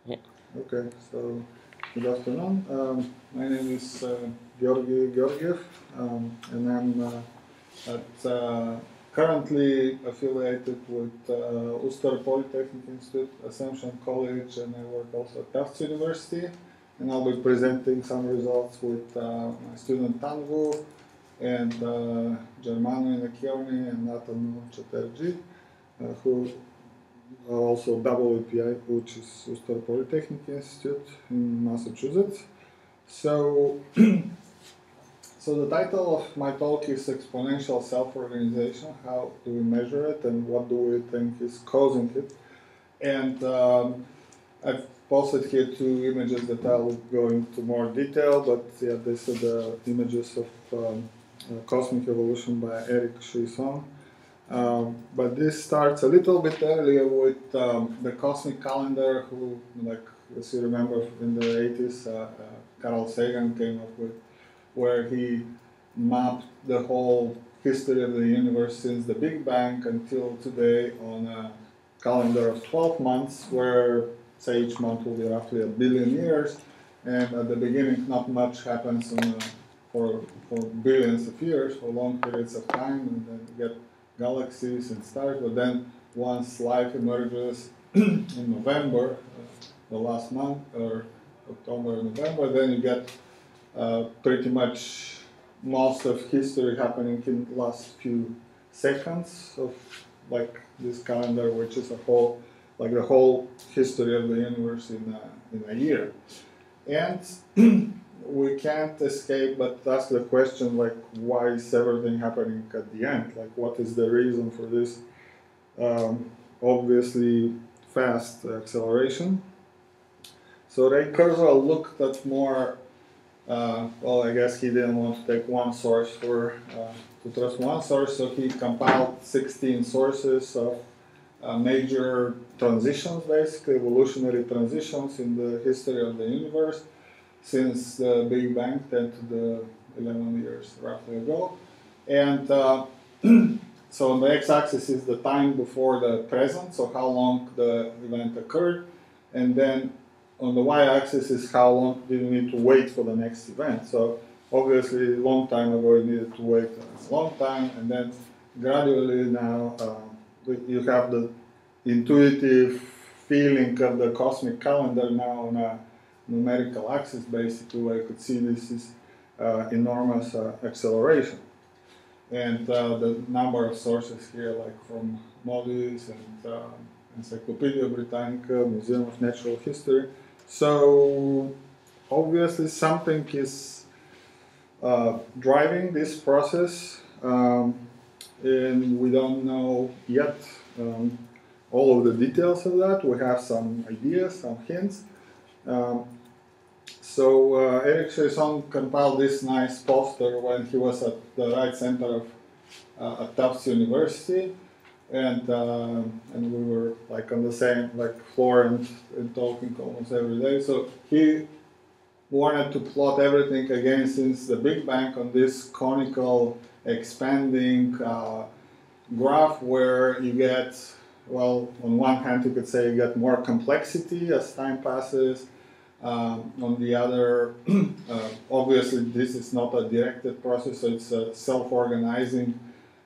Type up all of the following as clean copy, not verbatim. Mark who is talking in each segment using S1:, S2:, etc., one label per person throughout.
S1: Yeah.
S2: Okay, so good afternoon. My name is Georgi Georgiev, and I'm currently affiliated with Uster Polytechnic Institute, Assumption College, and I work also at Tufts University. And I'll be presenting some results with my student Tanvu and Germano Inakioni and Nathan Chatterjee, who also WPI, which is Worcester Polytechnic Institute in Massachusetts. So, so the title of my talk is Exponential Self-Organization. How do we measure it and what do we think is causing it? And I've posted here two images that I'll go into more detail, but yeah, these are the images of Cosmic Evolution by Eric Schrisson. But this starts a little bit earlier with the cosmic calendar, who, like, as you remember in the 80s, Carl Sagan came up with, where he mapped the whole history of the universe since the Big Bang until today on a calendar of 12 months, where, say, each month will be roughly 1 billion years, and at the beginning not much happens for billions of years, for long periods of time, and then you get galaxies and stars, but then once life emerges in November, the last month, or October, November, then you get pretty much most of history happening in the last few seconds of like this calendar, which is a whole, like the whole history of the universe in a year. And we can't escape but ask the question, like, why is everything happening at the end? Like, what is the reason for this obviously fast acceleration? So Ray Kurzweil looked at more, well, I guess he didn't want to take one source to trust one source, so he compiled 16 sources of major transitions, basically evolutionary transitions in the history of the universe since the Big Bang 10 to the 11 years roughly ago. And so on the x-axis is the time before the present, so how long the event occurred. And then on the y-axis is how long do you need to wait for the next event. So obviously a long time ago you needed to wait a long time, and then gradually now you have the intuitive feeling of the cosmic calendar now on a numerical axis, basically, where you could see this is enormous acceleration. And the number of sources here, like from Modis and Encyclopedia Britannica, Museum of Natural History. So obviously something is driving this process, and we don't know yet all of the details of that. We have some ideas, some hints. So Eric Schrisson compiled this nice poster when he was at the right center of at Tufts University, and we were like on the same floor and talking almost every day. So he wanted to plot everything again since the Big Bang on this conical expanding graph, where you get, well, on one hand you could say you get more complexity as time passes. On the other, obviously this is not a directed process, so it's a self-organizing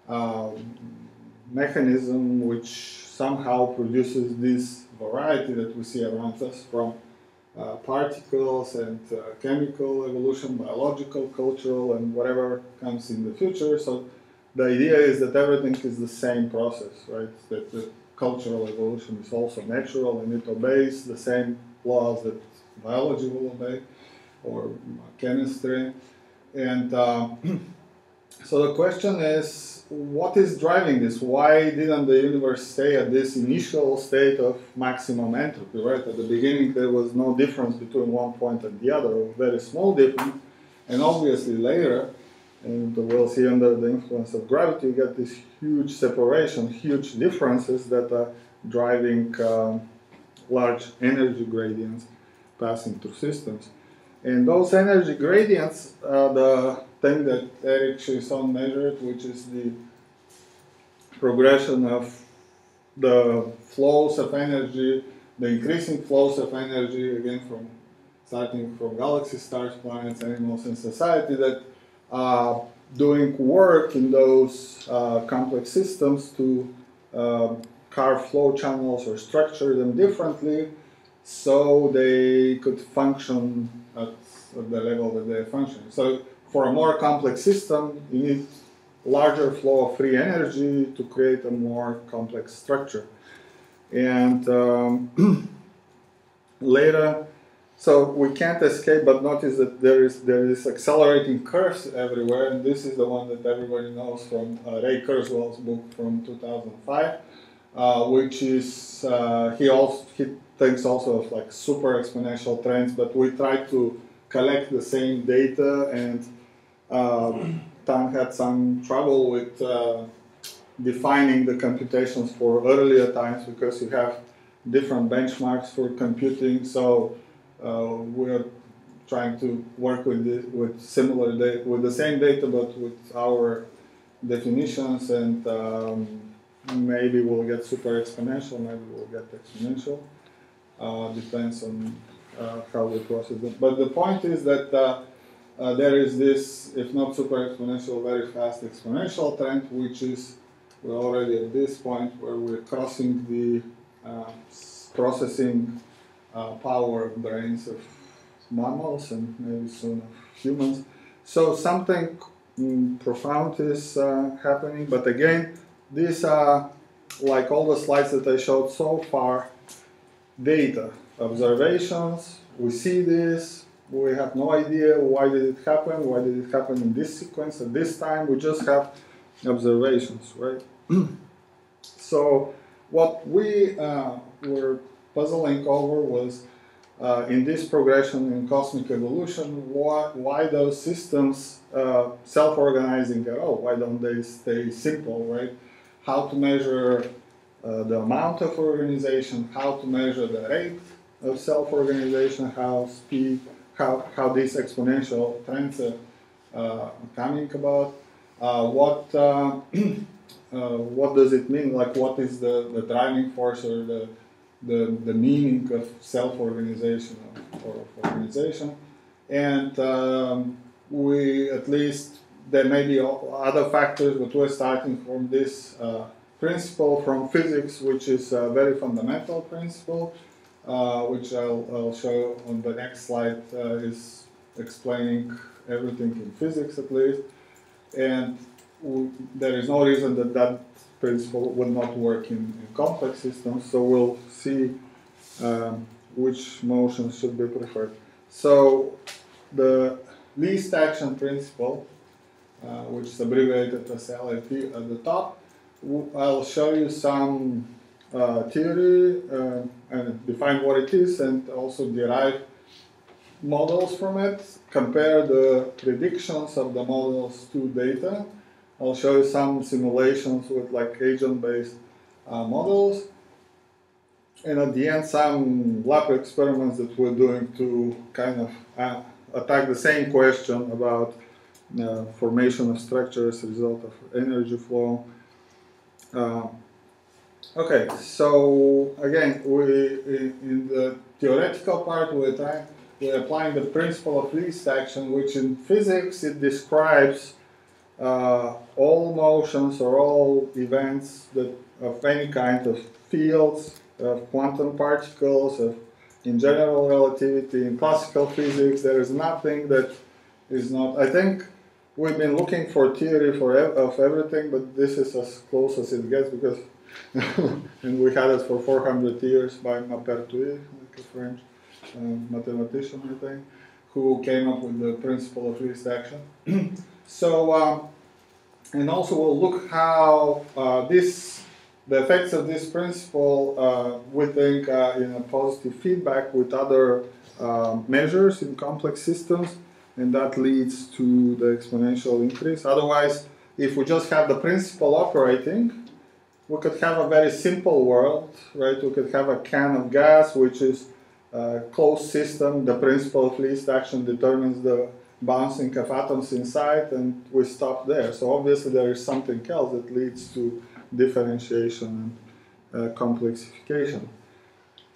S2: mechanism which somehow produces this variety that we see around us, from particles and chemical evolution, biological, cultural, and whatever comes in the future. So the idea is that everything is the same process, right? That the cultural evolution is also natural and it obeys the same laws that biology will obey, or chemistry. And so the question is, what is driving this? Why didn't the universe stay at this initial state of maximum entropy, right? At the beginning there was no difference between one point and the other, a very small difference. And obviously later, and we'll see under the influence of gravity, you get this huge separation, huge differences that are driving large energy gradients passing through systems. And those energy gradients are the thing that Eric Schrisson measured, which is the progression of the flows of energy the increasing flows of energy, again, starting from galaxy stars, planets, animals, and society, that doing work in those complex systems to carve flow channels or structure them differently so they could function at the level that they're functioning. So for a more complex system, you need larger flow of free energy to create a more complex structure. And later, so we can't escape but notice that there is accelerating curves everywhere, and this is the one that everybody knows from Ray Kurzweil's book from 2005, which is he thinks also of like super exponential trends, but we try to collect the same data, and Tan had some trouble with defining the computations for earlier times because you have different benchmarks for computing. So we're trying to work with the same data, but with our definitions, and maybe we'll get super exponential, maybe we'll get exponential. Depends on how we process it. But the point is that there is this, if not super exponential, very fast exponential trend, which is we're already at this point where we're crossing the processing power of brains of mammals and maybe soon of humans. So something profound is happening. But again, these are, like all the slides that I showed so far, data, observations. We see this. We have no idea why did it happen. Why did it happen in this sequence at this time? We just have observations, right? So what we were puzzling over was in this progression in cosmic evolution, why those systems self-organizing at all? Why don't they stay simple, right? How to measure the amount of organization, how to measure the rate of self-organization, how these exponential trends are coming about, what does it mean? Like, what is the driving force or the meaning of self-organization or organization? And we, at least, there may be other factors, but we're starting from this principle from physics, which is a very fundamental principle, which I'll show on the next slide, is explaining everything in physics at least. And there is no reason that that principle would not work in complex systems, so we'll see which motions should be preferred. So the least action principle, which is abbreviated as LAP at the top, I'll show you some theory and define what it is, and also derive models from it, compare the predictions of the models to data. I'll show you some simulations with like agent-based models, and at the end some lab experiments that we're doing to kind of attack the same question about formation of structure as a result of energy flow. Okay, so again, in the theoretical part we're applying the principle of least action, which in physics it describes all motions or all events that of any kind of fields, of quantum particles, of in general relativity, in classical physics. There is nothing that is not. I think we've been looking for theory of everything, but this is as close as it gets, because and we had it for 400 years by Maupertuis, like a French mathematician, I think, who came up with the principle of least action. So, and also we'll look how the effects of this principle, we think, in a positive feedback with other measures in complex systems, and that leads to the exponential increase. Otherwise, if we just have the principle operating, we could have a very simple world, right? We could have a can of gas, which is a closed system. The principle of least action determines the bouncing of atoms inside, and we stop there. So obviously there is something else that leads to differentiation and complexification.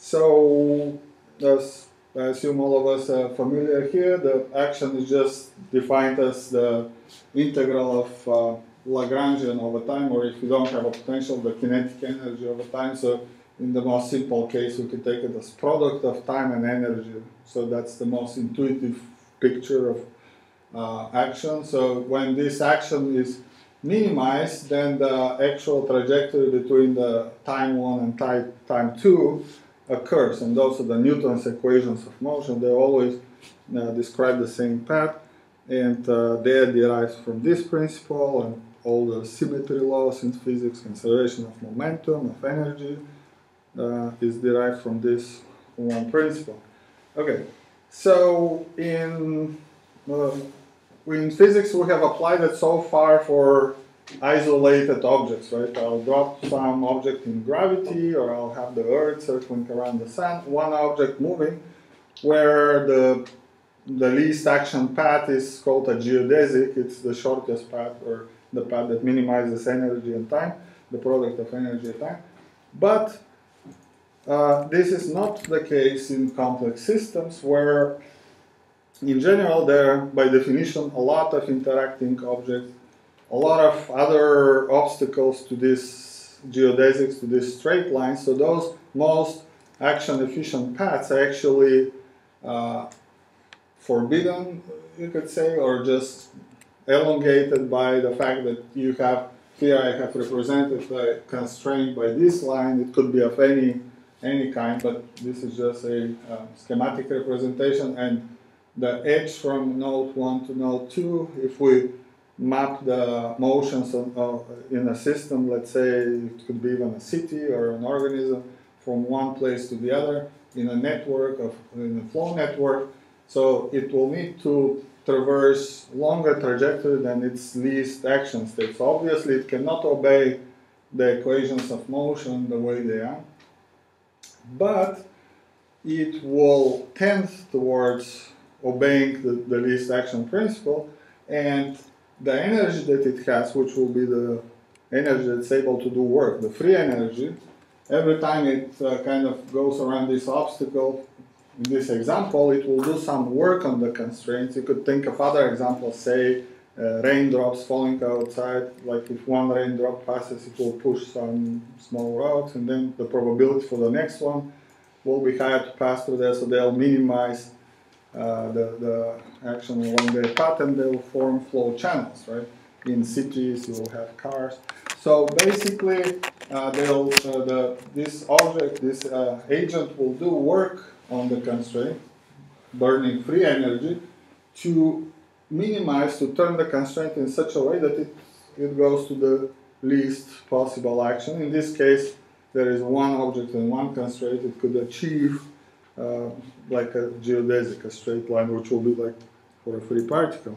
S2: So, as I assume all of us are familiar here, the action is just defined as the integral of Lagrangian over time, or if you don't have a potential, the kinetic energy over time. So in the most simple case, we could take it as product of time and energy. So that's the most intuitive picture of action. So when this action is minimized, then the actual trajectory between the time 1 and time 2 occurs. And also the Newton's equations of motion, they always describe the same path. And they are derived from this principle, and all the symmetry laws in physics, conservation of momentum, of energy, is derived from this one principle. Okay, so in physics we have applied it so far for isolated objects, right? I'll drop some object in gravity, or I'll have the Earth circling around the sun, one object moving, where the least action path is called a geodesic. It's the shortest path, or the path that minimizes energy and time, the product of energy and time. But this is not the case in complex systems, where in general there are, by definition, a lot of interacting objects, a lot of other obstacles to these geodesics, to these straight lines. So those most action-efficient paths are actually forbidden, you could say, or just elongated by the fact that you have, here I have represented the constraint by this line. It could be of any kind, but this is just a schematic representation. And the edge from node 1 to node 2, if we map the motions in a system, let's say it could be even a city or an organism, from one place to the other in a network, in a flow network, so it will need to traverse longer trajectory than its least action state. So obviously it cannot obey the equations of motion the way they are, but it will tend towards obeying the least action principle, and the energy that it has, which will be the energy that's able to do work, the free energy, every time it kind of goes around this obstacle, in this example, it will do some work on the constraints. You could think of other examples, say raindrops falling outside, like if one raindrop passes, it will push some small rocks, and then the probability for the next one will be higher to pass through there, so they'll minimize the action along their path, and they'll form flow channels, right? In cities, you will have cars. So basically, this object, this agent will do work on the constraint, burning free energy, to minimize, to turn the constraint in such a way that it goes to the least possible action. In this case, there is one object and one constraint. It could achieve like a geodesic, a straight line, which will be like for a free particle.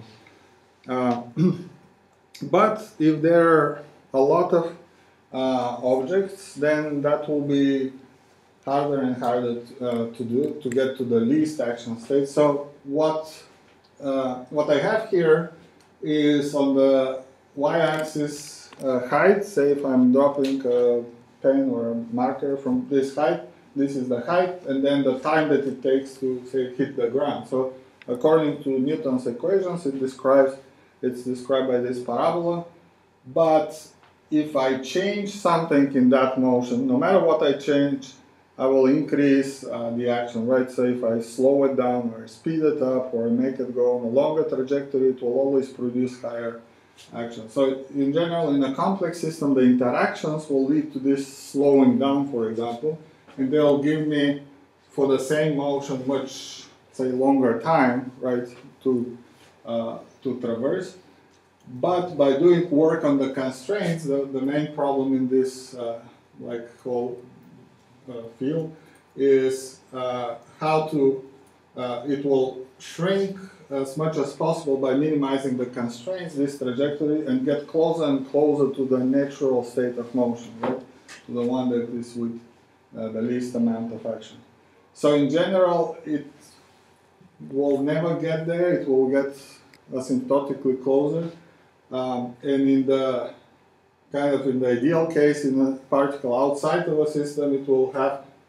S2: But if there are a lot of objects, then that will be harder and harder to do, to get to the least action state. So what I have here is on the y-axis height. Say if I'm dropping a pen or a marker from this height, this is the height, and then the time that it takes to, say, hit the ground. So according to Newton's equations, it's described by this parabola. But if I change something in that motion, no matter what I change, I will increase the action, right? So if I slow it down or speed it up or make it go on a longer trajectory, it will always produce higher action. So in general, in a complex system, the interactions will lead to this slowing down, for example, and they'll give me, for the same motion, much, say, longer time, right, to traverse. But by doing work on the constraints, the main problem in this whole field is how to, it will shrink as much as possible by minimizing the constraints, this trajectory, and get closer and closer to the natural state of motion, right? To the one that is with the least amount of action. So in general, it will never get there. It will get asymptotically closer. And in the kind of in the ideal case, in a particle outside of a system, it will have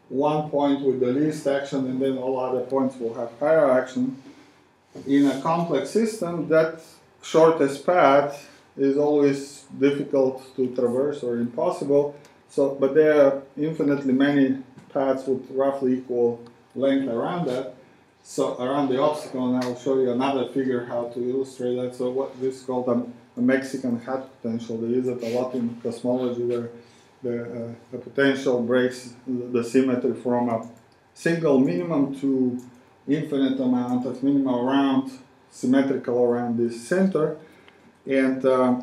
S2: one point with the least action and then all other points will have higher action. In a complex system, that shortest path is always difficult to traverse or impossible. So, but there are infinitely many paths with roughly equal length around that. So around the obstacle, and I'll show you another figure how to illustrate that. So what this is called a Mexican hat potential. They use it a lot in cosmology, where the potential breaks the symmetry from a single minimum to infinite amount of minimum around, symmetrical around this center. And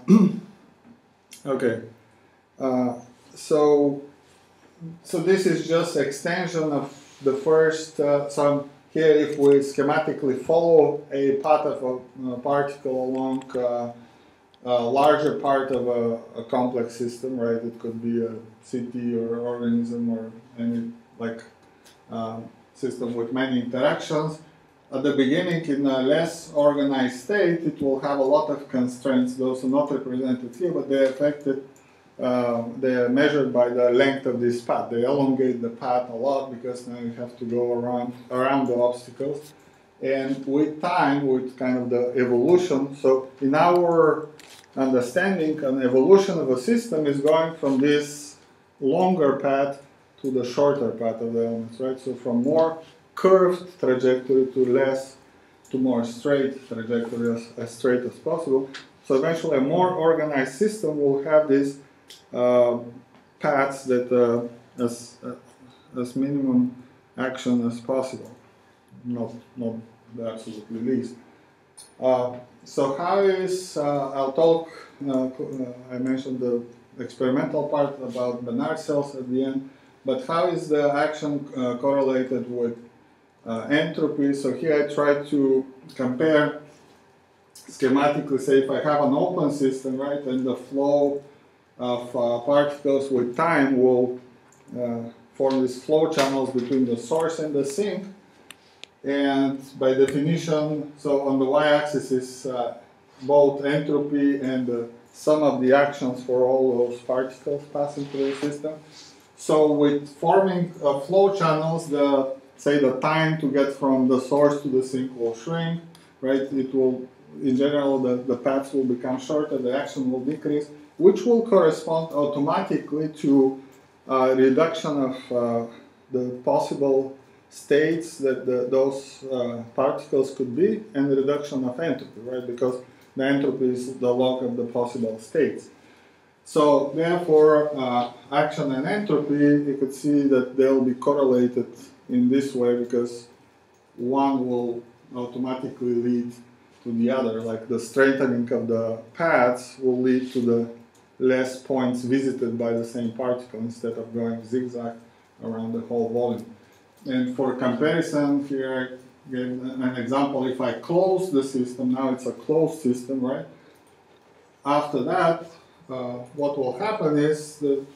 S2: okay, so this is just extension of the first. So here, if we schematically follow a path of a particle along a larger part of a complex system, right? It could be a city or organism or any like system with many interactions. At the beginning, in a less organized state, it will have a lot of constraints. Those are not represented here, but they're affected. They are measured by the length of this path. They elongate the path a lot because now you have to go around the obstacles. And with time, with kind of the evolution, so in our understanding, an evolution of a system is going from this longer path to the shorter path of the elements, right? So from more curved trajectory to more straight trajectory, as straight as possible. So eventually a more organized system will have these paths that as minimum action as possible, not the absolutely least. So how is, I'll talk, I mentioned the experimental part about Banach cells at the end, but how is the action correlated with entropy? So here I try to compare schematically, say if I have an open system, right, and the flow of particles with time will form these flow channels between the source and the sink. And by definition, so on the y-axis is both entropy and the sum of the actions for all those particles passing through the system. So with forming flow channels, say the time to get from the source to the sink will shrink, right? It will, in general, the paths will become shorter, the action will decrease, which will correspond automatically to reduction of the possible states that those particles could be, and the reduction of entropy, right? Because the entropy is the log of the possible states. So therefore, action and entropy, you could see that they'll be correlated in this way because one will automatically lead to the other. Like the straightening of the paths will lead to the less points visited by the same particle instead of going zigzag around the whole volume. And for comparison, here I gave an example. If I close the system, now it's a closed system, right? After that, what will happen is that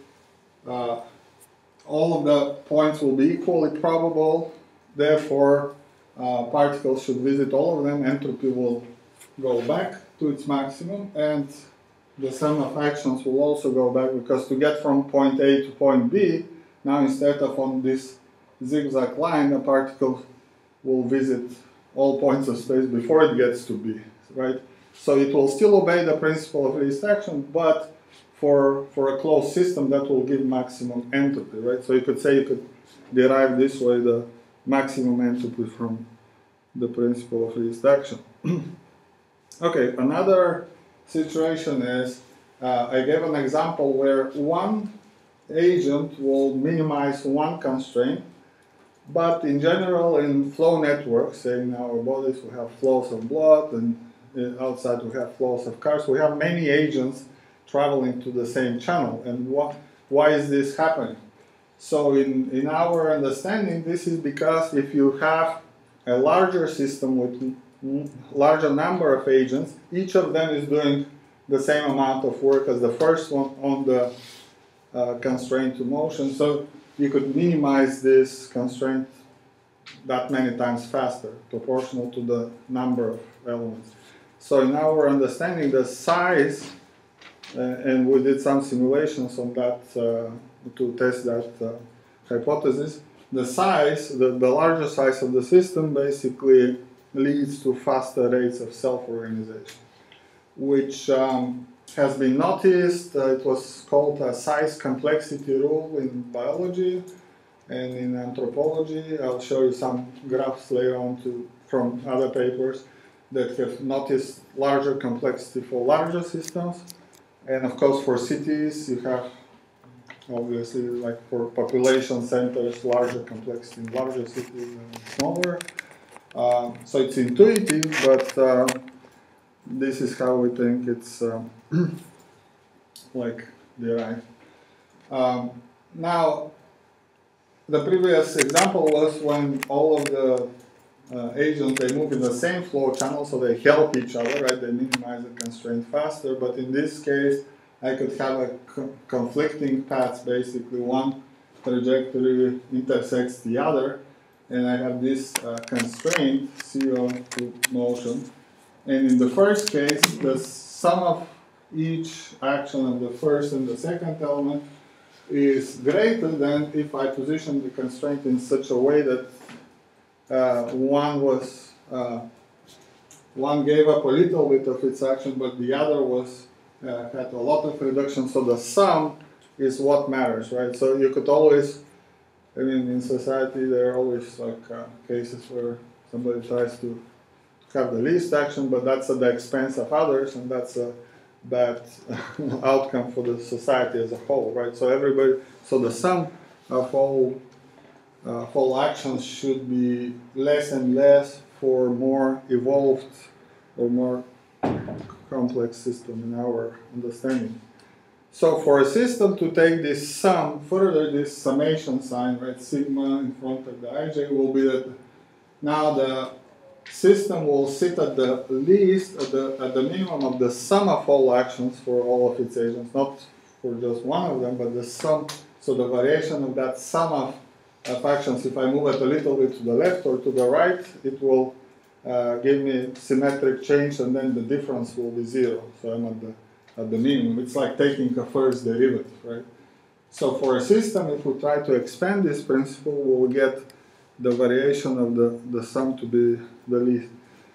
S2: all of the points will be equally probable. Therefore, particles should visit all of them. Entropy will go back to its maximum, and the sum of actions will also go back, because to get from point A to point B, now instead of on this zigzag line, a particle will visit all points of space before it gets to B, right? So it will still obey the principle of least action, but for a closed system, that will give maximum entropy, right? So you could say you could derive this way the maximum entropy from the principle of least action. Okay, another situation is, I gave an example where one agent will minimize one constraint, but in general, in flow networks, say in our bodies, we have flows of blood, and outside we have flows of cars. We have many agents traveling to the same channel. And why is this happening? So in our understanding, this is because if you have a larger system with larger number of agents, each of them is doing the same amount of work as the first one on the constraint to motion. So you could minimize this constraint that many times faster, proportional to the number of elements. So in our understanding, the size, and we did some simulations on that to test that hypothesis, the size, the larger size of the system basically leads to faster rates of self-organization, which has been noticed. It was called a size complexity rule in biology and in anthropology. I'll show you some graphs later on from other papers that have noticed larger complexity for larger systems. And of course for cities you have obviously, like for population centers, larger complexity in larger cities and smaller. So it's intuitive, but this is how we think it's like derived. Now, the previous example was when all of the agents, they move in the same flow channel, so they help each other, right? They minimize the constraint faster. But in this case, I could have a conflicting paths, basically. One trajectory intersects the other, and I have this constraint, CO2 motion. And in the first case, the sum of each action of the first and the second element is greater than if I position the constraint in such a way that one gave up a little bit of its action, but the other was had a lot of reduction. So the sum is what matters, right? So you could always, I mean, in society there are always like cases where somebody tries to have the least action, but that's at the expense of others, and that's a bad outcome for the society as a whole, right? So so the sum of all actions should be less and less for more evolved or more complex system in our understanding. So for a system to take this sum further, this summation sign, right, sigma in front of the ij, will be that now the system will sit at the least, at the minimum of the sum of all actions for all of its agents, not for just one of them, but the sum, so the variation of that sum of actions, if I move it a little bit to the left or to the right, it will give me symmetric change, and then the difference will be zero. So I'm at the minimum. It's like taking a first derivative, right? So for a system, if we try to expand this principle, we'll get the variation of the sum to be the least.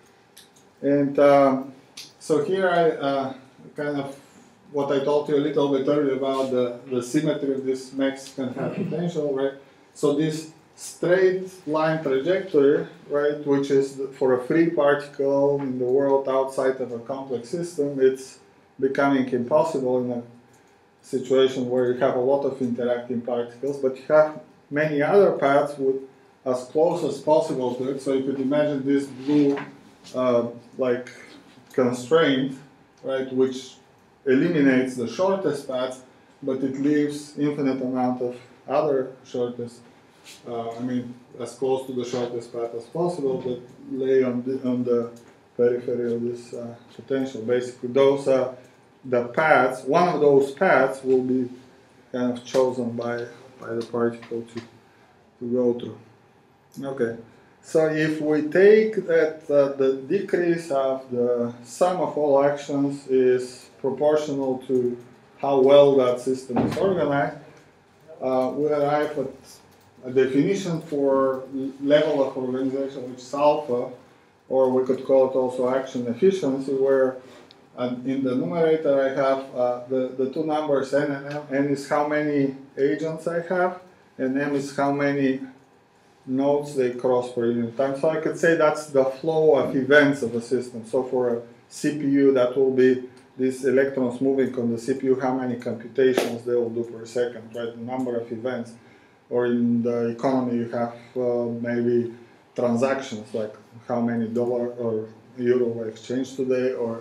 S2: And so here I kind of, what I told you a little bit earlier about the symmetry of this Mexican half potential, right? So this straight line trajectory, right, which is for a free particle in the world outside of a complex system, it's becoming impossible in a situation where you have a lot of interacting particles, but you have many other paths with as close as possible to it. So you could imagine this blue like constraint, right, which eliminates the shortest path, but it leaves infinite amount of other shortest, I mean, as close to the shortest path as possible, that lay on the periphery of this potential. Basically, those are the paths. One of those paths will be kind of chosen by the particle to go through. Okay, so if we take that the decrease of the sum of all actions is proportional to how well that system is organized, we arrive at a definition for level of organization, which is alpha, or we could call it also action efficiency, where in the numerator I have the two numbers n and m. N is how many agents I have, and m is how many nodes they cross per unit time. So I could say that's the flow of events of a system. So for a CPU, that will be these electrons moving on the CPU, how many computations they will do per second, right? The number of events. Or in the economy, you have maybe transactions, like how many dollar or euro were exchanged today, or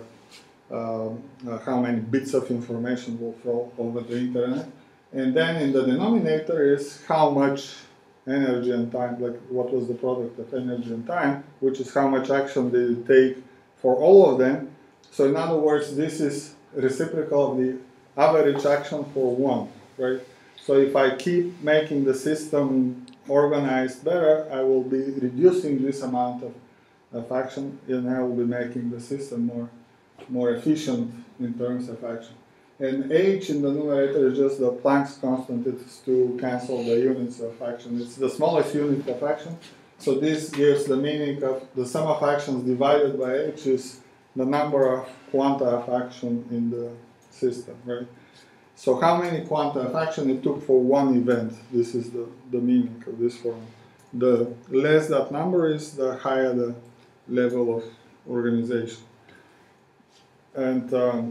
S2: how many bits of information will flow over the internet. And then in the denominator is how much energy and time, like what was the product of energy and time, which is how much action did it take for all of them. So in other words, this is reciprocal of the average action for one, right? So if I keep making the system organized better, I will be reducing this amount of action, and I will be making the system more efficient in terms of action. And h in the numerator is just the Planck's constant. It's to cancel the units of action. It's the smallest unit of action. So this gives the meaning of the sum of actions divided by h is the number of quanta of action in the system, right? So how many quanta of action it took for one event? This is the meaning of this formula. The less that number is, the higher the level of organization. And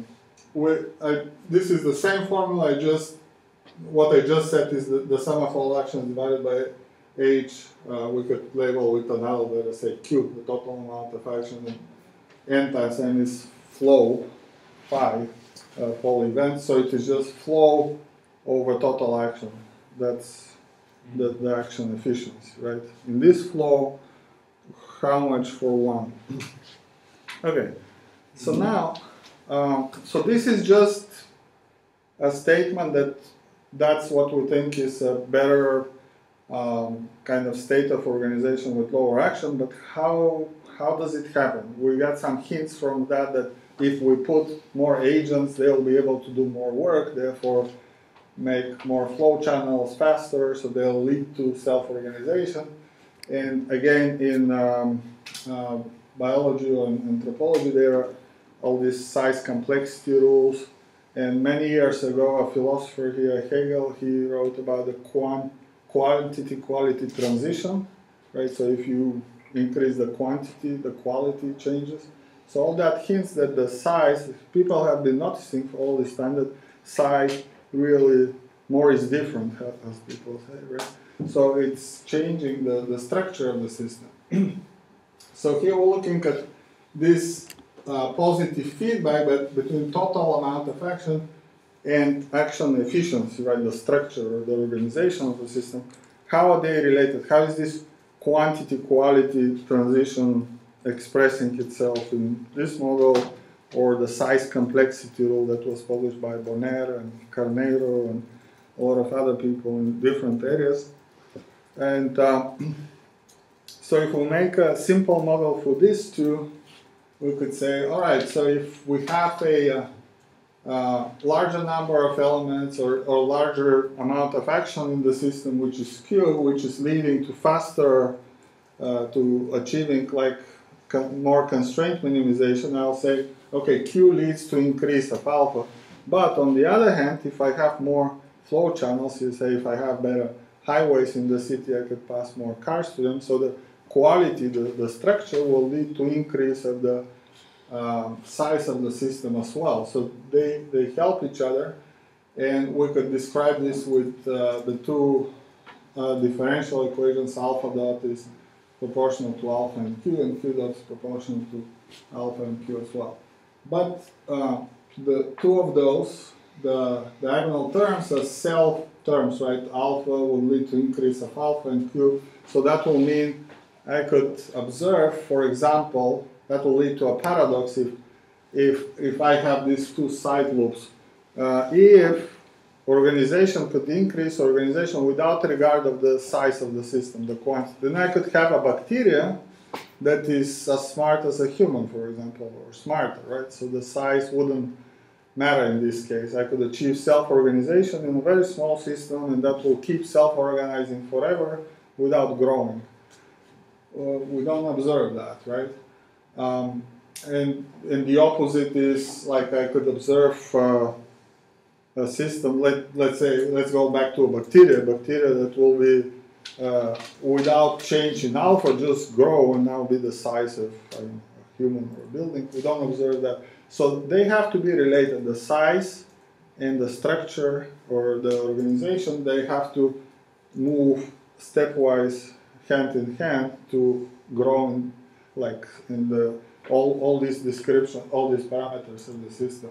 S2: this is the same formula. What I just said is the sum of all actions divided by h. We could label with another letter, say q, the total amount of action. And n times n is flow, phi, for events. So it is just flow over total action. That's the action efficiency, right? In this flow, how much for one? Okay, so now, so this is just a statement that's what we think is a better kind of state of organization with lower action, but how does it happen? We got some hints from that if we put more agents, they'll be able to do more work, therefore make more flow channels faster, so they'll lead to self-organization. And again, in biology and anthropology, there are all these size complexity rules. And many years ago, a philosopher here, Hegel, he wrote about the quantity-quality transition, right? So if you increase the quantity, the quality changes. So all that hints that the size, people have been noticing for all this time that size really more is different, as people say, right? So it's changing the structure of the system. So here we're looking at this positive feedback between total amount of action and action efficiency, right? The structure or the organization of the system. How are they related? How is this quantity-quality transition expressing itself in this model, or the size complexity rule that was published by Bonner and Carneiro and a lot of other people in different areas. And so if we make a simple model for these two, we could say, all right, so if we have a larger number of elements or larger amount of action in the system, which is Q, which is leading to faster, to achieving like more constraint minimization, I'll say, okay, Q leads to increase of alpha. But on the other hand, if I have more flow channels, you say if I have better highways in the city, I could pass more cars to them. So the quality, the structure will lead to increase of the size of the system as well. So they help each other. And we could describe this with the two differential equations. Alpha dot is proportional to alpha and q dot is proportional to alpha and q as well. But the two of those, the diagonal terms are self terms, right? Alpha will lead to increase of alpha and q. So that will mean I could observe, for example, that will lead to a paradox if I have these two side loops. If organization could increase organization without regard of the size of the system, the quantity, then I could have a bacteria that is as smart as a human, for example, or smarter, right? So the size wouldn't matter in this case. I could achieve self-organization in a very small system, and that will keep self-organizing forever without growing. We don't observe that, right? And the opposite is, like, I could observe a system, let's go back to a bacteria that will be without change in alpha, just grow and now be the size of a human or a building. We don't observe that. So they have to be related. The size and the structure or the organization, they have to move stepwise, hand in hand, to grow like in the all these description, all these parameters of the system.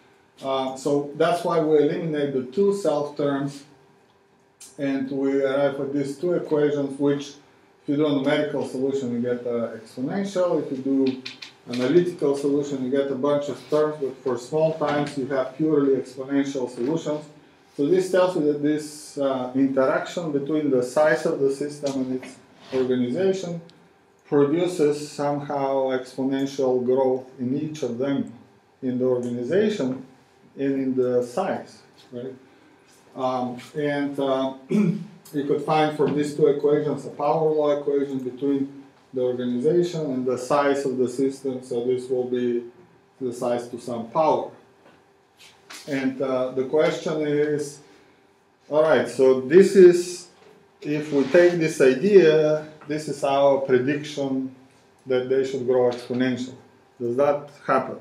S2: So that's why we eliminate the two self terms, and we arrive at these two equations, which if you do a numerical solution, you get exponential. If you do analytical solution, you get a bunch of terms, but for small times, you have purely exponential solutions. So this tells you that this interaction between the size of the system and its organization produces somehow exponential growth in each of them in the organization. and in the size, right? You could find from these two equations a power law equation between the organization and the size of the system. So this will be the size to some power. And the question is, all right, so this is, if we take this idea, this is our prediction that they should grow exponentially. Does that happen?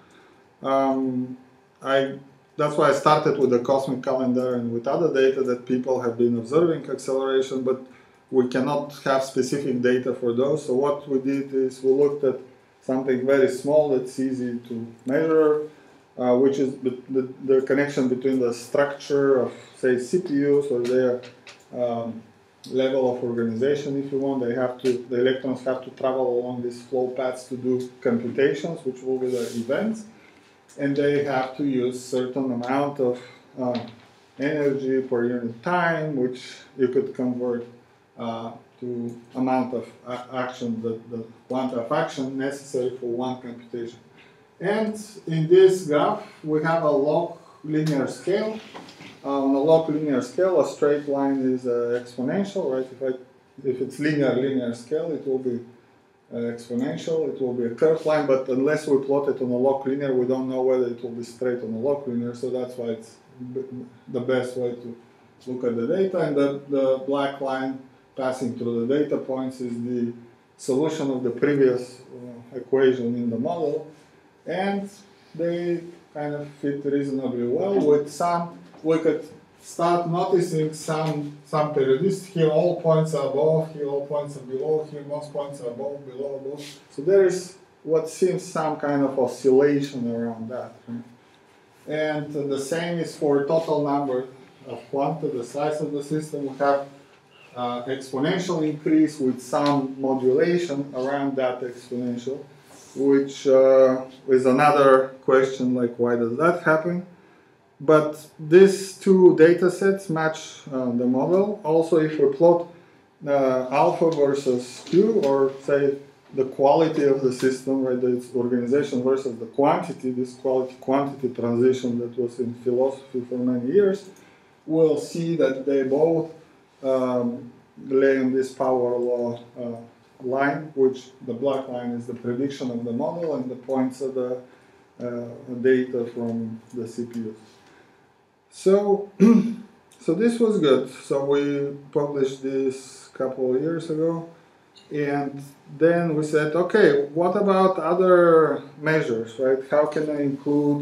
S2: That's why I started with the cosmic calendar and with other data that people have been observing acceleration, but we cannot have specific data for those. So what we did is we looked at something very small that's easy to measure, which is the connection between the structure of, say, CPUs or their level of organization, if you want. The electrons have to travel along these flow paths to do computations, which will be the events. And they have to use certain amount of energy per unit time, which you could convert to amount of action, the quanta of action necessary for one computation. And in this graph, we have a log linear scale. On a log linear scale, a straight line is exponential, right? If it's linear scale, it will be exponential, it will be a curved line, but unless we plot it on a log linear, we don't know whether it will be straight on a log linear, so that's why it's the best way to look at the data. And the black line passing through the data points is the solution of the previous equation in the model, and they kind of fit reasonably well. With some, we could start noticing some periodicity. Here all points are above, here all points are below, here most points are above, below, above. So there is what seems some kind of oscillation around that. Right? And the same is for total number of quanta, the size of the system. We have exponential increase with some modulation around that exponential, which is another question, like why does that happen? But these two data sets match the model. Also, if we plot alpha versus Q, or say the quality of the system, right, its organization versus the quantity, this quality-quantity transition that was in philosophy for many years, we'll see that they both lay on this power law line, which the black line is the prediction of the model, and the points are the data from the CPUs. So, so this was good. So we published this a couple of years ago, and then we said, okay, what about other measures, right? How can I include,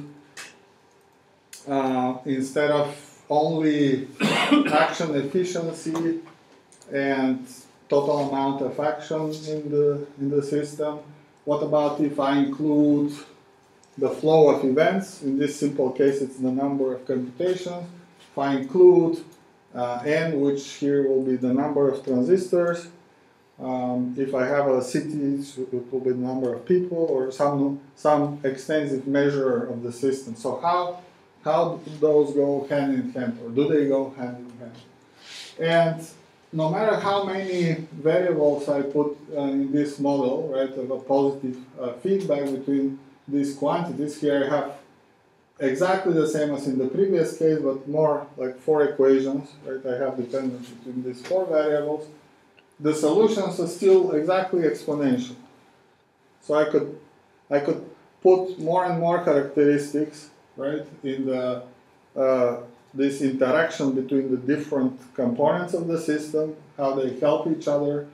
S2: instead of only action efficiency and total amount of action in the system, what about if I include the flow of events? In this simple case, it's the number of computations. If I include n, which here will be the number of transistors, if I have a city, it will be the number of people, or some extensive measure of the system. So how do those go hand in hand, or do they go hand in hand? And no matter how many variables I put in this model, right, of a positive feedback between these quantities, here I have exactly the same as in the previous case, but more like 4 equations, right? I have dependence between these 4 variables. The solutions are still exactly exponential. So I could put more and more characteristics, right, in the this interaction between the different components of the system, how they help each other,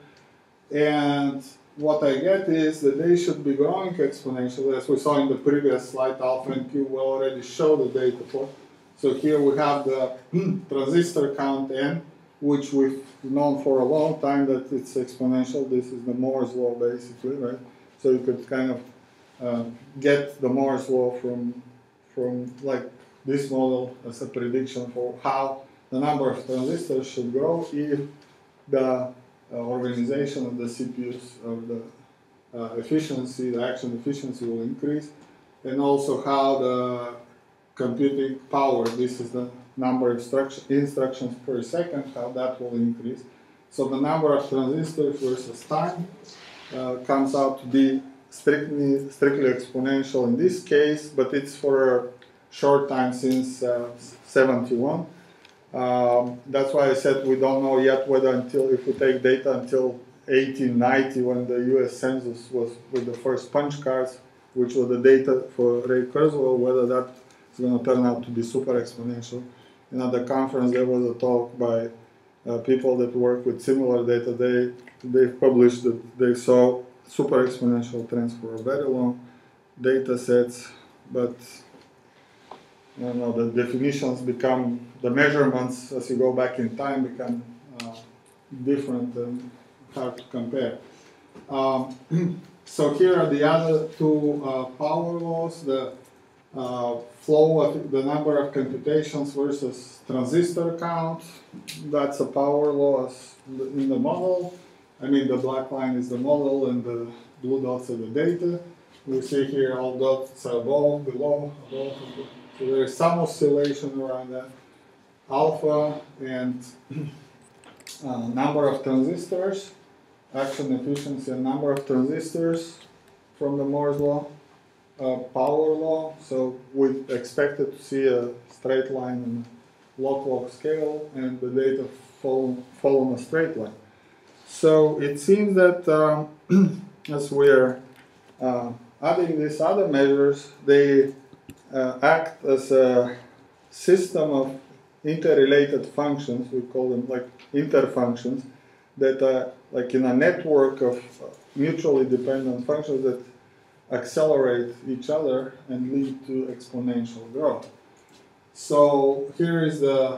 S2: and what I get is that they should be growing exponentially. As we saw in the previous slide, alpha and Q will already show the data for. So here we have the transistor count n, which we've known for a long time that it's exponential. This is the Moore's law, basically, right? So you could kind of get the Moore's law from like this model as a prediction for how the number of transistors should grow if the organization of the CPUs, or the efficiency, the action efficiency will increase, and also how the computing power, this is the number of instructions per second, how that will increase. So the number of transistors versus time comes out to be strictly exponential in this case, but it's for a short time since 71. That's why I said we don't know yet whether if we take data until 1890 when the US Census was with the first punch cards, which were the data for Ray Kurzweil, whether that is going to turn out to be super exponential. And at the conference there was a talk by people that work with similar data. They published that they saw super exponential trends for very long data sets, but the definitions become, the measurements as you go back in time become different and hard to compare. So here are the other two power laws, the flow of the number of computations versus transistor count. That's a power law in the model. I mean, the black line is the model and the blue dots are the data. We see here all dots are above, below, above. So there is some oscillation around that. Alpha and number of transistors, action efficiency and number of transistors from the Moore's law, power law. So we expected to see a straight line in log-log scale and the data follow a straight line. So it seems that as we're adding these other measures, they act as a system of interrelated functions. We call them like interfunctions that are like in a network of mutually dependent functions that accelerate each other and lead to exponential growth. So here is the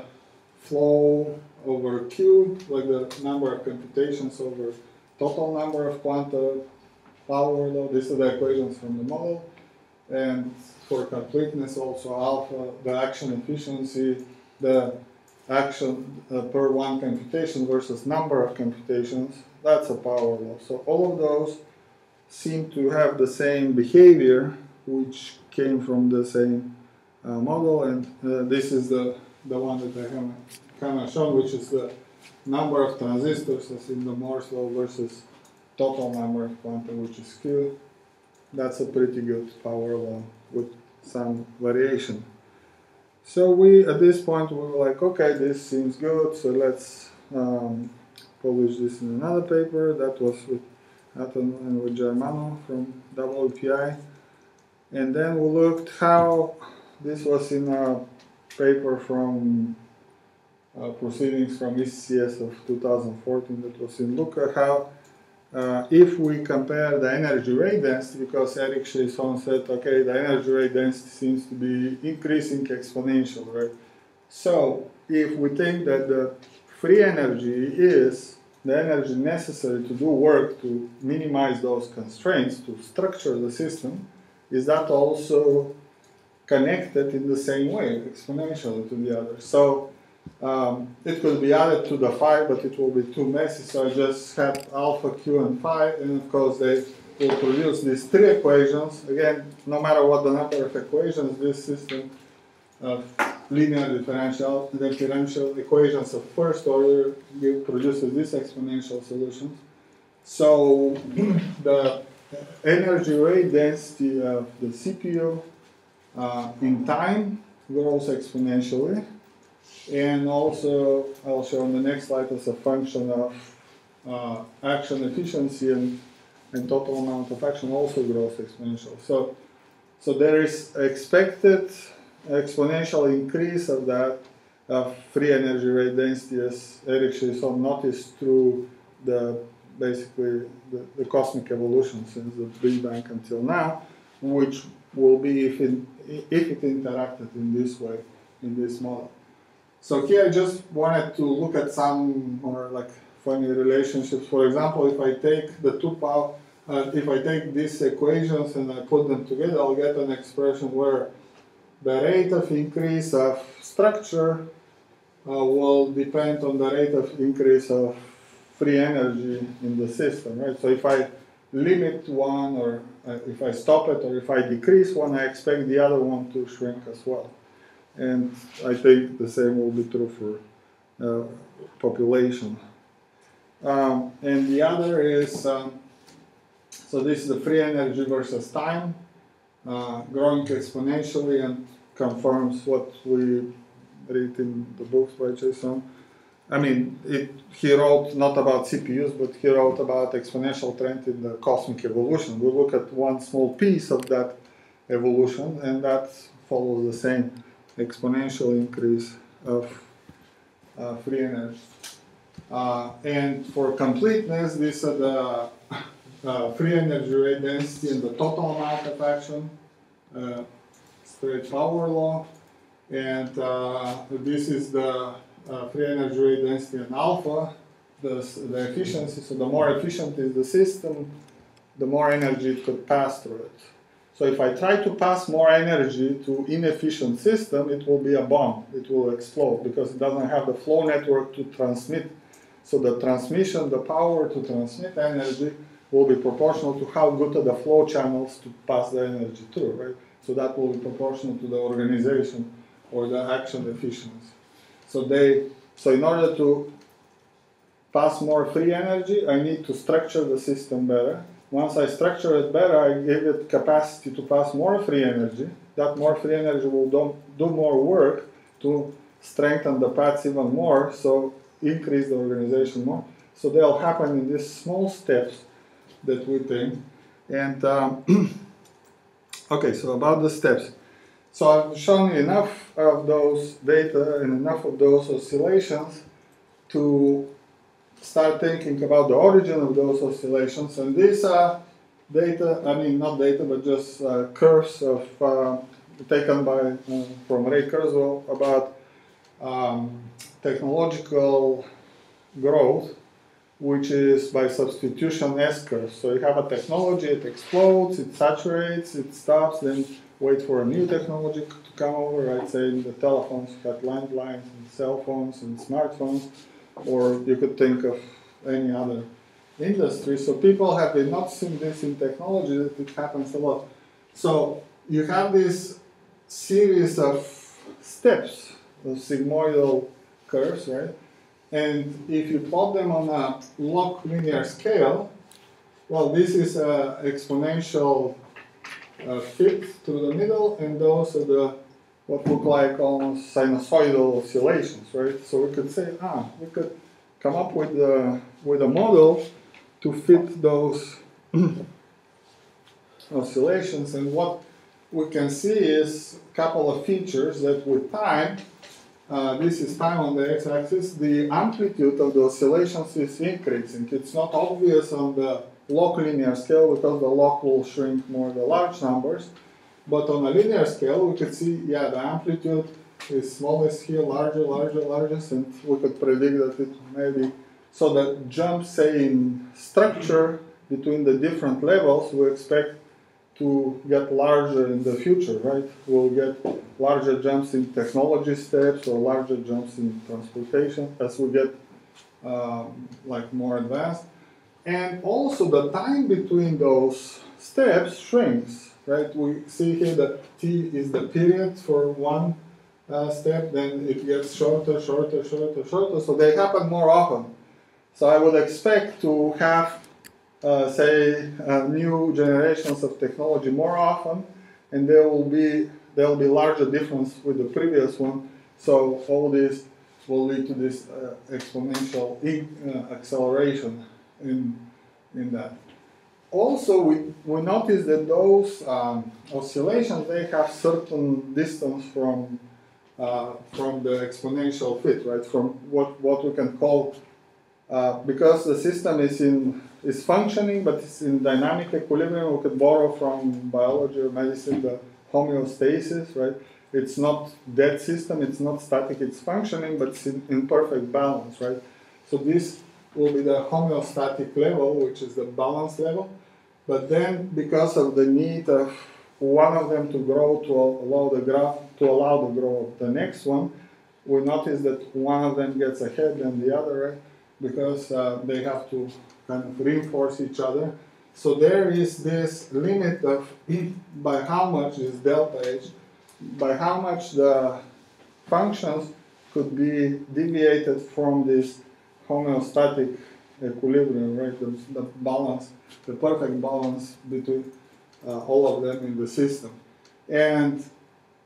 S2: flow over Q, like the number of computations over total number of quanta, power law. These are the equations from the model. And for completeness also alpha, the action efficiency, the action per one computation versus number of computations, that's a power law. So all of those seem to have the same behavior, which came from the same model, and this is the one that I haven't kind of shown, which is the number of transistors as in the Moore's law versus total number of quanta, which is Q. That's a pretty good power law with some variation. So at this point we were like, okay, this seems good, so let's publish this in another paper. That was with Aton and with Germano from WPI. And then we looked how this was in a paper from proceedings from ECCS of 2014 that was in Lucca, how if we compare the energy rate density, because Eric Chaisson said, okay, the energy rate density seems to be increasing exponentially, right? So if we think that the free energy is the energy necessary to do work to minimize those constraints, to structure the system, is that also connected in the same way, exponentially to the other? So it could be added to the phi, but it will be too messy, so I just had alpha, q, and phi, and of course they will produce these three equations. Again, no matter what the number of equations, this system of linear differential equations of first order produces these exponential solutions. So the energy rate density of the CPU in time grows exponentially. And also, I'll show on the next slide as a function of action efficiency and total amount of action also grows exponentially. So there is expected exponential increase of that free energy rate density, as Eric Chaisson noticed through basically the cosmic evolution since the Big Bang until now, which will be if it interacted in this way in this model. So here I just wanted to look at some more like funny relationships. For example, if I take the two power, if I take these equations and I put them together, I'll get an expression where the rate of increase of structure will depend on the rate of increase of free energy in the system, right? So if I limit one, or if I stop it, or if I decrease one, I expect the other one to shrink as well. And I think the same will be true for population. And the other is, so this is the free energy versus time, growing exponentially, and confirms what we read in the books by Jason. I mean, he wrote not about CPUs, but he wrote about exponential trend in the cosmic evolution. We look at one small piece of that evolution, and that follows the same exponential increase of free energy. And for completeness, these are the free energy rate density and the total amount of action, straight power law, and this is the free energy rate density in alpha, the efficiency. So the more efficient is the system, the more energy it could pass through it. So if I try to pass more energy to inefficient system, it will be a bomb. It will explode because it doesn't have the flow network to transmit. So the transmission, the power to transmit energy will be proportional to how good are the flow channels to pass the energy through, right? So that will be proportional to the organization or the action efficiency. So in order to pass more free energy, I need to structure the system better. Once I structure it better, I give it capacity to pass more free energy. That more free energy will do more work to strengthen the paths even more, so increase the organization more. So they'll happen in these small steps that we think. And okay, so about the steps. So I've shown you enough of those data and enough of those oscillations to start thinking about the origin of those oscillations. And these are data, I mean not data, but just curves of taken by from Ray Kurzweil about technological growth, which is by substitution S-curve. So you have a technology, it explodes, it saturates, it stops, then wait for a new technology to come over, right? Say in the telephones, you have landlines and cell phones and smartphones, or you could think of any other industry. So people have been noticing this in technology, that it happens a lot. So you have this series of steps, of sigmoidal curves, right? And if you plot them on a log linear scale, well, this is an exponential fit through the middle, and those are the what look like almost sinusoidal oscillations, right? So we could say, we could come up with a model to fit those oscillations, and what we can see is a couple of features that with time, this is time on the x-axis, the amplitude of the oscillations is increasing. It's not obvious on the log linear scale because the log will shrink more the large numbers, but on a linear scale we could see, yeah, the amplitude is smallest here, larger, largest, and we could predict that it may be, so that jump, say, in structure between the different levels, we expect to get larger in the future, right? We'll get larger jumps in technology steps or larger jumps in transportation as we get like more advanced. And also the time between those steps shrinks, right? We see here that t is the period for one step, then it gets shorter, so they happen more often. So I would expect to have say new generations of technology more often, and there will be larger difference with the previous one. So all this will lead to this exponential acceleration in that. Also, we notice that those oscillations, they have certain distance from the exponential fit, right? From what we can call because the system is functioning, but it's in dynamic equilibrium. We could borrow from biology or medicine the homeostasis, right? It's not dead system, it's not static, it's functioning, but it's in perfect balance, right? So this will be the homeostatic level, which is the balance level. But then, because of the need of one of them to grow to allow the growth of the next one, we notice that one of them gets ahead than the other, right? Because they have to kind of reinforce each other. So there is this limit of by how much is delta H, by how much the functions could be deviated from this homeostatic equilibrium, right? The balance, the perfect balance between all of them in the system. And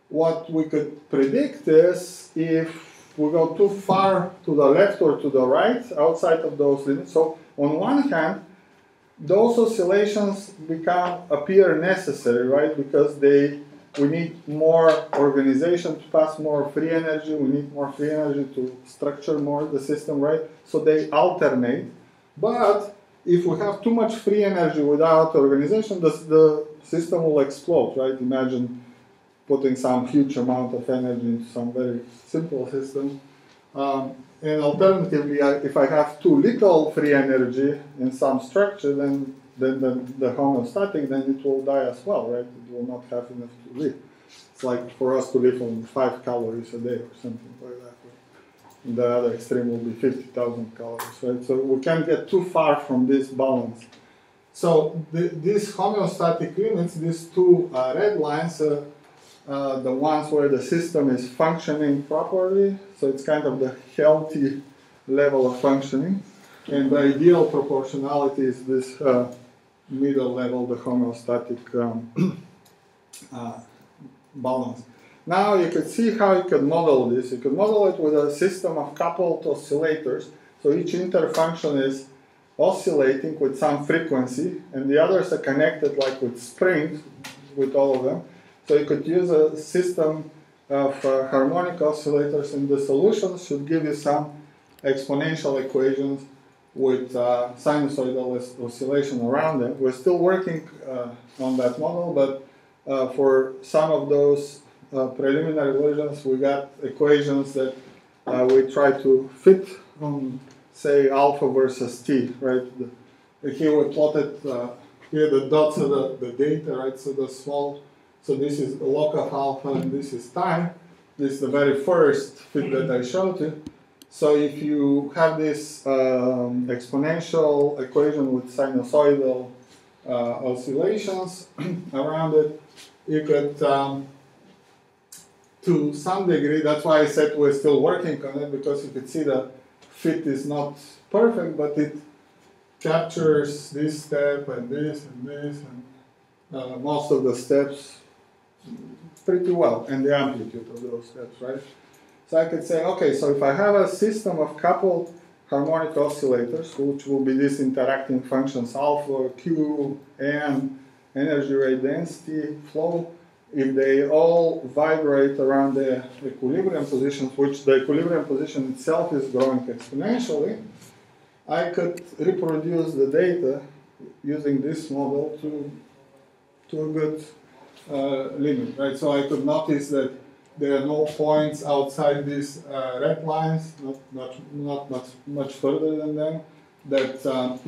S2: what we could predict is if we go too far to the left or to the right outside of those limits. So on one hand, those oscillations appear necessary, right? Because we need more organization to pass more free energy. We need more free energy to structure more the system, right? So they alternate. But if we have too much free energy without organization, the system will explode, right? Imagine putting some huge amount of energy into some very simple system. And alternatively, if I have too little free energy in some structure, then the homeostatic, then it will die as well, right? It will not have enough to live. It's like for us to live on 5 calories a day or something like that. And the other extreme will be 50,000 calories, right? So we can't get too far from this balance. So these homeostatic limits, these two red lines, the ones where the system is functioning properly, so it's kind of the healthy level of functioning, and the ideal proportionality is this middle level, the homeostatic balance. Now you could see how you could model this. You could model it with a system of coupled oscillators, so each interfunction is oscillating with some frequency, and the others are connected like with springs with all of them. So you could use a system of harmonic oscillators, and the solutions should give you some exponential equations with sinusoidal oscillation around them. We're still working on that model, but for some of those preliminary versions, we got equations that we try to fit on, say, alpha versus t, right? Here we plotted, here the dots are the data, right? So the small, so this is the log of alpha and this is time. This is the very first fit that I showed you. So if you have this exponential equation with sinusoidal oscillations around it, you could, to some degree, that's why I said we're still working on it, because you could see the fit is not perfect, but it captures this step and this and this and most of the steps pretty well, and the amplitude of those steps, right? So I could say, okay, so if I have a system of coupled harmonic oscillators, which will be these interacting functions alpha, q, n, energy rate, density, flow, if they all vibrate around the equilibrium positions, which the equilibrium position itself is growing exponentially, I could reproduce the data using this model to a good limit, right? So I could notice that there are no points outside these red lines, not much further than them. That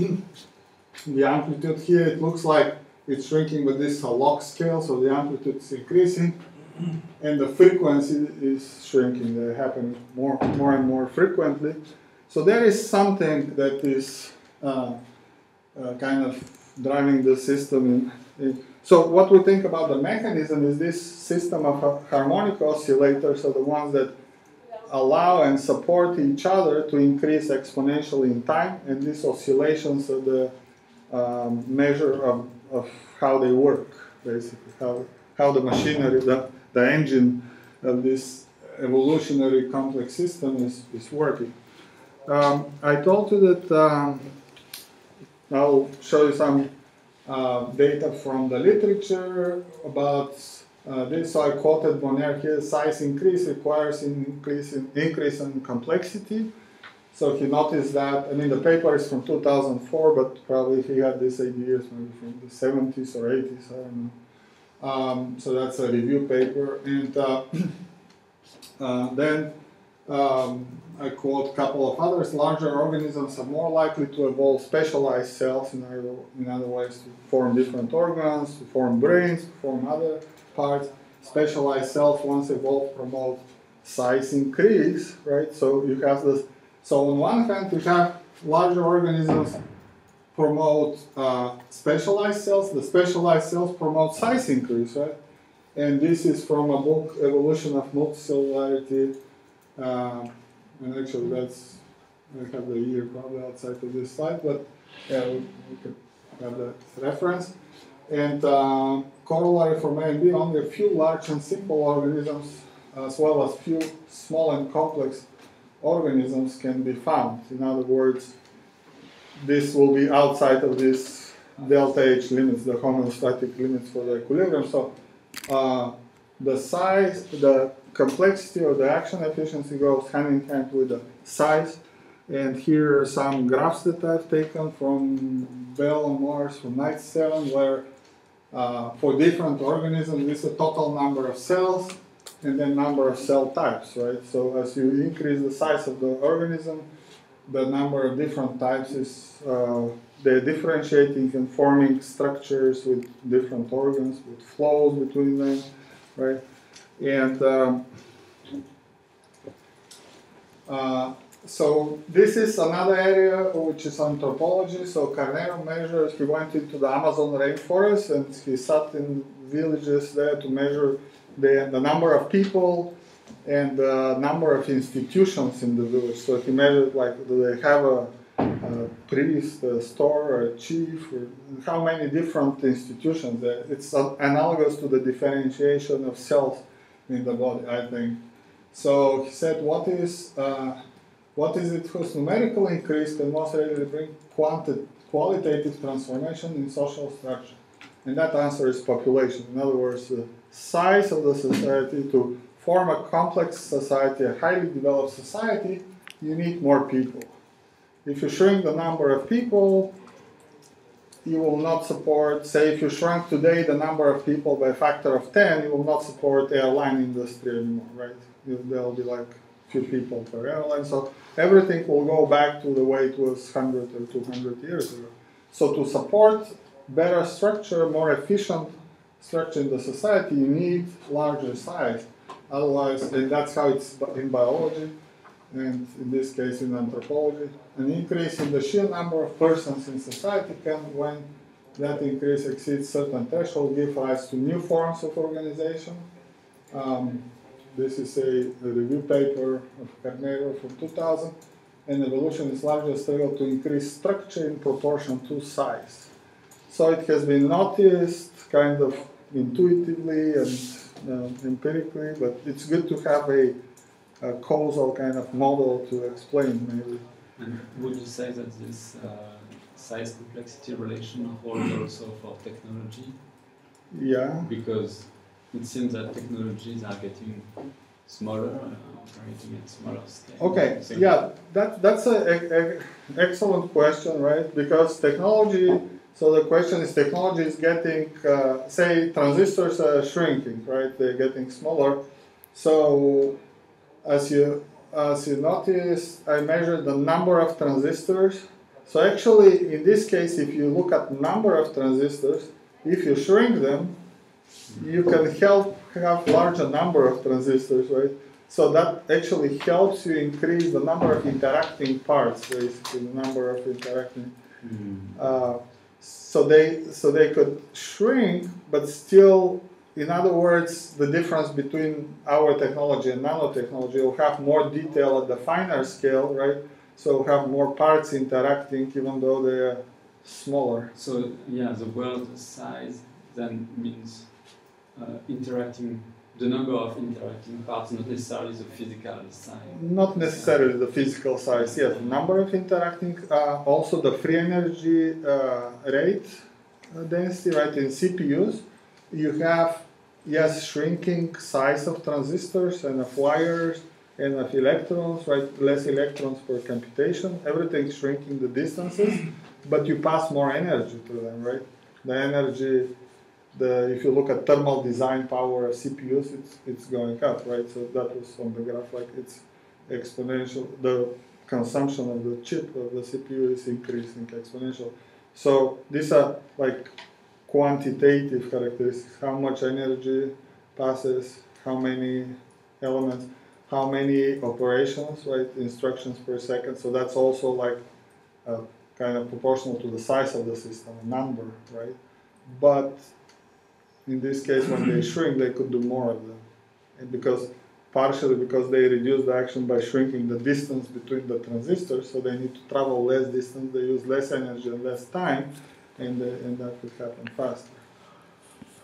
S2: the amplitude here, it looks like it's shrinking, but this is a log scale, so the amplitude is increasing, and the frequency is shrinking. They happen more and more frequently. So there is something that is kind of driving the system in. So what we think about the mechanism is this system of harmonic oscillators are the ones that allow and support each other to increase exponentially in time, and these oscillations are the measure of how they work, basically, how the machinery, the engine of this evolutionary complex system is working. I told you that I'll show you some data from the literature about this. So I quoted Bonner here, size increase requires increase in complexity. So he noticed that, I mean, the paper is from 2004, but probably he had these ideas maybe from the 70s or 80s, I don't know. So that's a review paper. And then I quote a couple of others. Larger organisms are more likely to evolve specialized cells, in other ways, to form different organs, to form brains, to form other parts. Specialized cells, once evolved, promote size increase, right? So you have this. So on one hand, you have larger organisms promote specialized cells. The specialized cells promote size increase, right? And this is from a book, Evolution of Multicellularity. And actually, that's, I have the year probably outside of this slide, but yeah, we could have that reference. And corollary for A and B, only a few large and simple organisms, as well as few small and complex organisms can be found. In other words, this will be outside of this delta H limits, the homeostatic limits for the equilibrium. So the size, the complexity or the action efficiency goes hand in hand with the size. And here are some graphs that I've taken from Bell and Mars from 97, where for different organisms, this is the total number of cells and then number of cell types, right? So as you increase the size of the organism, the number of different types is, they're differentiating and forming structures with different organs, with flows between them, right? And so this is another area which is anthropology. So Carneiro measures, he went into the Amazon rainforest and he sat in villages there to measure the number of people and the number of institutions in the village. So he measured, like, do they have a priest, a store, or a chief, or how many different institutions there. It's analogous to the differentiation of cells in the body, I think. So he said, what is it whose numerical increase can most readily bring qualitative transformation in social structure? And that answer is population. In other words, the size of the society. To form a complex society, a highly developed society, you need more people. If you shrink the number of people, you will not support, say if you shrunk today the number of people by a factor of 10, you will not support airline industry anymore, right? There will be like few people per airline, so everything will go back to the way it was 100 or 200 years ago. So to support better structure, more efficient structure in the society, you need larger size. Otherwise, and that's how it's in biology, and in this case in anthropology. An increase in the sheer number of persons in society can, when that increase exceeds certain threshold, give rise to new forms of organization. This is a review paper of Carneiro from 2000, and evolution is largely a struggle to increase structure in proportion to size. So it has been noticed kind of intuitively and empirically, but it's good to have a causal kind of model to explain, maybe.
S1: And would you say that this size complexity relation holds also for technology?
S2: Yeah.
S1: Because it seems that technologies are getting smaller, operating at smaller scale.
S2: Okay,
S1: so
S2: yeah, that's an excellent question, right? Because technology, so the question is, technology is getting, say, transistors are shrinking, right? They're getting smaller. So as you notice, I measured the number of transistors. So actually, in this case, if you look at number of transistors, if you shrink them, you can have larger number of transistors, right? So that actually helps you increase the number of interacting parts, basically the number of interacting. So they could shrink, but still, in other words, the difference between our technology and nanotechnology will have more detail at the finer scale, right? So we'll have more parts interacting, even though they're smaller.
S1: So yeah, the word size then means interacting, the number of interacting parts, not necessarily the physical size.
S2: Not necessarily the physical size, yes. The number of interacting, also the free energy rate density, right? In CPUs, you have, yes, shrinking size of transistors and of wires and of electrons, right? Less electrons per computation. Everything's shrinking the distances, but you pass more energy to them, right? The energy, if you look at thermal design power of CPUs, it's going up, right? So that was on the graph, like it's exponential. The consumption of the chip of the CPU is increasing exponential. So these are like quantitative characteristics: how much energy passes, how many elements, how many operations, right? Instructions per second. So that's also like kind of proportional to the size of the system, a number, right? But in this case, when they shrink, they could do more of them. And partially because they reduce the action by shrinking the distance between the transistors, so they need to travel less distance, they use less energy and less time, and that could happen faster.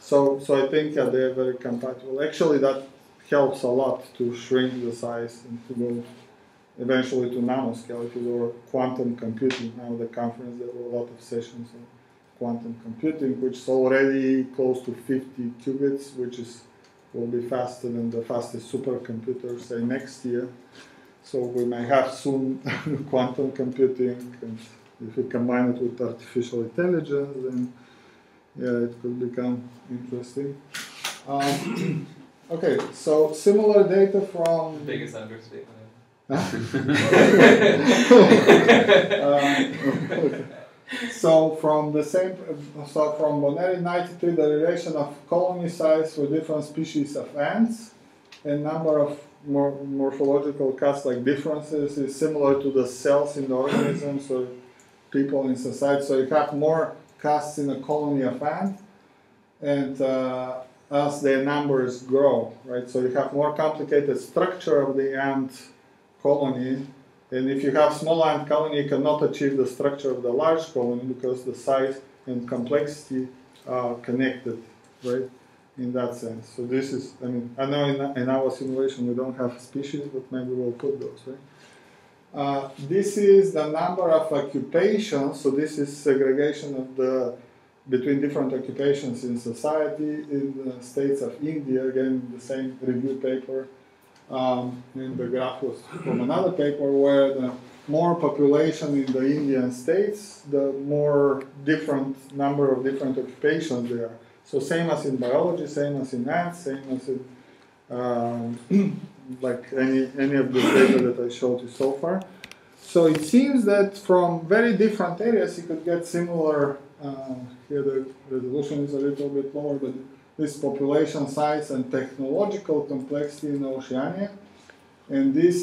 S2: So I think they are very compatible. Actually, that helps a lot to shrink the size and to go eventually to nanoscale if you go quantum computing. Now the conference, there were a lot of sessions on quantum computing, which is already close to 50 qubits, which will be faster than the fastest supercomputer, say, next year. So we may have soon quantum computing, and if we combine it with artificial intelligence, then yeah, it could become interesting. Okay, so similar data from...
S3: Biggest understatement.
S2: Okay. So from the same, so from Boneri 93, the relation of colony size for different species of ants and number of morphological casts, like differences, is similar to the cells in the organisms or people in society. So you have more casts in a colony of ants, and as their numbers grow, right? So you have more complicated structure of the ant colony. And if you have small ant colony, you cannot achieve the structure of the large colony because the size and complexity are connected, right? In that sense. So this is, I mean, I know in our simulation we don't have species, but maybe we'll put those, right? This is the number of occupations. So this is segregation of between different occupations in society in the states of India. Again, the same review paper. And the graph was from another paper where the more population in the Indian states, the more different number of different occupations there are. So same as in biology, same as in ants, same as in like any of the data that I showed you so far. So it seems that from very different areas you could get similar, here the resolution is a little bit lower, but this population size and technological complexity in Oceania, and this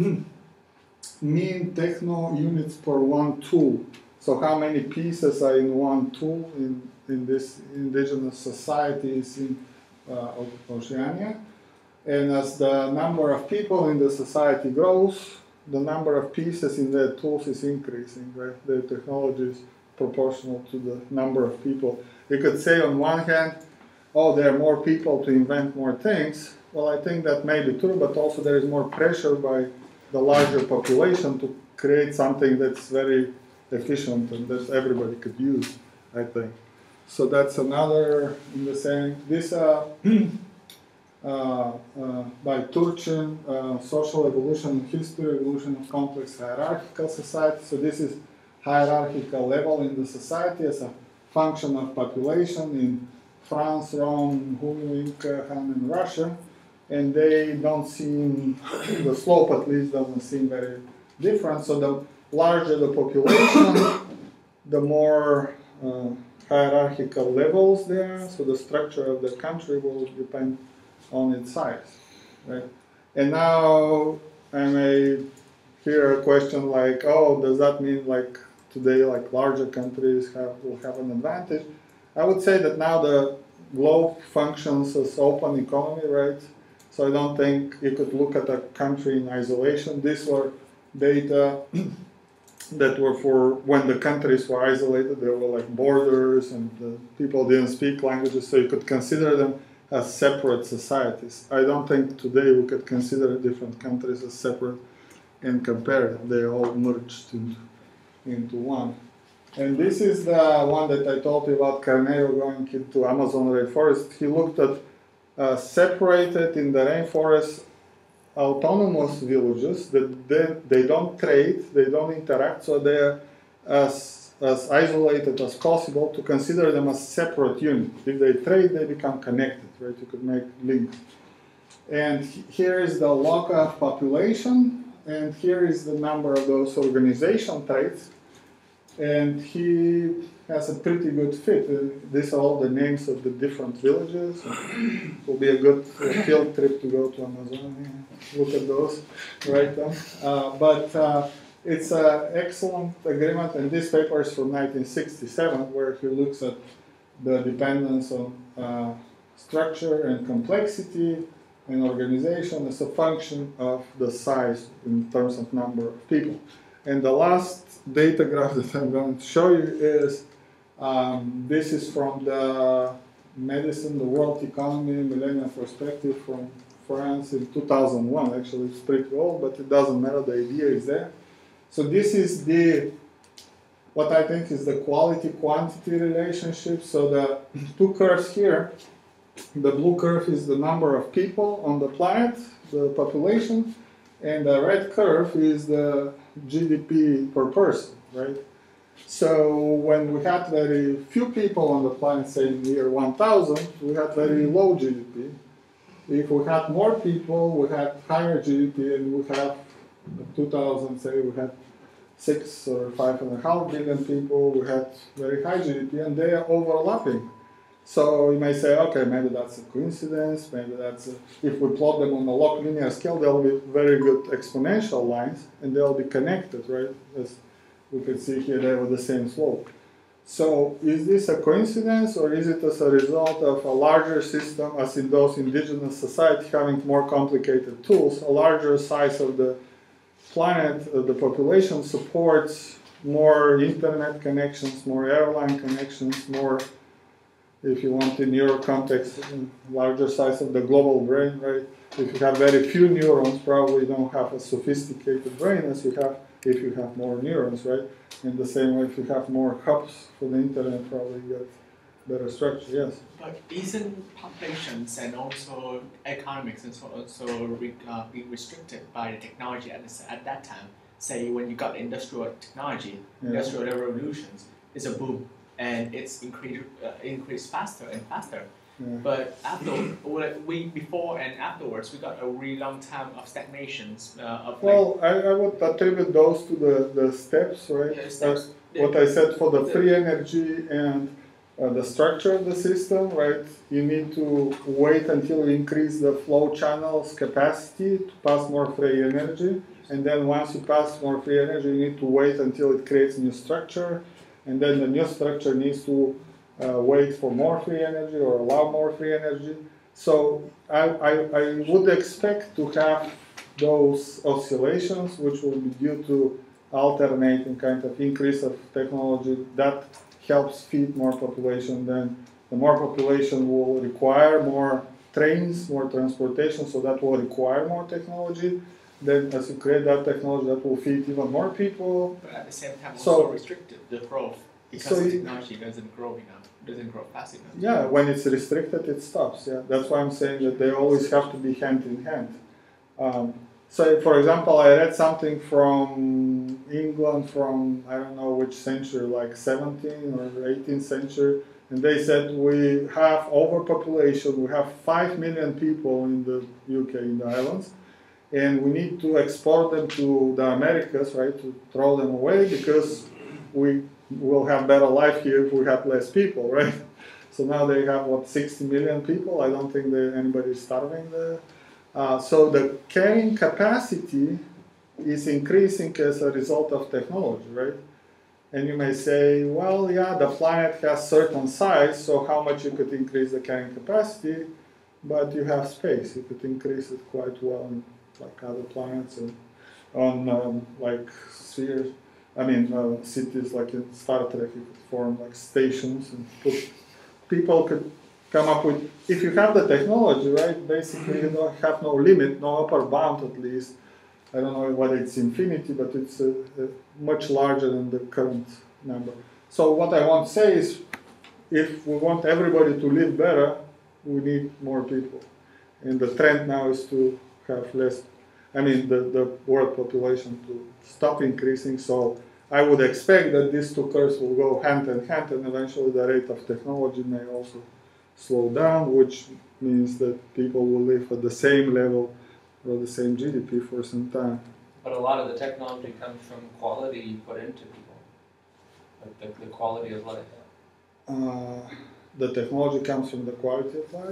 S2: mean techno units per one tool. So how many pieces are in one tool in this indigenous societies in Oceania. And as the number of people in the society grows, the number of pieces in their tools is increasing, right? The technology is proportional to the number of people. You could say on one hand, oh, there are more people to invent more things. Well, I think that may be true, but also there is more pressure by the larger population to create something that's very efficient and that everybody could use, I think. So that's another in the same. This by Turchin, Social Evolution and History, Evolution of Complex Hierarchical Society. So this is hierarchical level in the society as a function of population in France, Rome, Hulu, Han, and Russia, and they don't seem, the slope at least doesn't seem very different. So the larger the population, the more hierarchical levels there. So the structure of the country will depend on its size, right? And now I may hear a question like, oh, does that mean like today, like larger countries will have an advantage? I would say that now the globe functions as open economy, right? So I don't think you could look at a country in isolation. These were data that were for when the countries were isolated. There were like borders and people didn't speak languages, so you could consider them as separate societies. I don't think today we could consider different countries as separate and compare them. They all merged into one. And this is the one that I told you about, Carneiro going into Amazon rainforest. He looked at separated in the rainforest autonomous villages that they don't trade, they don't interact, so they're as isolated as possible to consider them as separate units. If they trade, they become connected, right? You could make links. And here is the log of population, and here is the number of those organization traits. And he has a pretty good fit. These are all the names of the different villages. It will be a good field trip to go to Amazon and look at those, write them. But it's an excellent agreement, and this paper is from 1967, where he looks at the dependence on structure and complexity and organization as a function of the size in terms of number of people. And the last data graph that I'm going to show you is, this is from the Medicine, the World Economy, Millennium Perspective from France in 2001. Actually, it's pretty old, but it doesn't matter. The idea is there. So this is what I think is the quality-quantity relationship. So the two curves here, the blue curve is the number of people on the planet, the population, and the red curve is the GDP per person, right? So when we had very few people on the planet, say in the year 1000, we had very low GDP. If we had more people, we had higher GDP, and we have 2000, say we had 6 or 5.5 billion people, we had very high GDP, and they are overlapping. So you may say, okay, maybe that's a coincidence, maybe if we plot them on a log linear scale, they'll be very good exponential lines, and they'll be connected, right? As we can see here, they have the same slope. So is this a coincidence, or is it as a result of a larger system, as in those indigenous societies having more complicated tools, a larger size of the planet, the population supports more internet connections, more airline connections, more, if you want in your context, larger size of the global brain, right? If you have very few neurons, probably you don't have a sophisticated brain as you have if you have more neurons, right? In the same way, if you have more hubs for the internet, probably you get better structure, yes.
S3: But isn't populations and also economics and so also being restricted by the technology at that time? Say when you got industrial technology, industrial revolutions, it's a boom. And it's increased faster and faster. Yeah. But before and afterwards, we got a really long time of stagnations.
S2: I would attribute those to the steps, right? Yeah, steps. What I said for the free energy and the structure of the system, right? You need to wait until you increase the flow channels capacity to pass more free energy. And then once you pass more free energy, you need to wait until it creates new structure. And then the new structure needs to wait for more free energy or allow more free energy. So I would expect to have those oscillations, which will be due to alternating kind of increase of technology that helps feed more population. Then the more population will require more trains, more transportation, so that will require more technology. Then as you create that technology, that will feed even more people.
S3: But at the same time, also restricted the growth because the technology doesn't grow enough, doesn't grow fast enough.
S2: Yeah, when it's restricted, it stops. Yeah, that's why I'm saying that they always have to be hand in hand. So, for example, I read something from England from, I don't know which century, like 17th or 18th century, and they said we have overpopulation, we have 5 million people in the UK, in the islands, and we need to export them to the Americas, right, to throw them away because we will have better life here if we have less people, right? So now they have, what, 60 million people? I don't think anybody is starving there. So the carrying capacity is increasing as a result of technology, right? And you may say, well, yeah, the planet has certain size, so how much you could increase the carrying capacity, but you have space. You could increase it quite well in like other planets and on like spheres. I mean, cities like in Star Trek, you could form like stations and people could come up with, if you have the technology, right, basically you don't have no limit, no upper bound at least. I don't know whether it's infinity, but it's much larger than the current number. So what I want to say is, if we want everybody to live better, we need more people. And the trend now is to have less, I mean, the world population to stop increasing. So I would expect that these two curves will go hand in hand, and eventually the rate of technology may also slow down, which means that people will live at the same level or the same GDP for some time.
S4: But a lot of the technology comes from quality you put into people, like the quality of life.
S2: The technology comes from the quality of life.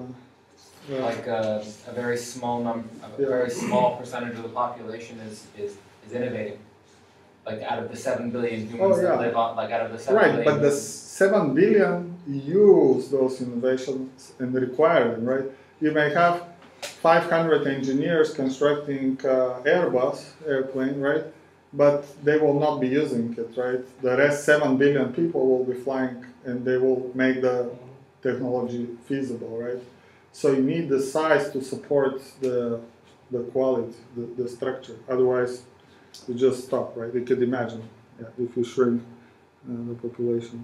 S4: Like a very small very small percentage of the population is innovating. Like out of the 7 billion humans that live on, like out of the 7 billion.
S2: Right, but the 7 billion use those innovations and require them, right? You may have 500 engineers constructing Airbus airplane, right? But they will not be using it, right? The rest 7 billion people will be flying, and they will make the technology feasible, right? So you need the size to support the quality, the structure. Otherwise, you just stop, right? You could imagine, if you shrink the population.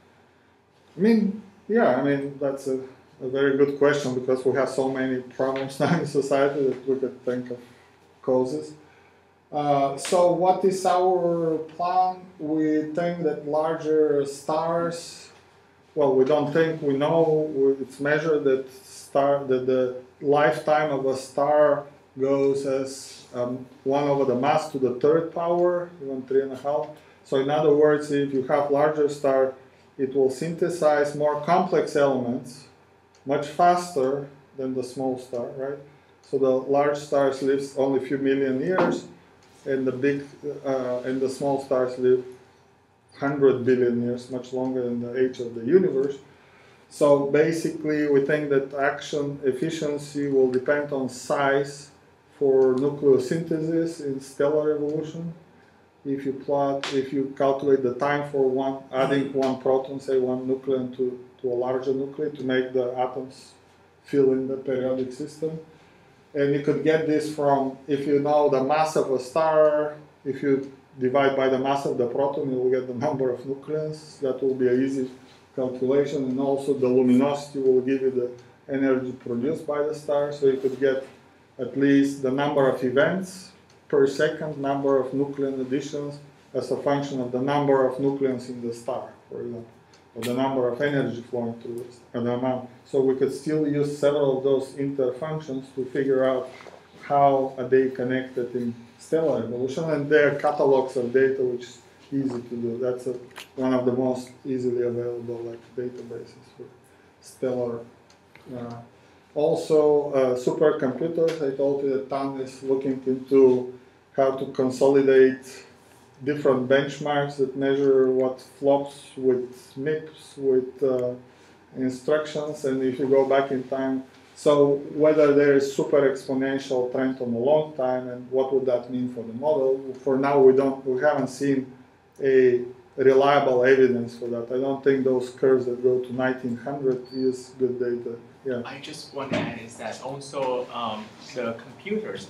S2: I mean, that's a very good question, because we have so many problems now in society that we could think of causes. So what is our plan? We think that larger stars, well, we don't think, we know, it's measured that the lifetime of a star goes as 1 over the mass to the 3rd power, even 3.5. So in other words, if you have larger star, it will synthesize more complex elements much faster than the small star, right? So the large stars live only a few million years, and the small stars live 100 billion years, much longer than the age of the universe. So basically, we think that action efficiency will depend on size for nucleosynthesis in stellar evolution. If you calculate the time for adding one proton, say one nucleon to a larger nucleus to make the atoms fill in the periodic system. And you could get this from, if you know the mass of a star, if you divide by the mass of the proton, you will get the number of nucleons. That will be an easy calculation. And also the luminosity will give you the energy produced by the star. So you could get at least the number of events per second, number of nucleon additions as a function of the number of nucleons in the star, for example, or the number of energy flowing through it, or the amount. So we could still use several of those interfunctions to figure out how are they connected in stellar evolution, and there are catalogs of data which is easy to do. That's one of the most easily available databases for stellar. Also, supercomputers. I told you that Tan is looking into how to consolidate different benchmarks that measure what flops with MIPS, with instructions, and if you go back in time, so whether there is super exponential trend on a long time, and what would that mean for the model? For now, we haven't seen a reliable evidence for that. I don't think those curves that go to 1900 use good data. Yeah.
S3: I just want to add is that also the computers,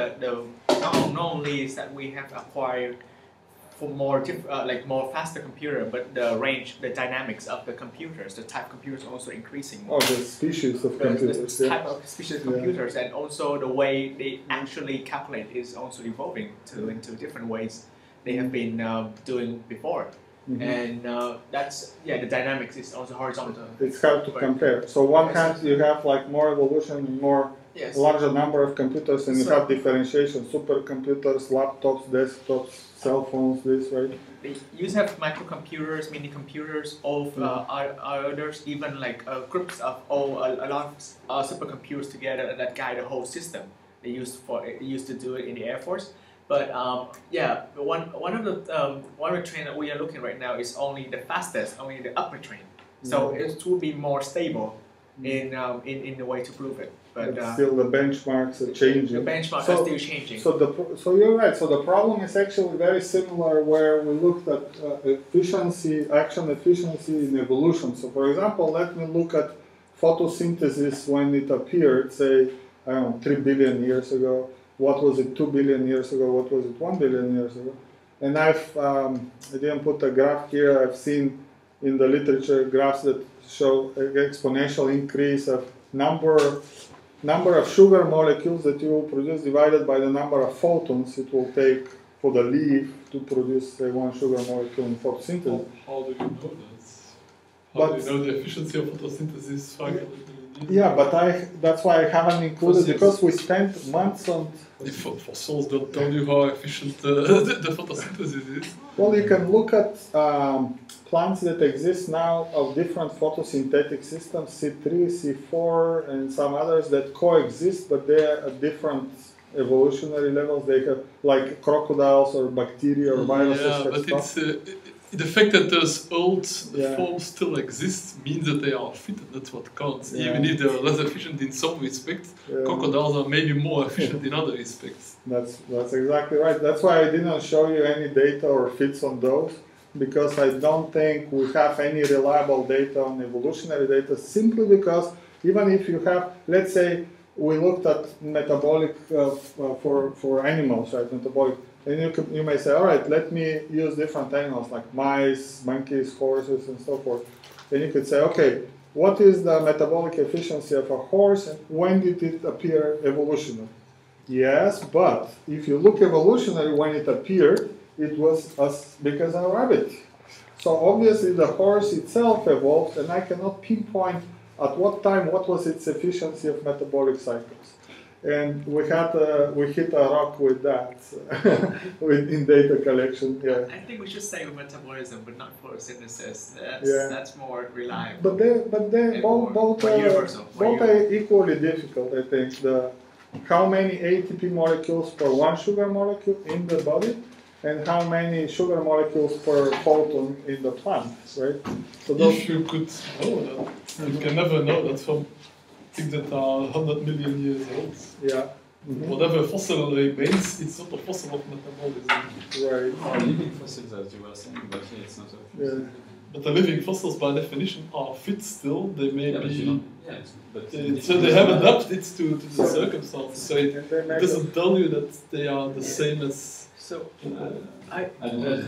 S3: not only is that we have acquired for more faster computer, but the range, the dynamics of the computers, the type of computers also increasing more.
S2: Oh, the species of computers.
S3: The type of species of computers, and also the way they actually calculate is also evolving into different ways they have been doing before. Mm-hmm. And that's, the dynamics is also horizontal.
S2: It's hard to compare. So one hand you have more evolution, more larger number of computers, and you have differentiation, supercomputers, laptops, desktops, cell phones, this, right?
S3: You have microcomputers, mini computers, all others, even groups of a lot of supercomputers together that guide the whole system. They used to do it in the Air Force. But one of the train that we are looking right now is only the fastest, only the upper train. So it will be more stable in the way to prove it. But
S2: still the benchmarks are changing.
S3: The benchmarks are still changing.
S2: So you're right. So the problem is actually very similar where we looked at action efficiency in evolution. So for example, let me look at photosynthesis when it appeared, say, I don't know, 3 billion years ago. What was it 2 billion years ago? What was it 1 billion years ago? And I didn't put a graph here. I've seen in the literature graphs that show an exponential increase of number of sugar molecules that you will produce divided by the number of photons it will take for the leaf to produce, say, 1 sugar molecule in photosynthesis.
S5: How do you know that? How do you know the efficiency of photosynthesis?
S2: Yeah, but that's why I haven't included, because we spent months on...
S5: The fossils don't tell you how efficient the photosynthesis is.
S2: Well, you can look at plants that exist now of different photosynthetic systems, C3, C4, and some others that coexist, but they're at different evolutionary levels. They have, like crocodiles or bacteria or viruses.
S5: Yeah, but it's... the fact that those old forms still exist means that they are fit, and that's what counts. Yeah. Even if they are less efficient in some respects, crocodiles are maybe more efficient in other respects.
S2: That's exactly right. That's why I didn't show you any data or fits on those. because I don't think we have any reliable data on evolutionary data, simply because even if you have, let's say, we looked at metabolic for animals, right? Metabolic, and you may say, all right, let me use different animals like mice, monkeys, horses, and so forth. Then you could say, okay, what is the metabolic efficiency of a horse, and when did it appear evolutionary? Yes, but if you look evolutionary, when it appeared, it was as big as a rabbit. So obviously the horse itself evolved, and I cannot pinpoint at what time what was its efficiency of metabolic cycles. And we hit a rock with that in data collection. Yeah.
S3: I think we should say metabolism, but not photosynthesis. That's more reliable.
S2: But they both are equally difficult. I think how many ATP molecules per one sugar molecule in the body, and how many sugar molecules per photon in the plant, right? So
S5: if you could know that, you can never know that from things that are 100 million years old.
S2: Yeah.
S5: Whatever fossil remains, it's not a fossil of metabolism.
S2: Right.
S1: Or living fossils, as you were saying, but yeah, it's not a fossil.
S2: Yeah.
S5: But the living fossils, by definition, are fit still. They may be. So they
S1: they
S5: have adapted to the circumstances. So it doesn't tell you that they are the same as.
S3: So
S1: I don't know.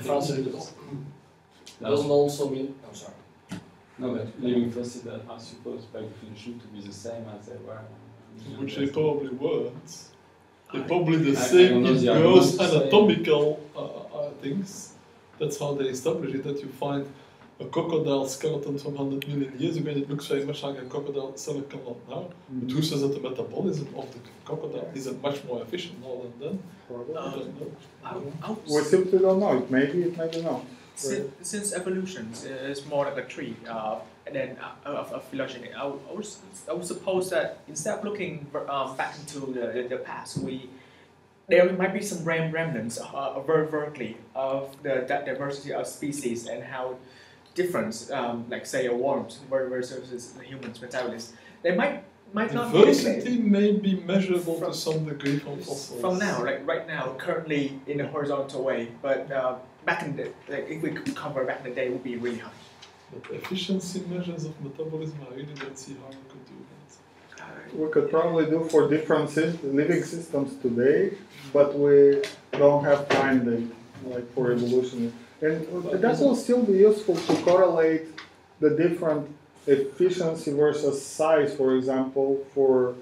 S6: Doesn't also mean. I'm sorry.
S1: No, but living fossils are supposed by definition to be the same as they were.
S5: Which they probably weren't. They're probably the same in gross anatomical things. That's how they establish it, that you find a crocodile skeleton from 100 million years ago and it looks very much like a crocodile skeleton now. But who says that the metabolism of the crocodile isn't much more efficient now than then? I don't know.
S2: We simply don't know. It may be, it may be not.
S3: Since evolution is more like a tree, and then of phylogeny, I would suppose that instead of looking back into the past, there might be some remnants vertically of the diversity of species and how different, like say a worms versus the humans metabolism. They might not be
S5: diversity may be measurable to some degree from fossils.
S3: From now, like right now, currently in a horizontal way, but back in the if we could cover back in the day, it would be really high.
S5: But the efficiency measures of metabolism, I really don't see how we could do that.
S2: We could probably do for different living systems today, but we don't have time data like for evolution. And that will still be useful to correlate the different efficiency versus size, for example, for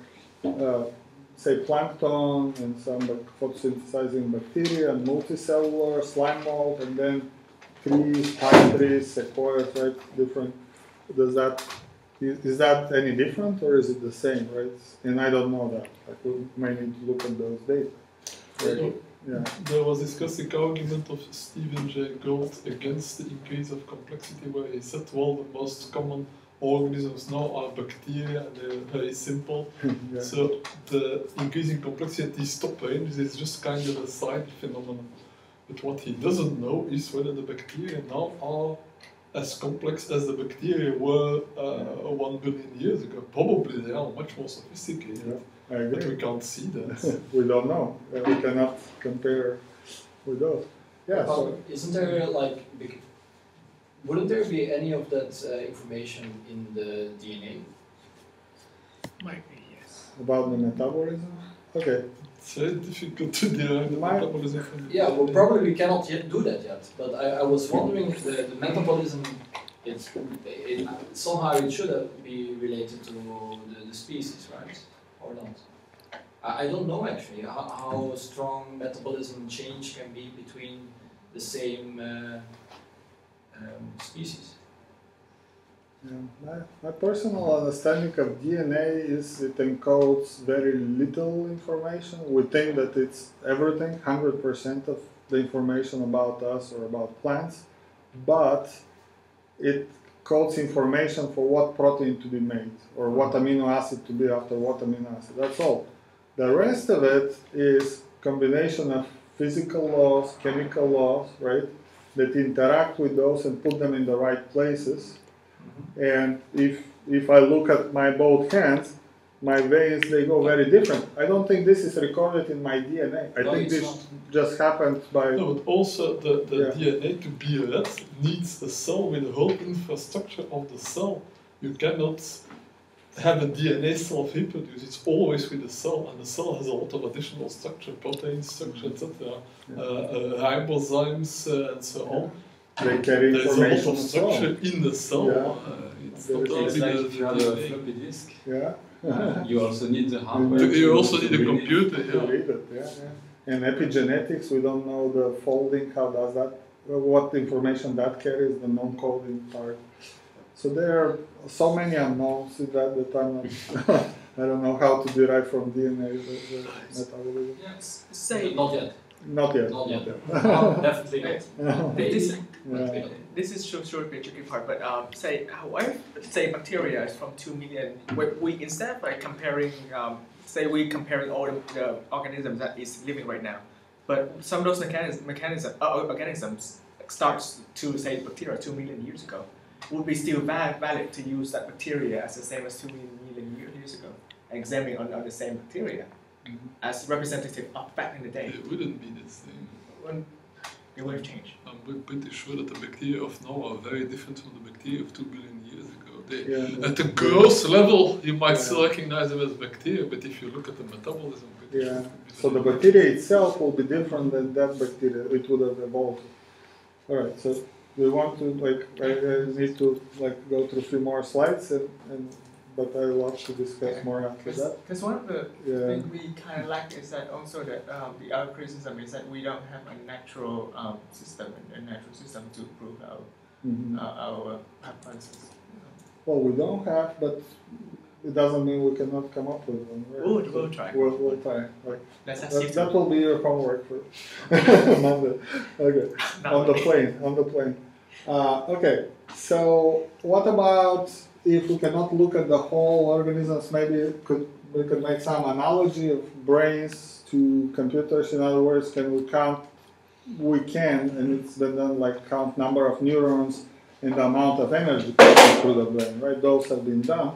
S2: say plankton and some photosynthesizing bacteria and multicellular slime mold, and then trees, pine trees, sequoias, right? Different. Is that any different or is it the same, right? And I don't know that. Like we may need to look at those data. Right? Yeah.
S5: There was this classic argument of Stephen Jay Gould against the increase of complexity, where he said, well, the most common organisms now are bacteria, and they're very simple. Yeah. So the increasing complexity at these top ranges is just kind of a side phenomenon. But what he doesn't know is whether the bacteria now are as complex as the bacteria were 1 billion years ago. Probably they are much more sophisticated. Yeah. But we can't see that.
S2: We don't know. We cannot compare with those. Yeah. So
S6: isn't there wouldn't there be any of that information in the DNA?
S3: Might be, yes.
S2: About the metabolism? Okay.
S5: It's very difficult to derive the metabolism from the
S6: well, probably we cannot yet do that yet. But I was wondering if the metabolism, somehow it should be related to the species, right? Or not? I don't know actually how strong metabolism change can be between the same species.
S2: Yeah, my personal understanding of DNA is it encodes very little information. We think that it's everything, 100% of the information about us or about plants, but it codes information for what protein to be made or what amino acid to be after what amino acid. That's all. The rest of it is combination of physical laws, chemical laws, right, that interact with those and put them in the right places. And if I look at my both hands, my veins, they go very different. I don't think this is recorded in my DNA. I think this just happened by...
S5: No, but also the DNA to be read needs a cell with the whole infrastructure of the cell. You cannot have a DNA self-reproduce. It's always with the cell, and the cell has a lot of additional structure, protein structure, etc. Ribozymes and so on.
S2: They carry
S5: There's
S2: information
S5: a lot of structure in the cell. It's not only
S1: It's like
S5: the
S1: if you have a floppy disk.
S2: Yeah.
S1: You also need the hardware.
S5: You also need a computer,
S2: to read it, And epigenetics, we don't know the folding, how does that, what information that carries, the non-coding part. So there are so many unknowns in that I'm not, I don't know how to derive from DNA the metabolism.
S6: Yes, say not yet.
S2: Not yet.
S6: Not yet. No, definitely not.
S3: This is sure a tricky part, but say however, say bacteria is from 2 million. We instead of like comparing, say we comparing all the organisms that is living right now, but some of those organisms starts to say bacteria 2 million years ago. Would be still valid to use that bacteria as the same as 2 million years ago, and examining on the same bacteria as representative of back in the day?
S5: It wouldn't be the same.
S3: It would have changed.
S5: I'm pretty sure that the bacteria of now are very different from the bacteria of 2 billion years ago. At the gross level, you might still recognize them as bacteria, but if you look at the metabolism,
S2: so the bacteria itself will be different than that bacteria. It would have evolved. All right. So we want to I need to go through a few more slides, but I love to discuss more after that.
S3: Because one of the things we kind of lack is that also that the other criticism is that we don't have a natural system to prove our hypothesis.
S2: Well, we don't have, but it doesn't mean we cannot come up with one. Right?
S3: We'll try.
S2: We'll try.
S3: That
S2: will be your homework for Monday. Okay. On the plane. Okay. So what about if we cannot look at the whole organisms? Maybe we could make some analogy of brains to computers. In other words, can we count? We can, and it's been done count number of neurons and the amount of energy passing through the brain. Right? Those have been done.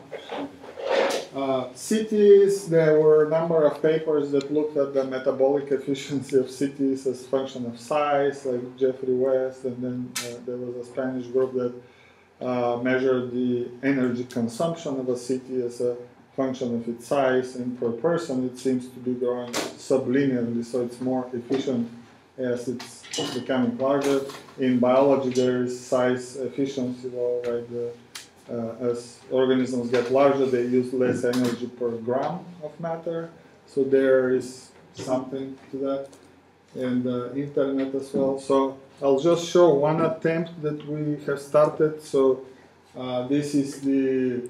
S2: Cities, there were a number of papers that looked at the metabolic efficiency of cities as a function of size, like Jeffrey West, and then there was a Spanish group that measured the energy consumption of a city as a function of its size, and per person it seems to be growing sublinearly, so it's more efficient as it's becoming larger. In biology there is size efficiency law, right? As organisms get larger, they use less energy per gram of matter. So there is something to that. And internet as well. So I'll just show one attempt that we have started. So this is the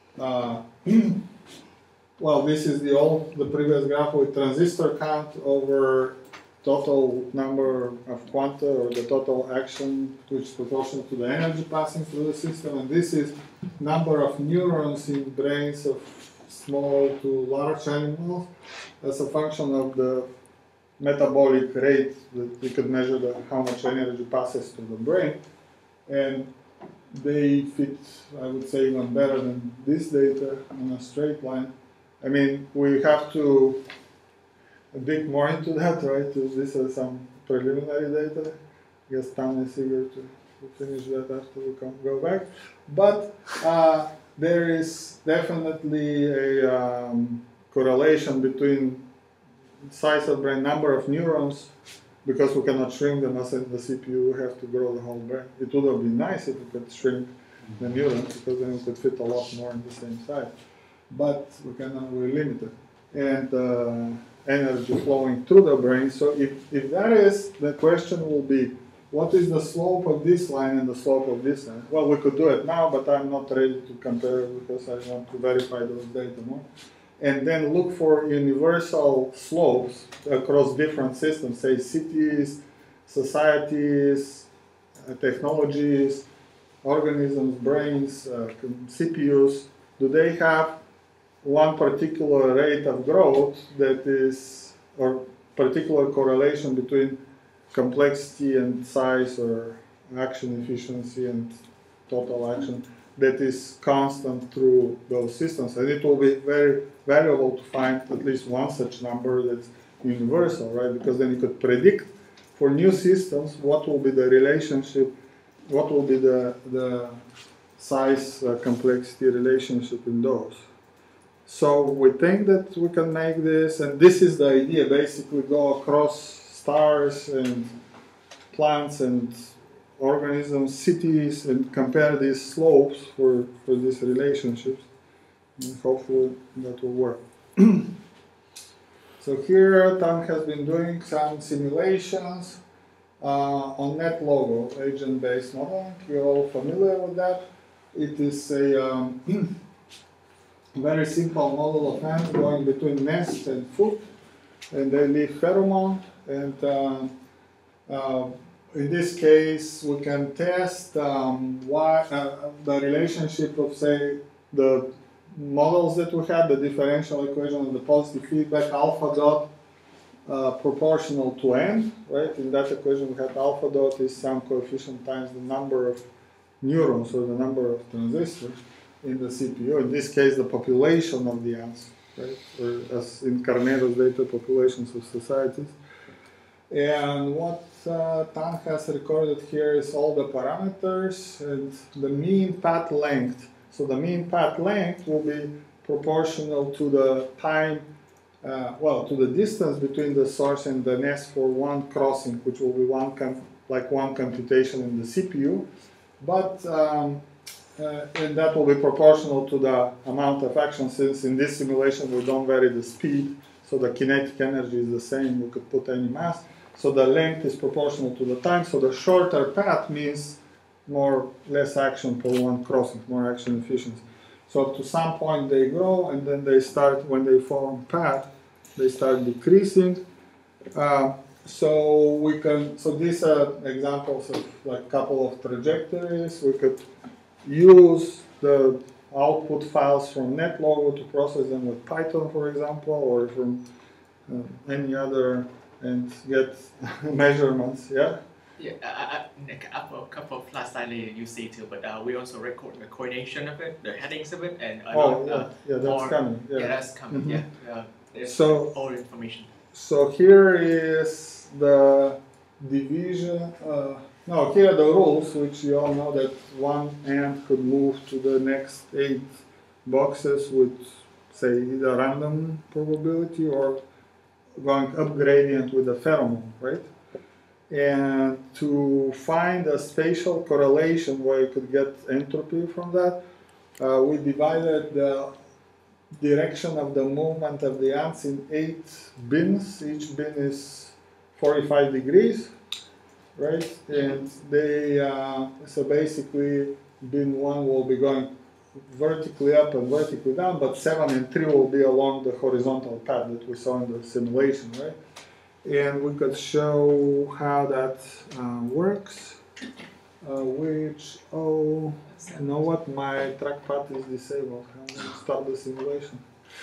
S2: this is the previous graph with transistor count over total number of quanta, or the total action, which is proportional to the energy passing through the system. And this is number of neurons in brains of small to large animals as a function of the metabolic rate that we could measure how much energy passes through the brain. And they fit, I would say, even better than this data on a straight line. I mean, we have to dig more into that, right? This is some preliminary data. I guess Tom is eager to finish that after we go back. But there is definitely a correlation between size of brain, number of neurons, because we cannot shrink them as in the CPU, we have to grow the whole brain. It would have been nice if we could shrink the neurons, because then we could fit a lot more in the same size. But we cannot, we're limited. And energy flowing through the brain. So if that is, the question will be, what is the slope of this line and the slope of this line? Well, we could do it now, but I'm not ready to compare it because I want to verify those data more. And then look for universal slopes across different systems, say cities, societies, technologies, organisms, brains, CPUs. Do they have one particular rate of growth that is, or particular correlation between complexity and size, or action efficiency and total action? that is constant through those systems. And it will be very valuable to find at least one such number that's universal, right? Because then you could predict for new systems what will be the relationship, what will be the size complexity relationship in those. So we think that we can make this, and this is the idea, basically go across stars and plants and organisms, cities, and compare these slopes for these relationships. And hopefully that will work. So here Tom has been doing some simulations on NetLogo, agent-based modeling. You're all familiar with that. It is a very simple model of ants going between nest and food, and they leave pheromone. And in this case, we can test the relationship of, say, the models that we had, the differential equation of the positive feedback, alpha dot proportional to n, right? In that equation, we had alpha dot is some coefficient times the number of neurons or the number of transistors in the CPU. In this case, the population of the ants, right? Or as in Carnero's data, populations of societies. And what Tan has recorded here is all the parameters and the mean path length. So the mean path length will be proportional to the time, to the distance between the source and the nest for one crossing, which will be one computation in the CPU. But and that will be proportional to the amount of action, since in this simulation we don't vary the speed, so the kinetic energy is the same, we could put any mass. So the length is proportional to the time, so the shorter path means less action per one crossing, more action efficiency. So up to some point they grow, and then they start, when they form path, they start decreasing. So these are examples of like couple of trajectories. We could use the output files from NetLogo to process them with Python, for example, or from any other, and get measurements. Yeah.
S3: Yeah, a couple of slides later you see too, but we also record the coordination of it, the headings of it, and
S2: that's coming. Yeah,
S3: that's coming.
S2: Mm-hmm.
S3: There's
S2: so
S3: all the information.
S2: So here is the division. Here are the rules, which you all know that one ant could move to the next 8 boxes with, say, either random probability or going up gradient with a pheromone, right? And to find a spatial correlation where you could get entropy from that, we divided the direction of the movement of the ants in 8 bins. Each bin is 45 degrees, right? And they, so basically bin 1 will be going vertically up and vertically down, but 7 and 3 will be along the horizontal path that we saw in the simulation, right? And we could show how that works, you know what, my trackpad is disabled. How do I start the simulation?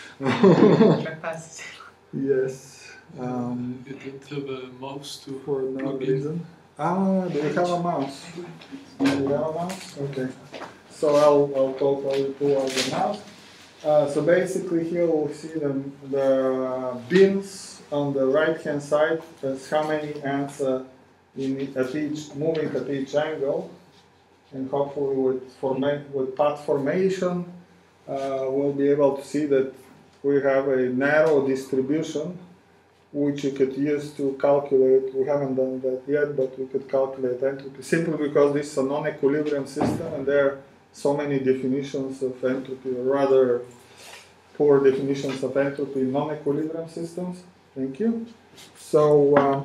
S3: Trackpad.
S2: Yes.
S5: You don't have a mouse to
S2: for no
S5: plug
S2: reason. Do you have a mouse? Do you have a mouse? Okay. So I'll totally pull out the mouse. So basically here we'll see the bins on the right hand side. That's how many ants moving at each angle. And hopefully with path formation, we'll be able to see that we have a narrow distribution, which you could use to calculate. We haven't done that yet, but we could calculate entropy, simply because this is a non-equilibrium system, and there are so many definitions of entropy, or rather poor definitions of entropy in non-equilibrium systems. Thank you. So,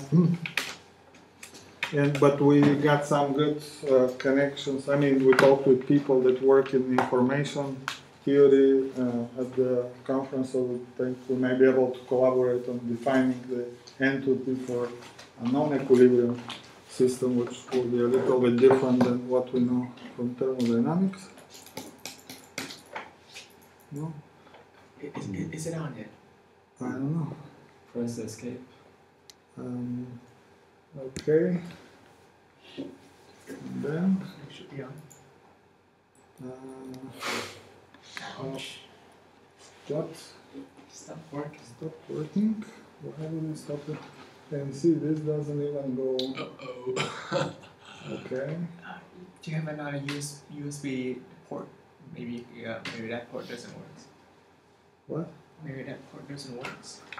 S2: but we got some good connections. I mean, we talked with people that work in information theory at the conference, so we think we may be able to collaborate on defining the entropy for a non-equilibrium system, which will be a little bit different than what we know from thermodynamics. No?
S3: Is it on yet?
S2: I don't know.
S1: Press escape.
S2: Okay. And then
S3: It should be on. Ouch.
S2: What?
S3: Stop working.
S2: Stop working? Why did it stop it? And see, this doesn't even go.
S5: Uh-oh.
S2: Okay.
S3: Do you have another USB port? Maybe maybe that port doesn't work.
S2: What?
S3: Maybe that port doesn't work.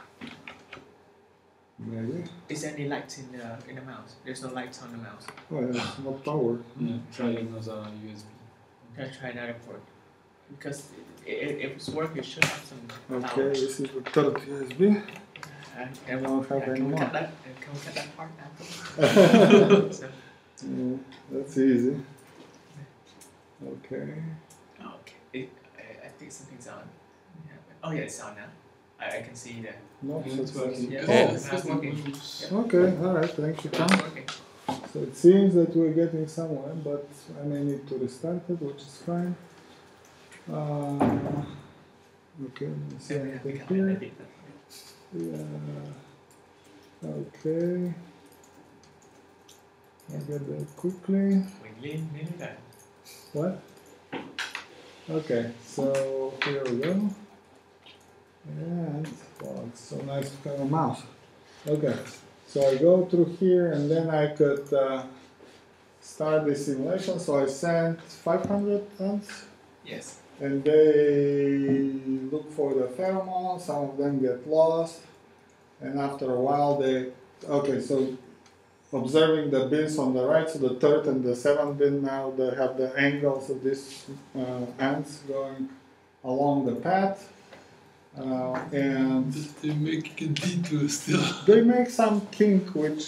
S2: Maybe.
S3: Is there any lights in the mouse? There's no lights on the mouse.
S2: Oh, yeah, it's not power.
S1: Yeah, try another USB.
S3: Can I try another port? Because if it's working, it should have some
S2: Okay,
S3: power.
S2: this is the third USB.
S3: And
S2: don't have any
S3: can we
S2: more.
S3: cut that? Can we cut that part after? So,
S2: Yeah, that's easy. Okay.
S3: okay. I think something's on. Yeah. Oh yeah, it's on now. I can see that.
S2: No,
S1: Yeah, it's working.
S3: Yeah,
S2: Oh.
S3: it's working. Yeah.
S2: Okay, alright, thank you, Tom.
S3: It's working.
S2: So it seems that we're getting somewhere, but I may need to restart it, which is fine. Okay, let me see
S3: Yeah, we
S2: anything
S3: can
S2: here.
S3: edit that.
S2: Yeah. Okay. I'll get that quickly.
S3: We need that.
S2: What? Okay, so here we go. And wow, it's so nice to have a mouse. Okay, so I go through here and then I could start the simulation. So I sent 500 ants
S3: Yes.
S2: and they look for the pheromones. Some of them get lost, and after a while they. Okay, so observing the bins on the right, so the third and the seventh bin now they have the angles of these ants going along the path. And
S5: They make a detour still.
S2: they make some kink which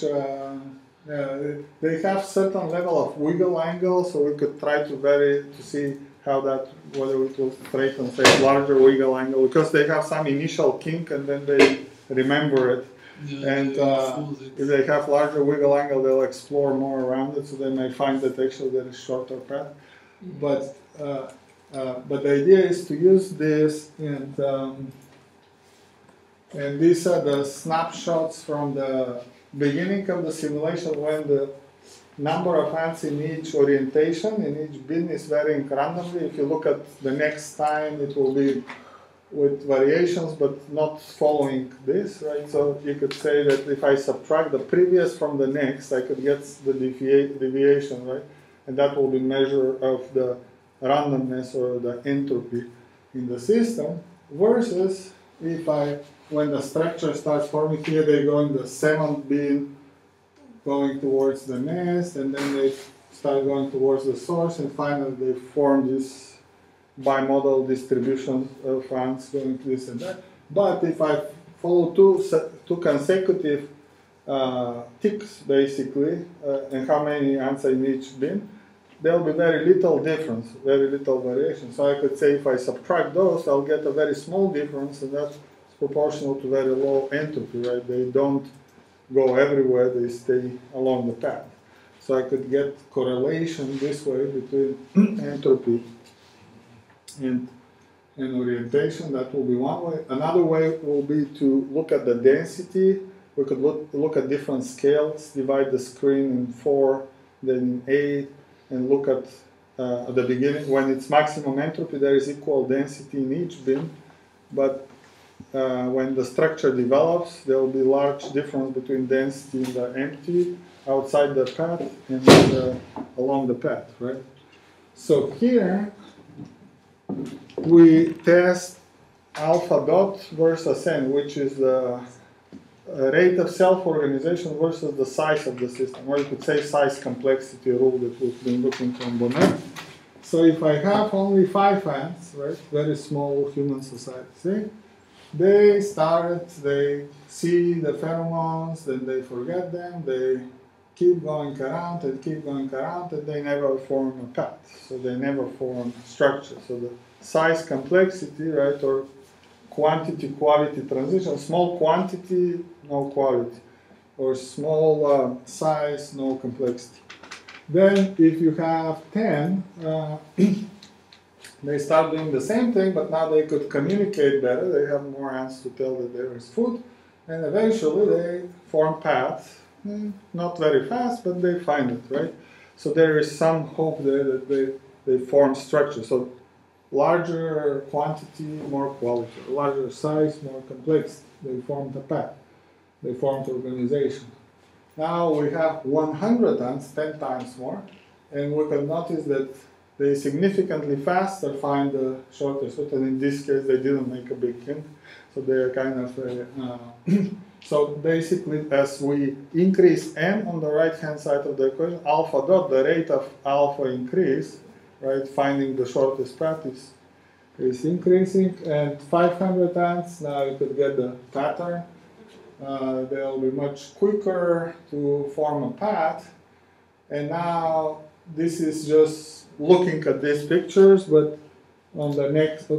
S2: they have certain level of wiggle angle, so we could try to vary to see how that, whether it will straighten, say, larger wiggle angle, because they have some initial kink and then they remember it.
S5: Yeah,
S2: And if they have larger wiggle angle, they'll explore more around it, so they may find that actually there is shorter path. But the idea is to use this, and these are the snapshots from the beginning of the simulation when the number of ants in each orientation, in each bin, is varying randomly. If you look at the next time, it will be with variations, but not following this, right? So you could say that if I subtract the previous from the next, I could get the deviation, right? And that will be measure of the randomness or the entropy in the system, versus if when the structure starts forming here, they go in the seventh bin, going towards the nest, and then they start going towards the source, and finally they form this bimodal distribution of ants going to this and that. But if I follow two consecutive ticks, basically, and how many ants in each bin, there will be very little difference, very little variation. So I could say if I subtract those, I'll get a very small difference, and that's proportional to very low entropy, right? They don't go everywhere, they stay along the path. So I could get correlation this way between entropy and orientation. That will be one way. Another way will be to look at the density. We could look at different scales, divide the screen in 4, then in 8, and look at the beginning. When it's maximum entropy, there is equal density in each bin, but when the structure develops, there will be large difference between density in the empty, outside the path, and along the path, right? So here, we test alpha dot versus n, which is the rate of self-organization versus the size of the system, or you could say size complexity rule that we've been looking from Bonnet. So if I have only 5 ants, right, very small human society, see, they see the pheromones, then they forget them, they keep going around, and they never form a path. So they never form structure. So the size complexity, right, or quantity-quality transition, small quantity, no quality, or small size, no complexity. Then if you have 10, they start doing the same thing, but now they could communicate better. They have more ants to tell that there is food, and eventually they form paths. Not very fast, but they find it, right? So there is some hope there that they they form structure. So larger quantity, more quality. Larger size, more complexity. They form the path. They form the organization. Now we have 100 ants, 10 times more, and we can notice that they significantly faster find the shortest route, and in this case they didn't make a big hint, so they are kind of so basically as we increase n on the right hand side of the equation, alpha dot, the rate of alpha increase, right, finding the shortest path is increasing, and 500 ants, now you could get the pattern. They'll be much quicker to form a path, and now this is just looking at these pictures, but on the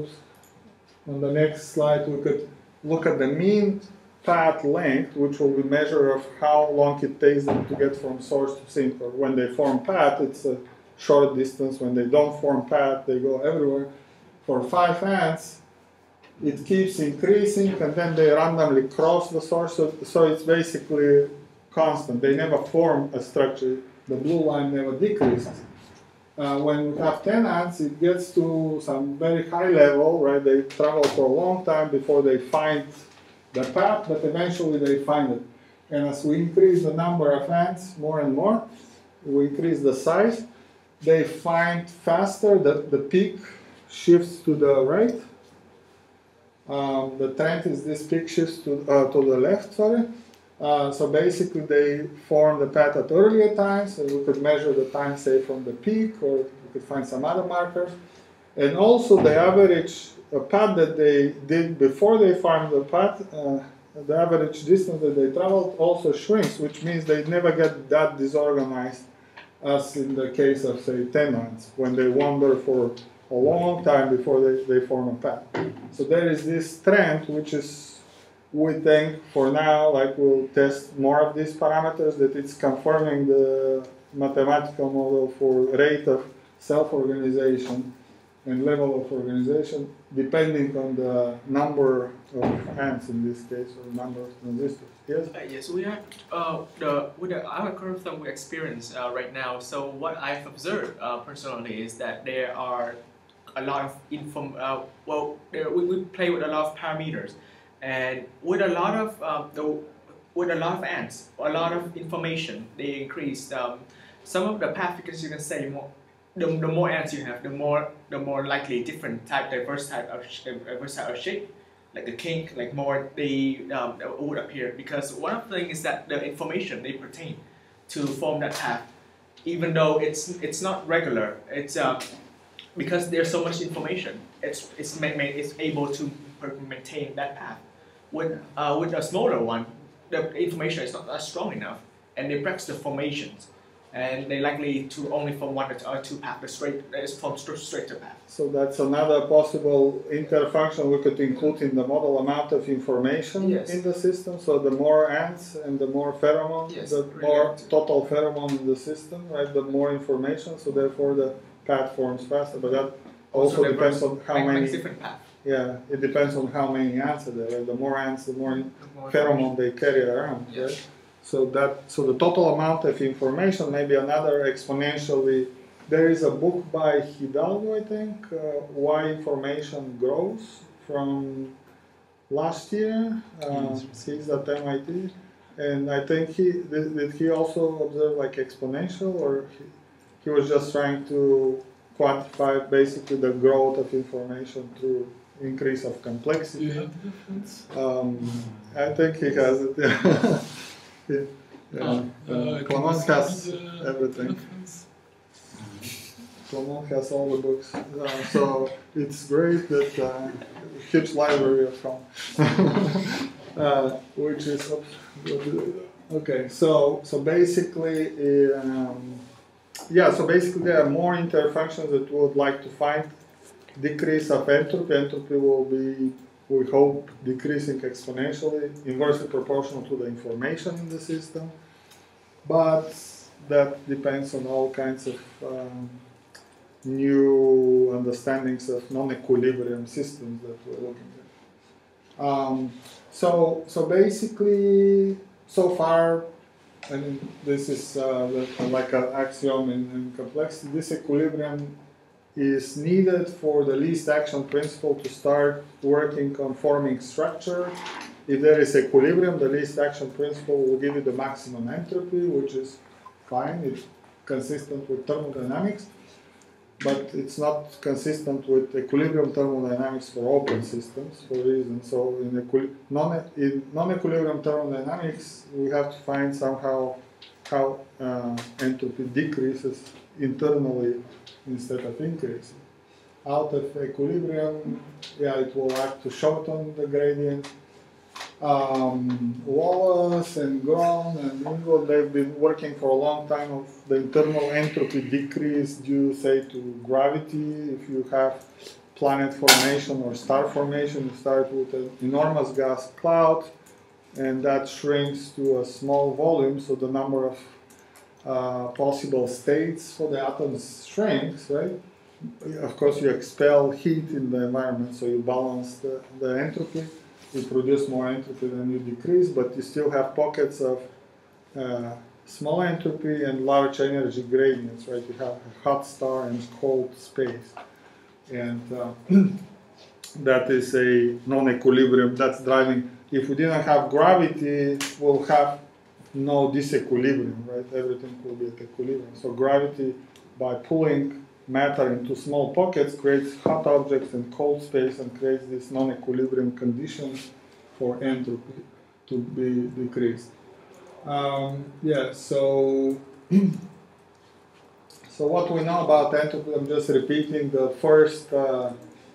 S2: next slide we could look at the mean path length, which will be a measure of how long it takes them to get from source to sink. Or when they form path, it's a short distance. When they don't form path, they go everywhere. For 5 ants, it keeps increasing, and then they randomly cross the source, so it's basically constant. They never form a structure. The blue line never decreases. When we have 10 ants, it gets to some very high level, right? They travel for a long time before they find the path, but eventually they find it. And as we increase the number of ants more and more, we increase the size, they find faster, the peak shifts to the right. The trend is this peak shifts to the left, sorry. So basically they form the path at earlier times, and we could measure the time, say, from the peak, or we could find some other markers. And also the average path that they did before they formed the path, the average distance that they traveled also shrinks, which means they never get that disorganized as in the case of, say, 10 ants, when they wander for a long time before they form a path. So there is this trend, which is, we think, for now, like we'll test more of these parameters, that it's confirming the mathematical model for rate of self-organization and level of organization, depending on the number of ants in this case, or number of transistors. Yes?
S3: Yes, we have with the algorithm that we experience right now. So what I've observed personally is that there are a lot of we play with a lot of parameters, and with a lot of ants, a lot of information, they increase some of the path, because you can say the more ants you have, the more likely different type, diverse type of shape, like the kink, like more they would appear, because one of the things is that the information they pertain to form that path, even though it's not regular, it's because there's so much information, it's able to maintain that path. With a smaller one, the information is not as strong enough, and they practice the formations, and they likely to only form one or two paths, from straight to path.
S2: So that's another possible interfunction we could include in the model, amount of information in the system. So the more ants and the more pheromone, the more total pheromone in the system, right? The more information, so therefore the path forms faster. But that also depends on how many
S3: different paths.
S2: Yeah, it depends on how many ants are there. Right? The more ants, the more pheromone they carry around.
S3: Yes.
S2: Right? So the total amount of information, maybe another exponentially. There is a book by Hidalgo, I think, Why Information Grows, from last year. He's at MIT, and I think did he also observe like exponential, or he was just trying to quantify basically the growth of information through increase of complexity.
S5: You have the difference?
S2: I think he has it. Clement has everything. Clement has all the books, so it's great that keeps library of home, which is okay. So basically, so basically there are more interfunctions that we would like to find. Decrease of entropy. Entropy will be, we hope, decreasing exponentially, inversely proportional to the information in the system. But that depends on all kinds of new understandings of non-equilibrium systems that we're looking at. So basically, so far, and this is like an axiom in complexity, this equilibrium is needed for the least action principle to start working on forming structure. If there is equilibrium, the least action principle will give you the maximum entropy, which is fine, it's consistent with thermodynamics, but it's not consistent with equilibrium thermodynamics for open systems for a reason. So in non-equilibrium thermodynamics, we have to find somehow how entropy decreases internally instead of increasing. Out of equilibrium, yeah, it will act to shorten the gradient. Wallace and Gron and Ingold, they've been working for a long time of the internal entropy decrease due, say, to gravity. If you have planet formation or star formation, you start with an enormous gas cloud, and that shrinks to a small volume, so the number of possible states for the atoms shrinks, right? Of course, you expel heat in the environment, so you balance the entropy. You produce more entropy than you decrease, but you still have pockets of small entropy and large energy gradients, right? You have a hot star and cold space. And that is a non-equilibrium that's driving. If we didn't have gravity, we'll have no disequilibrium, right? Everything will be at equilibrium. So gravity, by pulling matter into small pockets, creates hot objects and cold space and creates these non-equilibrium conditions for entropy to be decreased. Yeah, so so what we know about entropy, I'm just repeating the first law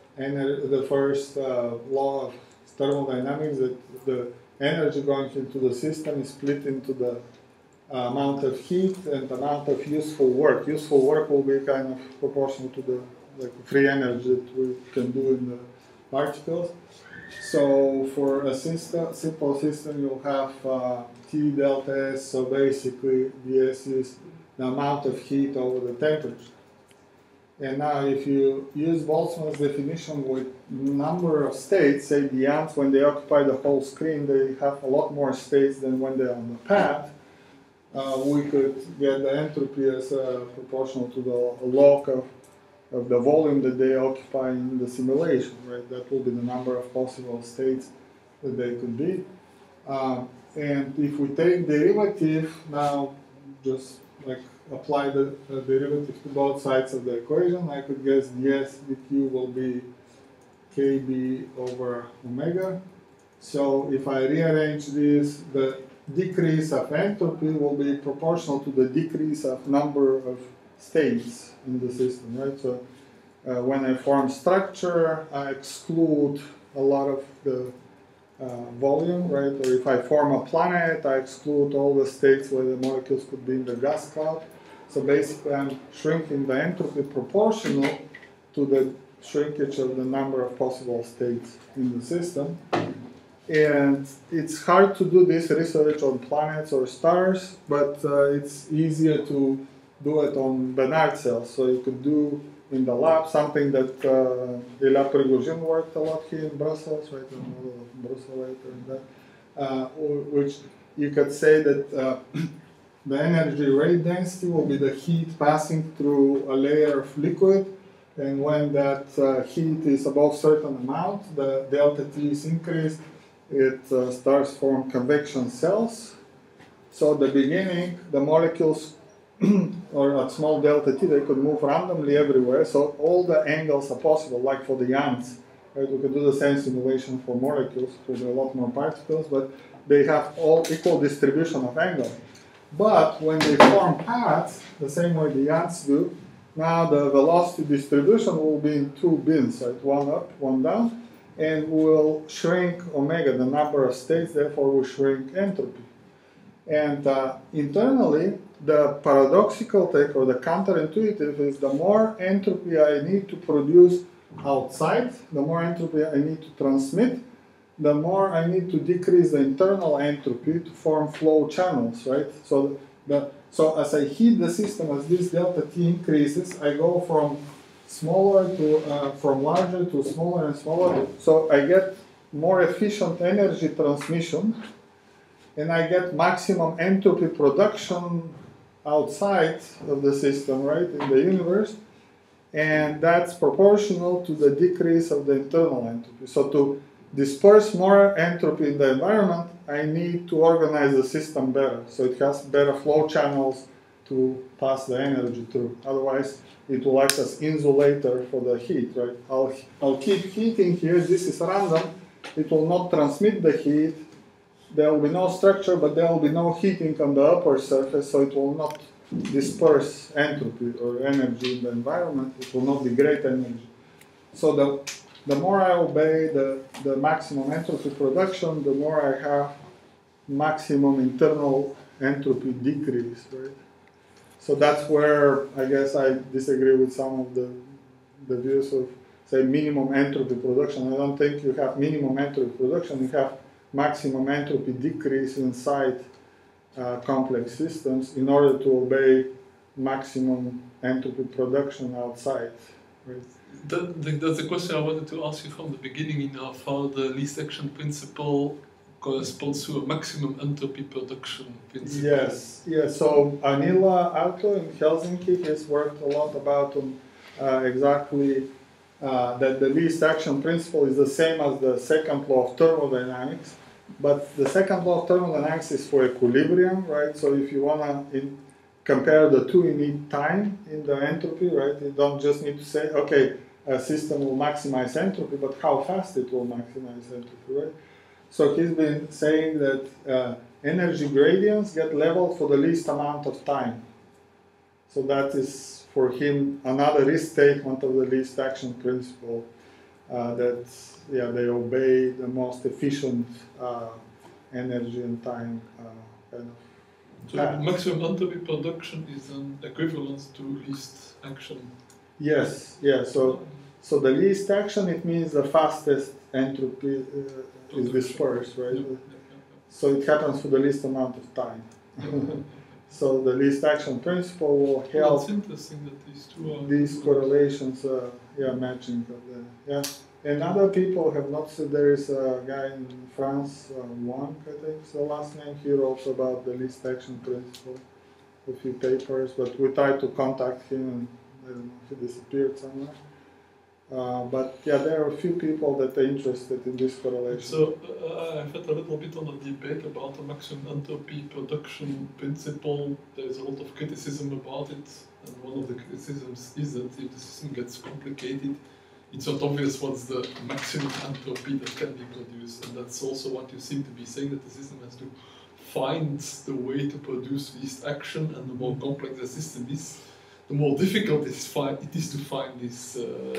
S2: of thermodynamics, that the energy going into the system is split into the amount of heat and amount of useful work. Useful work will be kind of proportional to the free energy that we can do in the particles. So for a simple system, you'll have T delta S, so basically ds is the amount of heat over the temperature. And now if you use Boltzmann's definition with number of states, say the ants, when they occupy the whole screen, they have a lot more states than when they're on the path. We could get the entropy as proportional to the log of the volume that they occupy in the simulation, right? That will be the number of possible states that they could be. And if we take derivative, now just like apply the derivative to both sides of the equation, I could guess ds dq will be kb over omega. So if I rearrange this, the decrease of entropy will be proportional to the decrease of number of states in the system, right? So when I form structure, I exclude a lot of the volume, right? Or if I form a planet, I exclude all the states where the molecules could be in the gas cloud. So basically, I'm shrinking the entropy proportional to the shrinkage of the number of possible states in the system. And it's hard to do this research on planets or stars, but it's easier to do it on Banach cells. So you could do in the lab something that Ilya Prigozhin worked a lot here in Brussels, right? In the model of Brussels, which you could say that the energy rate density will be the heat passing through a layer of liquid, and when that heat is above certain amount, the delta T is increased. It starts from convection cells. So at the beginning, the molecules, or at small delta T, they could move randomly everywhere. So all the angles are possible, like for the ants. Right? We could do the same simulation for molecules, with a lot more particles, but they have all equal distribution of angles. But when they form paths, the same way the ants do, now the velocity distribution will be in two bins, right? One up, one down. And we'll shrink omega, the number of states, therefore we shrink entropy. And internally, the paradoxical take, or the counterintuitive, is the more entropy I need to produce outside, the more entropy I need to transmit, the more I need to decrease the internal entropy to form flow channels, right? So as I heat the system, as this delta T increases, I go from smaller to from larger to smaller and smaller, so I get more efficient energy transmission, and I get maximum entropy production outside of the system, right, in the universe. and that's proportional to the decrease of the internal entropy. So to disperse more entropy in the environment, I need to organize the system better, so it has better flow channels to pass the energy through. Otherwise, it will act as insulator for the heat, right? I'll keep heating here. This is random. It will not transmit the heat. There will be no structure, but there will be no heating on the upper surface, so it will not disperse entropy or energy in the environment. It will not degrade energy. So the more I obey the maximum entropy production, the more I have maximum internal entropy decrease, right? So that's where I guess I disagree with some of the views of, say, minimum entropy production. I don't think you have minimum entropy production. You have maximum entropy decrease inside complex systems in order to obey maximum entropy production outside. Right?
S5: That's the question I wanted to ask you from the beginning, of how the least action principle corresponds to a maximum entropy production principle.
S2: Yes, yes. So Anila Aalto in Helsinki has worked a lot about exactly that the least action principle is the same as the second law of thermodynamics, but the second law of thermodynamics is for equilibrium, right? So if you want to compare the two, you need time in the entropy, right? You don't just need to say, okay, a system will maximize entropy, but how fast it will maximize entropy, right? So he's been saying that energy gradients get leveled for the least amount of time. So that is, for him, another restatement of the least action principle, that they obey the most efficient energy and time kind of.
S5: So maximum entropy production is an equivalent to least action.
S2: Yes, yeah. So the least action, it means the fastest entropy is dispersed, right? Yep. So it happens for the least amount of time. So the least action principle will help.
S5: Well, it's interesting that these two are
S2: these correlations, matching. And other people have noticed there is a guy in France, Wang, I think is the last name. He wrote about the least action principle, a few papers, but we tried to contact him and I don't know if he disappeared somewhere. But yeah, there are a few people that are interested in this correlation.
S5: So I've had a little bit on a debate about the maximum entropy production principle. There's a lot of criticism about it, and one of the criticisms is that if the system gets complicated, it's not obvious what's the maximum entropy that can be produced, and that's also what you seem to be saying, that the system has to find the way to produce least action, and the more complex the system is, the more difficult it is to find this.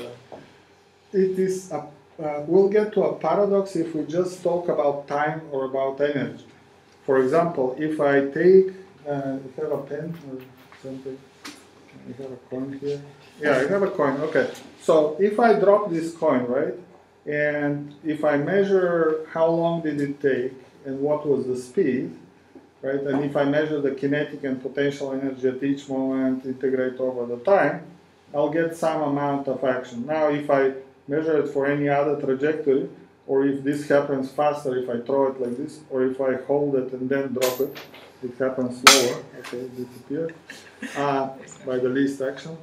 S2: It is. We'll get to a paradox if we just talk about time or about energy. For example, if I take, you have a pen or something? I have a coin here. Yeah, I have a coin. Okay. So if I drop this coin, right, and if I measure how long did it take and what was the speed, right? And if I measure the kinetic and potential energy at each moment, integrate over the time, I'll get some amount of action. Now, if I measure it for any other trajectory, or if this happens faster, if I throw it like this, or if I hold it and then drop it, it happens slower. Okay, it disappeared by the least action.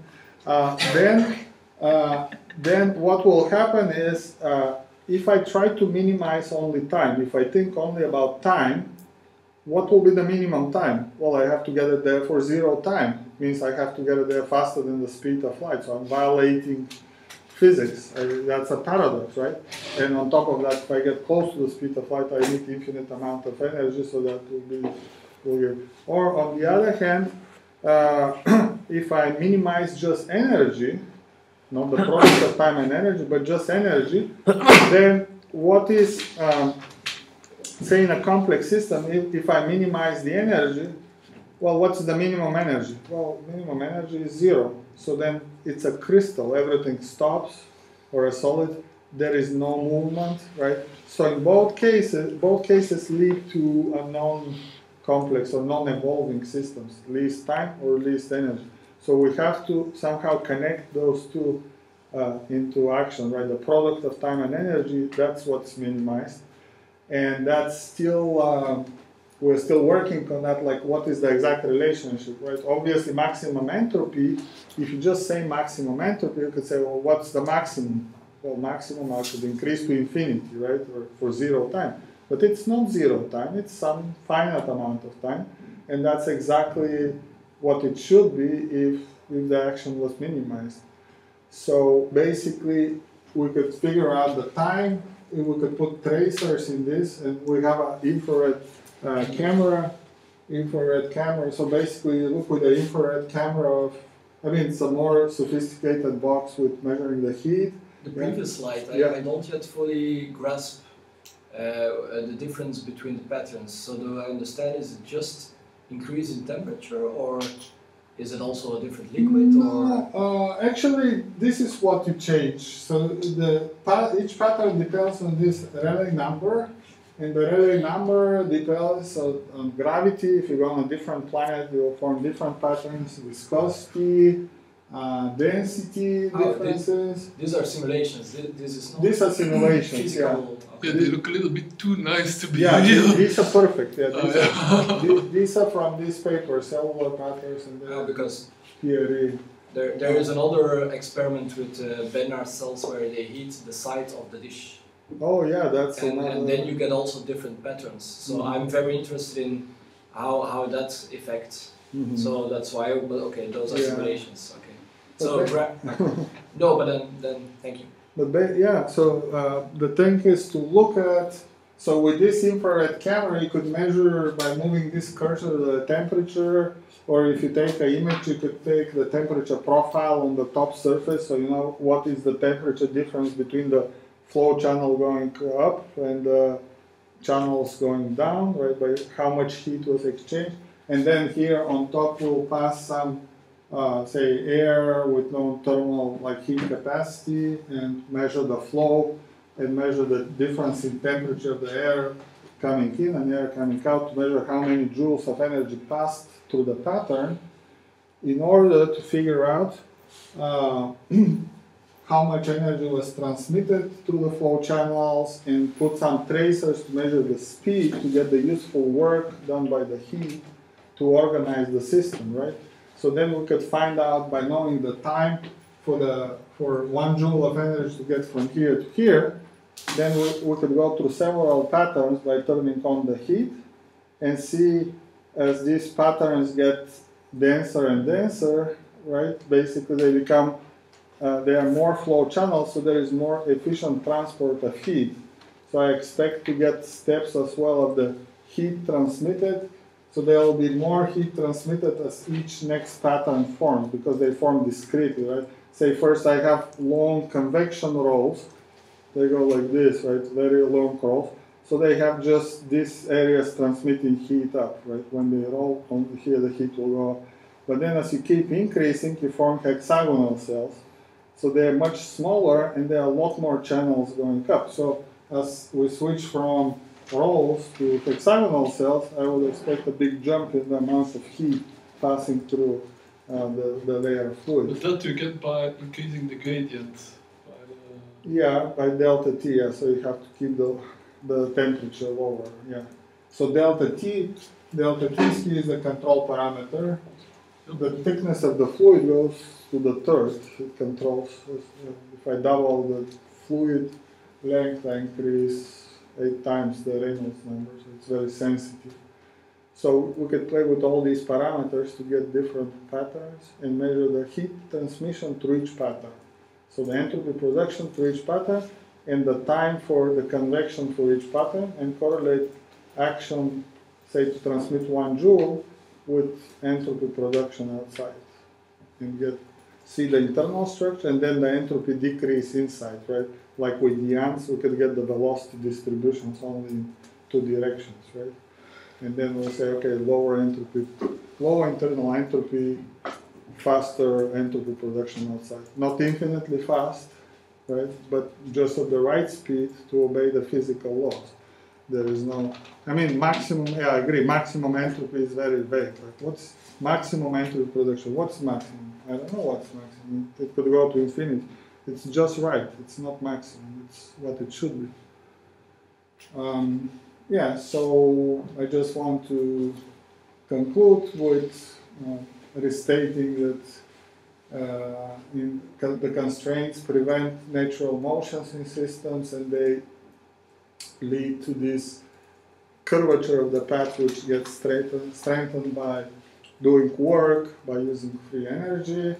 S2: Then what will happen is, if I try to minimize only time, if I think only about time, what will be the minimum time? Well, I have to get it there for 0 time. It means I have to get it there faster than the speed of light. So I'm violating physics. That's a paradox, right? And on top of that, if I get close to the speed of light, I need infinite amount of energy, so that will be weird. Or on the other hand, if I minimize just energy, not the product of time and energy, but just energy, then what is, say in a complex system, if I minimize the energy, well, what's the minimum energy? Well, minimum energy is 0. So then it's a crystal, everything stops, or a solid, there is no movement, right? So in both cases lead to a non-complex or non-evolving systems, least time or least energy. So we have to somehow connect those two into action, right? The product of time and energy, that's what's minimized. And that's still we're still working on that, like what is the exact relationship, right? Obviously, maximum entropy, if you just say maximum entropy, you could say, well, what's the maximum? Well, maximum I could increase to infinity, right, or for 0 time. But it's not 0 time, it's some finite amount of time. And that's exactly what it should be if the action was minimized. So basically, we could figure out the time, we could put tracers in this, and we have an infrared camera. So basically, you look with the infrared camera it's a more sophisticated box with measuring the heat.
S6: The previous slide, I don't yet fully grasp the difference between the patterns. So do I understand, is it just increase in temperature, or is it also a different liquid?
S2: No, actually, this is what you change. So each pattern depends on this Rayleigh number, and the Rayleigh number depends on gravity. If you go on a different planet, you will form different patterns, viscosity, density differences.
S6: These are simulations. This is not.
S2: These are simulations.
S6: Physical.
S5: Yeah, they look a little bit too nice to be
S2: real.
S5: real.
S2: These are perfect. These are from this paper, cellular patterns, and
S6: because
S2: theory.
S6: There is another experiment with Bednar cells where they heat the side of the dish.
S2: Oh yeah, that's
S6: and then you get also different patterns. So I'm very interested in how that affects. So that's why. But okay, those are simulations. Okay. So no, but then thank you.
S2: But the thing is to look at. So with this infrared camera, you could measure by moving this cursor the temperature, or if you take an image, you could take the temperature profile on the top surface, so you know what is the temperature difference between the flow channel going up and the channels going down, right? By how much heat was exchanged, and then here on top we'll pass some. Say air with no thermal heat capacity, and measure the flow and measure the difference in temperature of the air coming in and air coming out to measure how many joules of energy passed through the pattern in order to figure out how much energy was transmitted through the flow channels, and put some tracers to measure the speed to get the useful work done by the heat to organize the system, right? So then we could find out by knowing the time for 1 joule of energy to get from here to here. Then we could go through several patterns by turning on the heat and see as these patterns get denser and denser, right? Basically they become, they are more flow channels, so there is more efficient transport of heat. So I expect to get steps as well of the heat transmitted. So there will be more heat transmitted as each next pattern forms, because they form discretely, right? Say first I have long convection rolls. They go like this, right? Very long rolls. So they have just these areas transmitting heat up, right? When they roll on here, the heat will go up. But then as you keep increasing, you form hexagonal cells. So they're much smaller, and there are a lot more channels going up. So as we switch from rolls to hexagonal cells, I would expect a big jump in the amount of heat passing through the layer of fluid.
S5: But that you get by increasing the gradient.
S2: By delta T, so you have to keep the temperature lower, So delta T is the control parameter. The thickness of the fluid goes to the third. It controls, if I double the fluid length, I increase 8 times the Reynolds number, so it's very sensitive. So we could play with all these parameters to get different patterns and measure the heat transmission through each pattern. So the entropy production through each pattern and the time for the convection for each pattern, and correlate action, say to transmit 1 joule with entropy production outside, and see the internal structure and then the entropy decrease inside, right? Like with the ants, we could get the velocity distributions only in 2 directions, right? And then we'll say, okay, lower entropy, low internal entropy, faster entropy production outside. Not infinitely fast, right? But just at the right speed to obey the physical laws. There is no, maximum, I agree, maximum entropy is very vague. Like, what's maximum entropy production? What's maximum? I don't know what's maximum. It could go to infinity. It's just right. It's not maximum. It's what it should be. yeah, so I just want to conclude with restating that the constraints prevent natural motions in systems, and they lead to this curvature of the path which gets strengthened by doing work, by using free energy.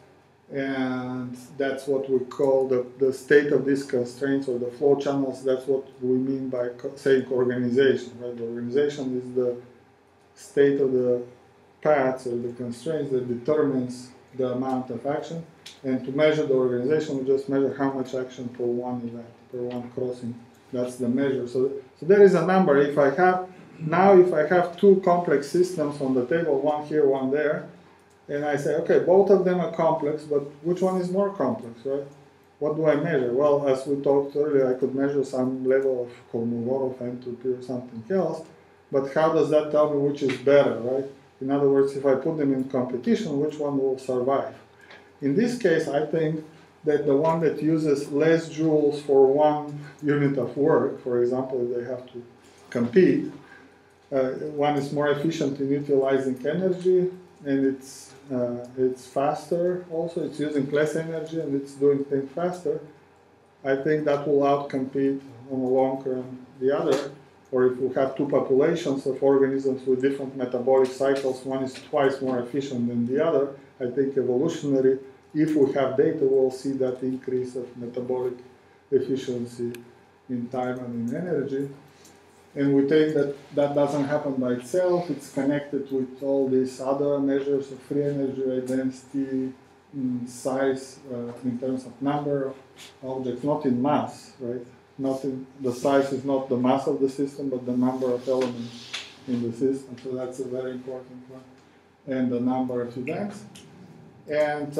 S2: And that's what we call the state of these constraints, or the flow channels. That's what we mean by saying organization, right? The organization is the state of the paths or the constraints that determines the amount of action. And to measure the organization, we just measure how much action per one event, per one crossing. That's the measure. So there is a number. If I have two complex systems on the table, one here, one there, and I say, okay, both of them are complex, but which one is more complex, right? What do I measure? Well, as we talked earlier, I could measure some level of Kolmogorov entropy or something else, but how does that tell me which is better, right? In other words, if I put them in competition, which one will survive? In this case, I think that the one that uses less joules for one unit of work, for example, if they have to compete, one is more efficient in utilizing energy, and it's faster also, it's using less energy and it's doing things faster. I think that will outcompete on the long term the other. Or if we have two populations of organisms with different metabolic cycles, one is twice more efficient than the other. I think evolutionary, if we have data, we'll see that increase of metabolic efficiency in time and in energy. And we think that that doesn't happen by itself. It's connected with all these other measures of free energy, density, size, in terms of number of objects, not in mass, right? The size is not the mass of the system, but the number of elements in the system. So that's a very important one. And the number of events. And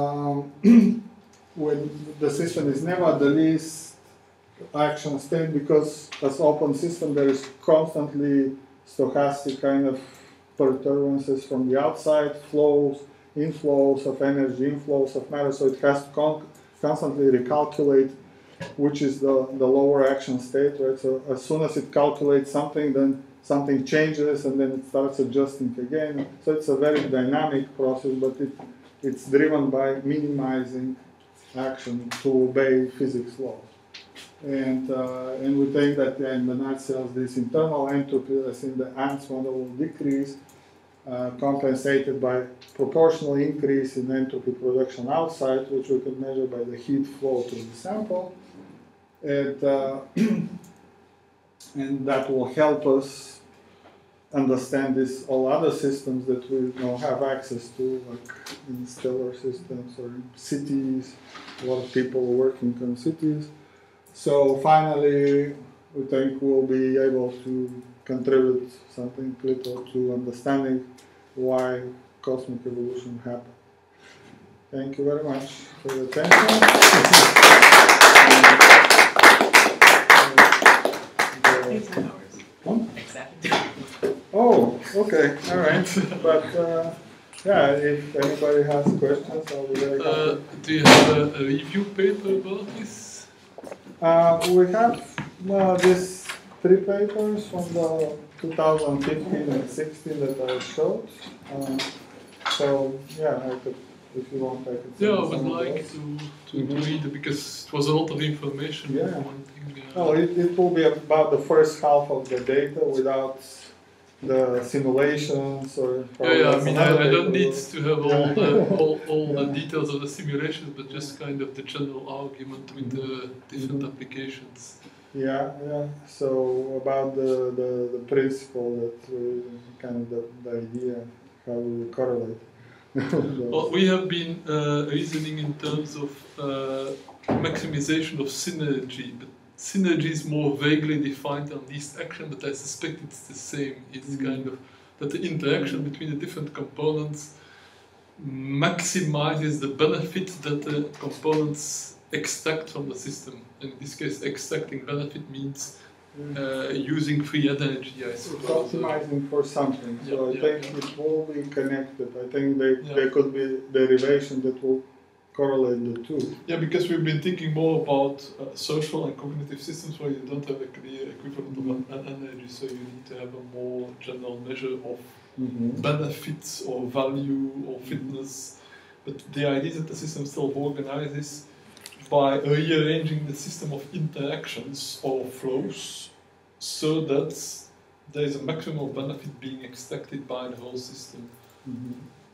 S2: when the system is never the least action state, because as open system there is constantly stochastic kind of perturbances from the outside, flows, inflows of energy, inflows of matter, so it has to constantly recalculate which is the lower action state, right? So as soon as it calculates something, then something changes and then it starts adjusting again. So it's a very dynamic process, but it's driven by minimizing action to obey physics law. And we think that in the nutshell, this internal entropy, as in the ants model, will decrease, compensated by proportional increase in entropy production outside, which we can measure by the heat flow to the sample. And that will help us understand all other systems that we now have access to, like in stellar systems or in cities, a lot of people working on cities. So finally, we think we'll be able to contribute something little to understanding why cosmic evolution happened. Thank you very much for your attention.
S3: Exactly.
S2: Oh, okay, all right. But yeah, if anybody has questions, I'll be very happy.
S5: Do you have a review paper about this?
S2: We have these 3 papers from the 2015 and 16 that I showed. So yeah, I could, if you want, I could.
S5: Yeah, I would like to read it because it was a lot of information.
S2: Yeah.
S5: One thing,
S2: No, it will be about the first half of the data without the simulations or.
S5: Yeah, I mean, I don't need to have all the details of the simulations, but just kind of the general argument with the different applications.
S2: Yeah. So about the principle that kind of the idea how we correlate.
S5: Well, we have been reasoning in terms of maximization of synergy, but synergy is more vaguely defined on least action, but I suspect it's the same. It's kind of that the interaction between the different components maximizes the benefit that the components extract from the system. And in this case, extracting benefit means using free energy, I suppose.
S2: Optimizing for something. So I think it will be connected. I think there could be derivation that will correlate the two.
S5: Yeah, because we've been thinking more about social and cognitive systems where you don't have a clear equivalent of an energy, so you need to have a more general measure of
S2: Mm-hmm.
S5: benefits or value or fitness. But the idea is that the system self-organizes by rearranging the system of interactions or flows so that there is a maximum of benefit being extracted by the whole system.
S2: Mm-hmm.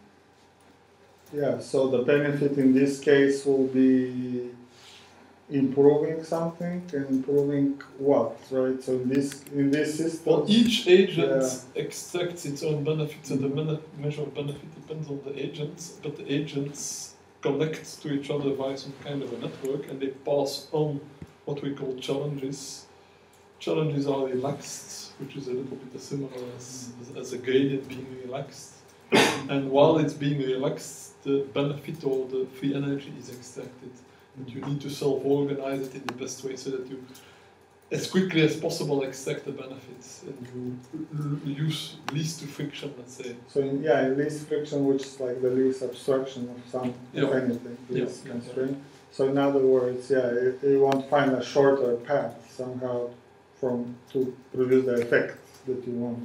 S2: Yeah, so the benefit in this case will be improving something and improving what, right? So in this system,
S5: well, each agent extracts its own benefits, and the measure of benefit depends on the agents, but the agents connect to each other via some kind of a network, and they pass on what we call challenges. Challenges are relaxed, which is a little bit similar as a gradient being relaxed. And while it's being relaxed, the benefit or the free energy is extracted. But you need to self-organize it in the best way so that you, as quickly as possible, extract the benefits and you use least to friction, let's say.
S2: So least friction, which is like the least abstraction of some of anything, least constraint. So in other words, you want to find a shorter path somehow to produce the effect that you want.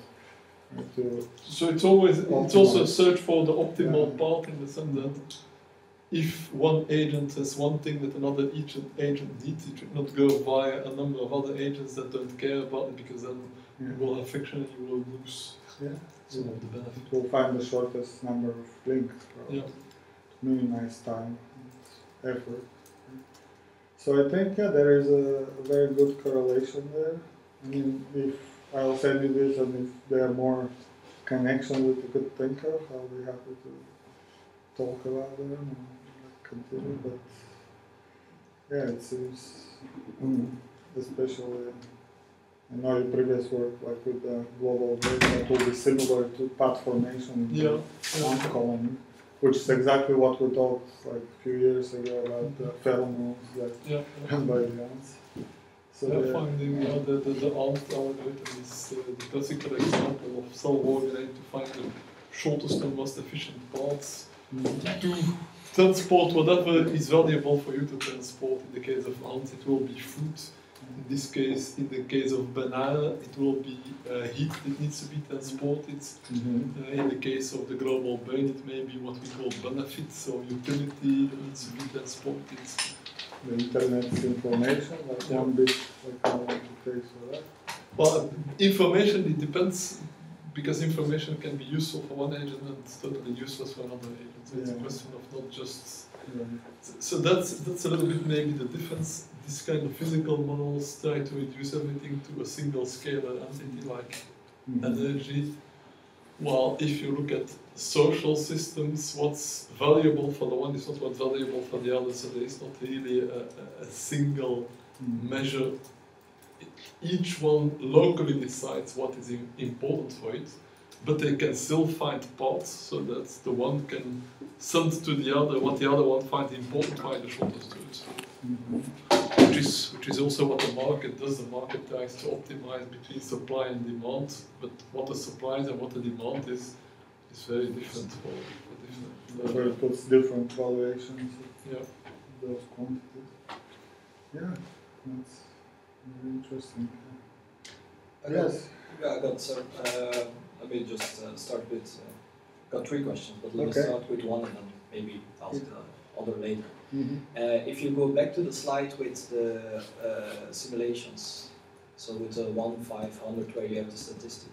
S5: So it's also a search for the optimal path in the sense that if one agent has one thing that another agent needs, it should not go via a number of other agents that don't care about it, because then you will have friction and you will lose some of the benefit.
S2: It will find the shortest number of links to minimize time and effort. So I think there is a very good correlation there. I mean, if I'll send you this, and if there are more connections that you could think of, I'll be happy to talk about them and continue. But it seems, especially, I know your previous work, like with the global data, that will be similar to path formation and colony, which is exactly what we talked like a few years ago about the pheromones that by the ants. So
S5: finding the ant algorithm is the classical example of self-organizing to find the shortest and most efficient paths to transport whatever is valuable for you to transport. In the case of ants, it will be food. In this case, in the case of banana, it will be heat that needs to be transported. In the case of the global brain, it may be what we call benefits or utility that needs to be transported.
S2: The internet's information, like one bit, like how much it takes for that?
S5: Well, information, it depends, because information can be useful for one agent and totally useless for another agent. So it's a question of not just... So that's a little bit maybe the difference. This kind of physical models try to reduce everything to a single scalar entity like energy. While if you look at social systems, what's valuable for the one is not what's valuable for the other, so there is not really a single measure. Each one locally decides what is important for it, but they can still find paths so that the one can send to the other what the other one finds important by the shortest route. Which is also what the market does. The market tries to optimize between supply and demand, but what the supply is and what the demand is very different for different.
S2: Where it puts different valuations of those quantities. Yeah, that's very interesting.
S6: Let me just start with. Got three questions, but let me start with one and then maybe ask the other later. If you go back to the slide with the simulations, so with the 1, 500 where you have the statistic.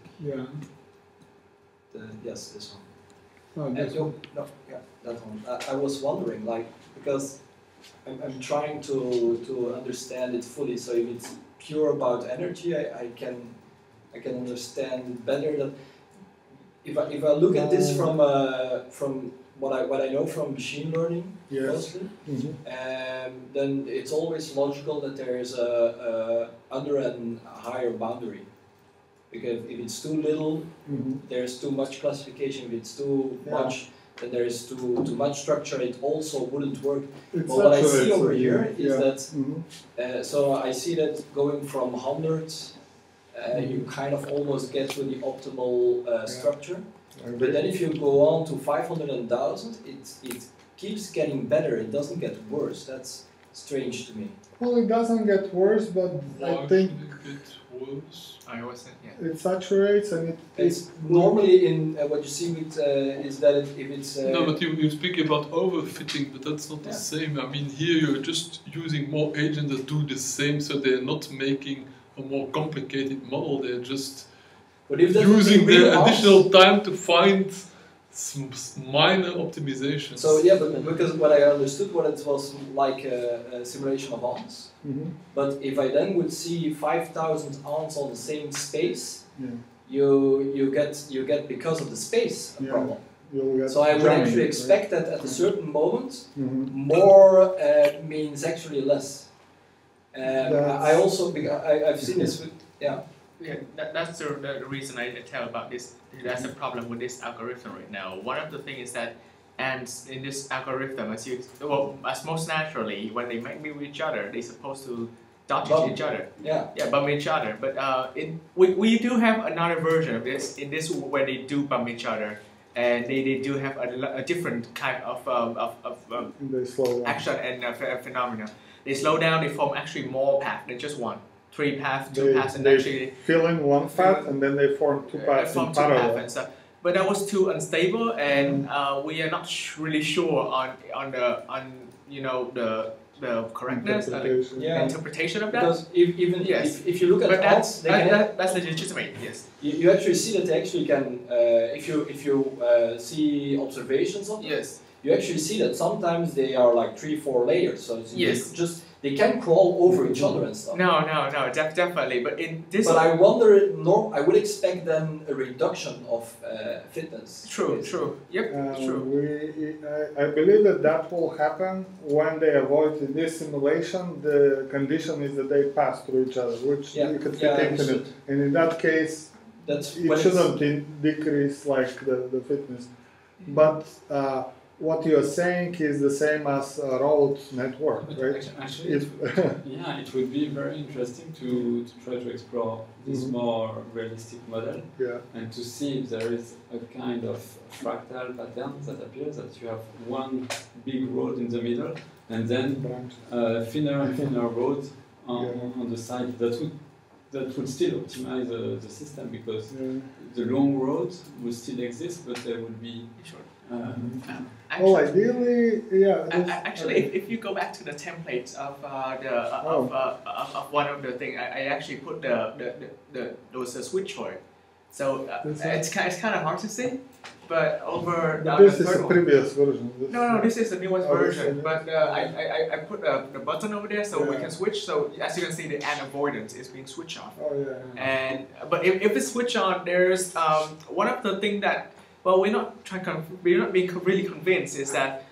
S6: Yes, this one. That one. I was wondering, like, because I'm trying to understand it fully. So if it's pure about energy, I can understand better that if I look at this from what I know from machine learning mostly, then it's always logical that there is a under and higher boundary. Because if it's too little, there's too much classification. If it's too much, then there is too much structure. It also wouldn't work. But what I see over here is that, so I see that going from 100, you kind of almost get to the optimal structure. But then if you go on to 500 and 1000, it keeps getting better. It doesn't get worse. That's strange to me.
S2: Well, it doesn't get worse, but I think
S5: iOS.
S3: iOS, yeah.
S2: It saturates and
S6: It's normally in what you see with is that if it's
S5: No, but you speak about overfitting, but that's not the same. I mean, here you're just using more agents that do the same, so they're not making a more complicated model. They're just using the additional time to find some minor optimizations.
S6: So yeah, but because what I understood, what it was like a simulation of ants. But if I then would see 5,000 ants on the same space, you get because of the space a problem. So I would actually expect that at a certain moment, more means actually less. I also I've seen this with
S3: Yeah, that's the reason I tell about this. That's a problem with this algorithm right now. One of the things is that ants in this algorithm, as most naturally, when they make with each other, they're supposed to dodge each other. Bump each other. But we do have another version of this. In this, where they do bump each other, and they do have a different kind of action and phenomena. They slow down. They form actually more paths than just one. 3 paths, 2 paths, and actually
S2: fill in one path, and then they form 2 paths in parallel.
S3: And stuff. But that was too unstable, and we are not really sure on the correctness, interpretation of that.
S6: Because if you look at
S3: that's legitimate. Yes.
S6: You actually see that they actually can if you see observations of them, you actually see that sometimes they are like 3-4 layers. So it's they can crawl over each other and stuff.
S3: No, definitely. But in this,
S6: I wonder. I would expect then a reduction of fitness.
S3: True. Yep. True.
S2: I believe that will happen when they avoid in this simulation. The condition is that they pass through each other, which you could fit infinite. And in that case, it shouldn't decrease like the fitness. But what you are saying is the same as a road network, right?
S1: Actually, it would be very interesting to try to explore this more realistic model and to see if there is a kind of fractal pattern that appears, that you have one big road in the middle and then thinner and thinner roads on the side. That would still optimize the system, because the long roads will still exist, but they will be short.
S2: Ideally,
S3: actually, if you go back to the templates of of one of the things, I actually put those switch for it. So it's kind of hard to see, but over
S2: this is the previous version.
S3: No, this is the newest version. But I put the button over there so we can switch. So as you can see, the ant avoidance is being switched on. But if it's switched on, there's one of the things that we're not being really convinced is that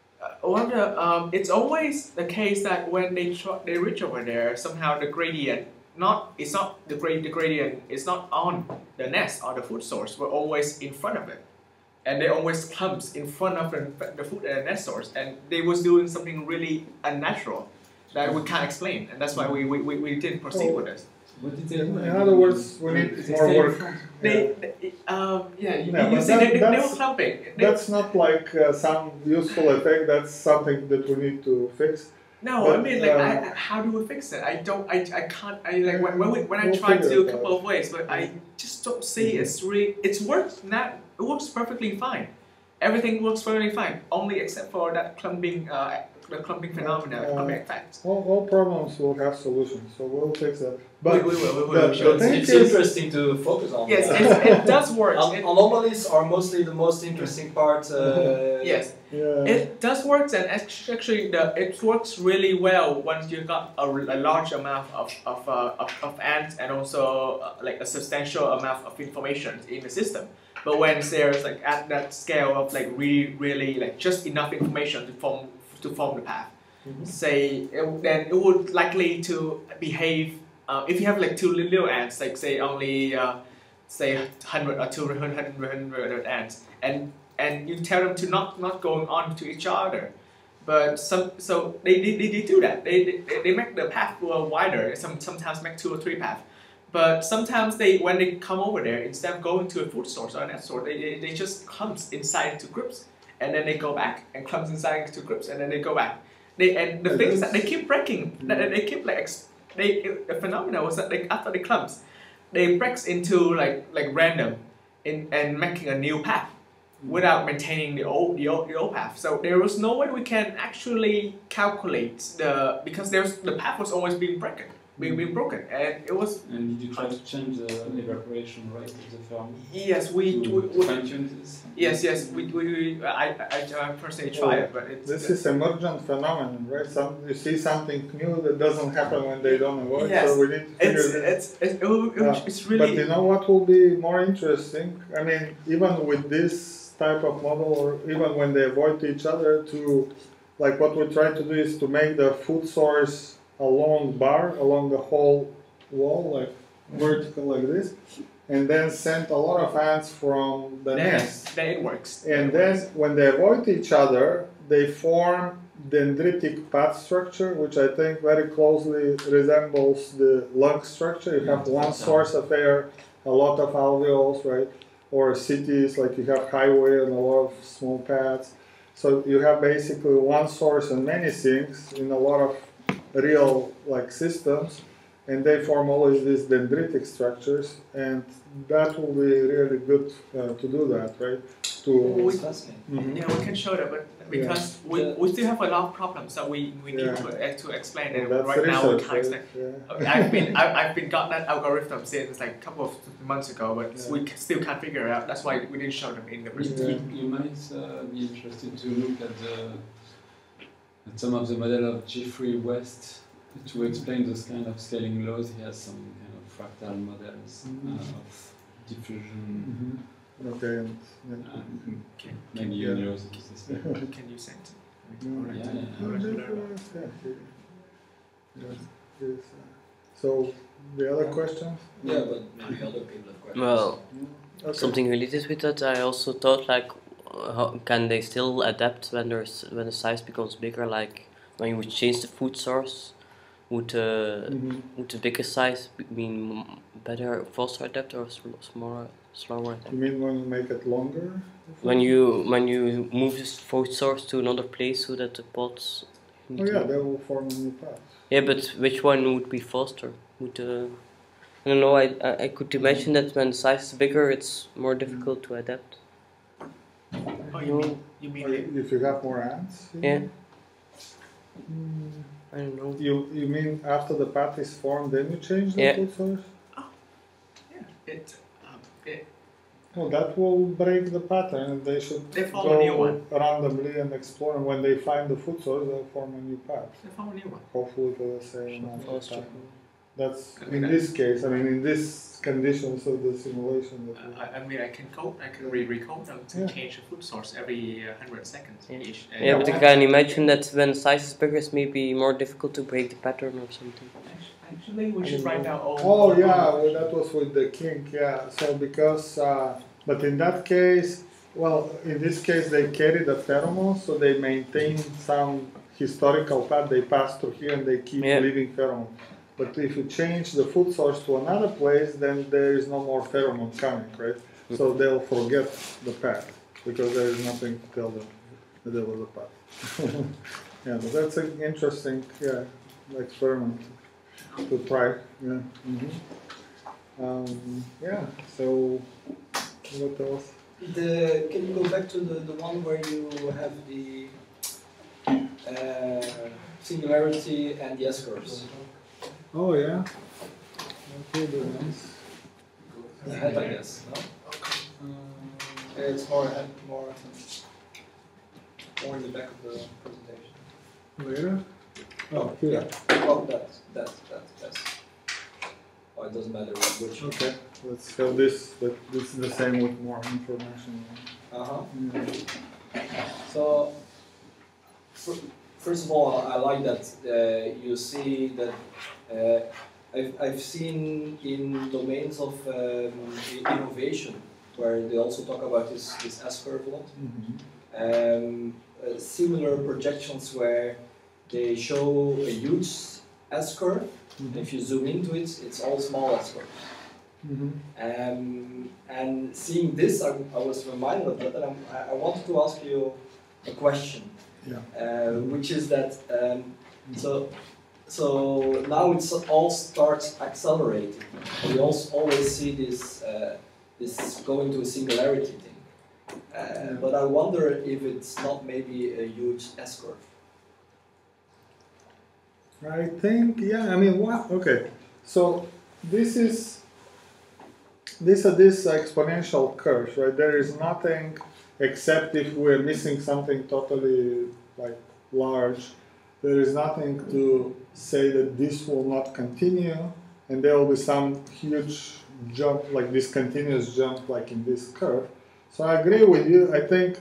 S3: it's always the case that when they reach over there, somehow the gradient the gradient is not on the nest or the food source, but always in front of it, and they always clumps in front of the food and nest source, and they was doing something really unnatural that we can't explain, and that's why we didn't proceed with this.
S2: In other words, we need more work.
S3: You see, they were clumping.
S2: That's not like some useful effect. That's something that we need to fix.
S3: No, but, I mean, like, how do we fix it? I can't. When I try to do a couple of ways, but I just don't see it works perfectly fine. Everything works perfectly fine, only except for that clumping. The clumping phenomena, clumping effect.
S2: All problems will have solutions, so we'll fix that. But
S3: we will.
S6: It's interesting to focus on.
S3: Yes, it does work.
S6: Anomalies are mostly the most interesting part.
S3: Yes, it does work, and actually, it works really well once you got a large amount of ants and also like a substantial amount of information in the system. But when there's like at that scale of like really like just enough information to form the path, then it would likely to behave. If you have like 2 little ants, like say only 100 or 200 ants, and you tell them to not going on to each other, but so they do that. They make the path wider. Sometimes make 2 or 3 paths. But sometimes when they come over there, instead of going to a food source or a nest source, they just clumps inside into groups, and then they go back and clumps inside into groups, and then they go back. The things that they keep breaking, they keep like the phenomena was that after the clumps, they breaks into like random and making a new path without maintaining the old path. So there was no way we can actually calculate because the path was always being broken, and it was.
S1: And did you try to change the evaporation rate of the ferment?
S3: Yes, we
S1: fine-tune this.
S3: Yes, I personally try it, but
S2: this is emergent phenomenon, right? You see something new that doesn't happen when they don't evolve.
S3: Yes,
S2: so we need to figure
S3: it's really.
S2: But you know what will be more interesting? I mean, even with this type of model, or even when they avoid each other, like what we try to do is to make the food source a long bar along the whole wall, like vertical like this, and then send a lot of ants from the nest.
S3: Then it works.
S2: And then when they avoid each other, they form dendritic path structure, which I think very closely resembles the lung structure. You have one source of air, a lot of alveoles, right? Or cities, like you have highway and a lot of small paths. So you have basically one source and many things in a lot of real systems, and they form always these dendritic structures, and that will be really good to do that, right?
S3: Yeah, we can show that, but because we still have a lot of problems that we need to explain, and right now we can't explain. I've been got that algorithm since like a couple of months ago, but we still can't figure it out. That's why we didn't show them in the presentation.
S1: You might be interested to look at some of the model of Geoffrey West to explain those kind of scaling laws. He has some kind of fractal models of diffusion.
S2: Okay.
S1: Maybe you know this.
S3: Can you send?
S2: So the other questions?
S6: Yeah, but maybe other people have questions.
S7: Well, something related with that, I also thought how can they still adapt when the size becomes bigger? Like when you would change the food source, would the bigger size mean better, faster adapt or smaller, slower adapt?
S2: You mean when you make it longer?
S7: When you move this food source to another place so that the pots.
S2: Oh yeah, they will form a new path.
S7: Yeah, but which one would be faster? I don't know. I could imagine that when the size is bigger, it's more difficult to adapt.
S3: Oh, you mean
S2: if you have more ants?
S7: Yeah. I don't know.
S2: You mean after the path is formed, then you change the food source?
S3: Oh, yeah.
S2: Well, that will break the pattern. They should
S3: follow a new one
S2: randomly and explore. And when they find the food source, they'll form a new path.
S3: They form a new one.
S2: Hopefully for the same amount of time. That's in this case. I mean, in this conditions of the simulation.
S3: I can recode them to change the food source every 100 seconds each.
S7: Yeah, but I can imagine that when the size is bigger, it's maybe more difficult to break the pattern or something.
S3: Actually, we should write down all.
S2: Oh yeah, well, that was with the kink. Yeah, so because but in that case, well, in this case they carry the pheromones, so they maintain some historical path. They pass through here and they keep leaving pheromones. But if you change the food source to another place, then there is no more pheromone coming, right? So they'll forget the path because there is nothing to tell them that there was a path. Yeah, but that's an interesting experiment to try. Yeah. So what else?
S6: Can you go back to the one where you have the singularity and the S-curves?
S2: Oh yeah. Okay, nice.
S6: The head, I guess. No? It's more in the back of the presentation.
S2: Where? Oh, here.
S6: Oh, that's. Oh, it doesn't matter which.
S2: Okay, let's have this. This is the same with more information.
S6: So, first of all, I like that you see that I've seen in domains of innovation where they also talk about this S-curve a lot. Similar projections where they show a huge S-curve. If you zoom into it, it's all small S-curves. And seeing this, I was reminded of that, and I wanted to ask you a question, which is that so now it's all starts accelerating. We also always see this this going to a singularity thing. But I wonder if it's not maybe a huge S-curve.
S2: I think, yeah, I mean, okay. So these are these exponential curves, right? There is nothing except if we're missing something totally like large. There is nothing to say that this will not continue, and there will be some huge jump, like this continuous jump, like in this curve. So I agree with you. I think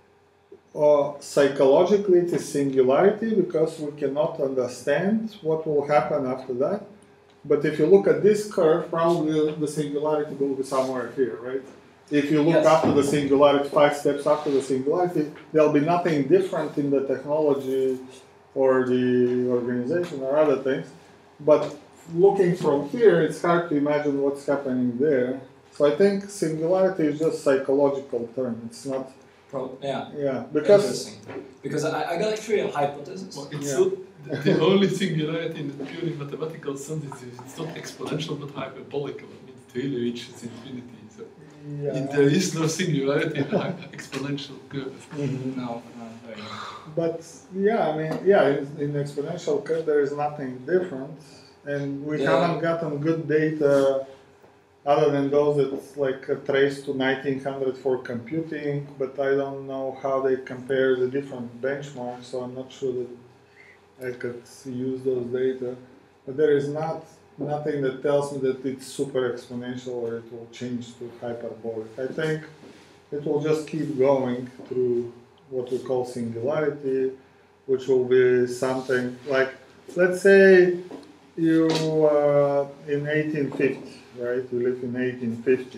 S2: psychologically it is singularity because we cannot understand what will happen after that. But if you look at this curve, probably the singularity will be somewhere here, right? If you look after the singularity, 5 steps after the singularity, there'll be nothing different in the technology or the organization or other things. But looking from here, it's hard to imagine what's happening there. So I think singularity is just psychological term. It's not. Yeah. Because
S6: I got actually a hypothesis.
S5: Well, it's not, the only singularity in the purely mathematical sense is it's not exponential but hyperbolical. It means it really reaches infinity. So there is no singularity in the exponential curve.
S6: Mm-hmm. No.
S2: But yeah, I mean, yeah, in exponential curve there is nothing different, and we haven't gotten good data other than those that's like traced to 1900 for computing, but I don't know how they compare the different benchmarks, so I'm not sure that I could use those data. But there is nothing that tells me that it's super exponential or it will change to hyperbolic. I think it will just keep going through what we call singularity, which will be something like, let's say you in 1850. Right, we live in 1850.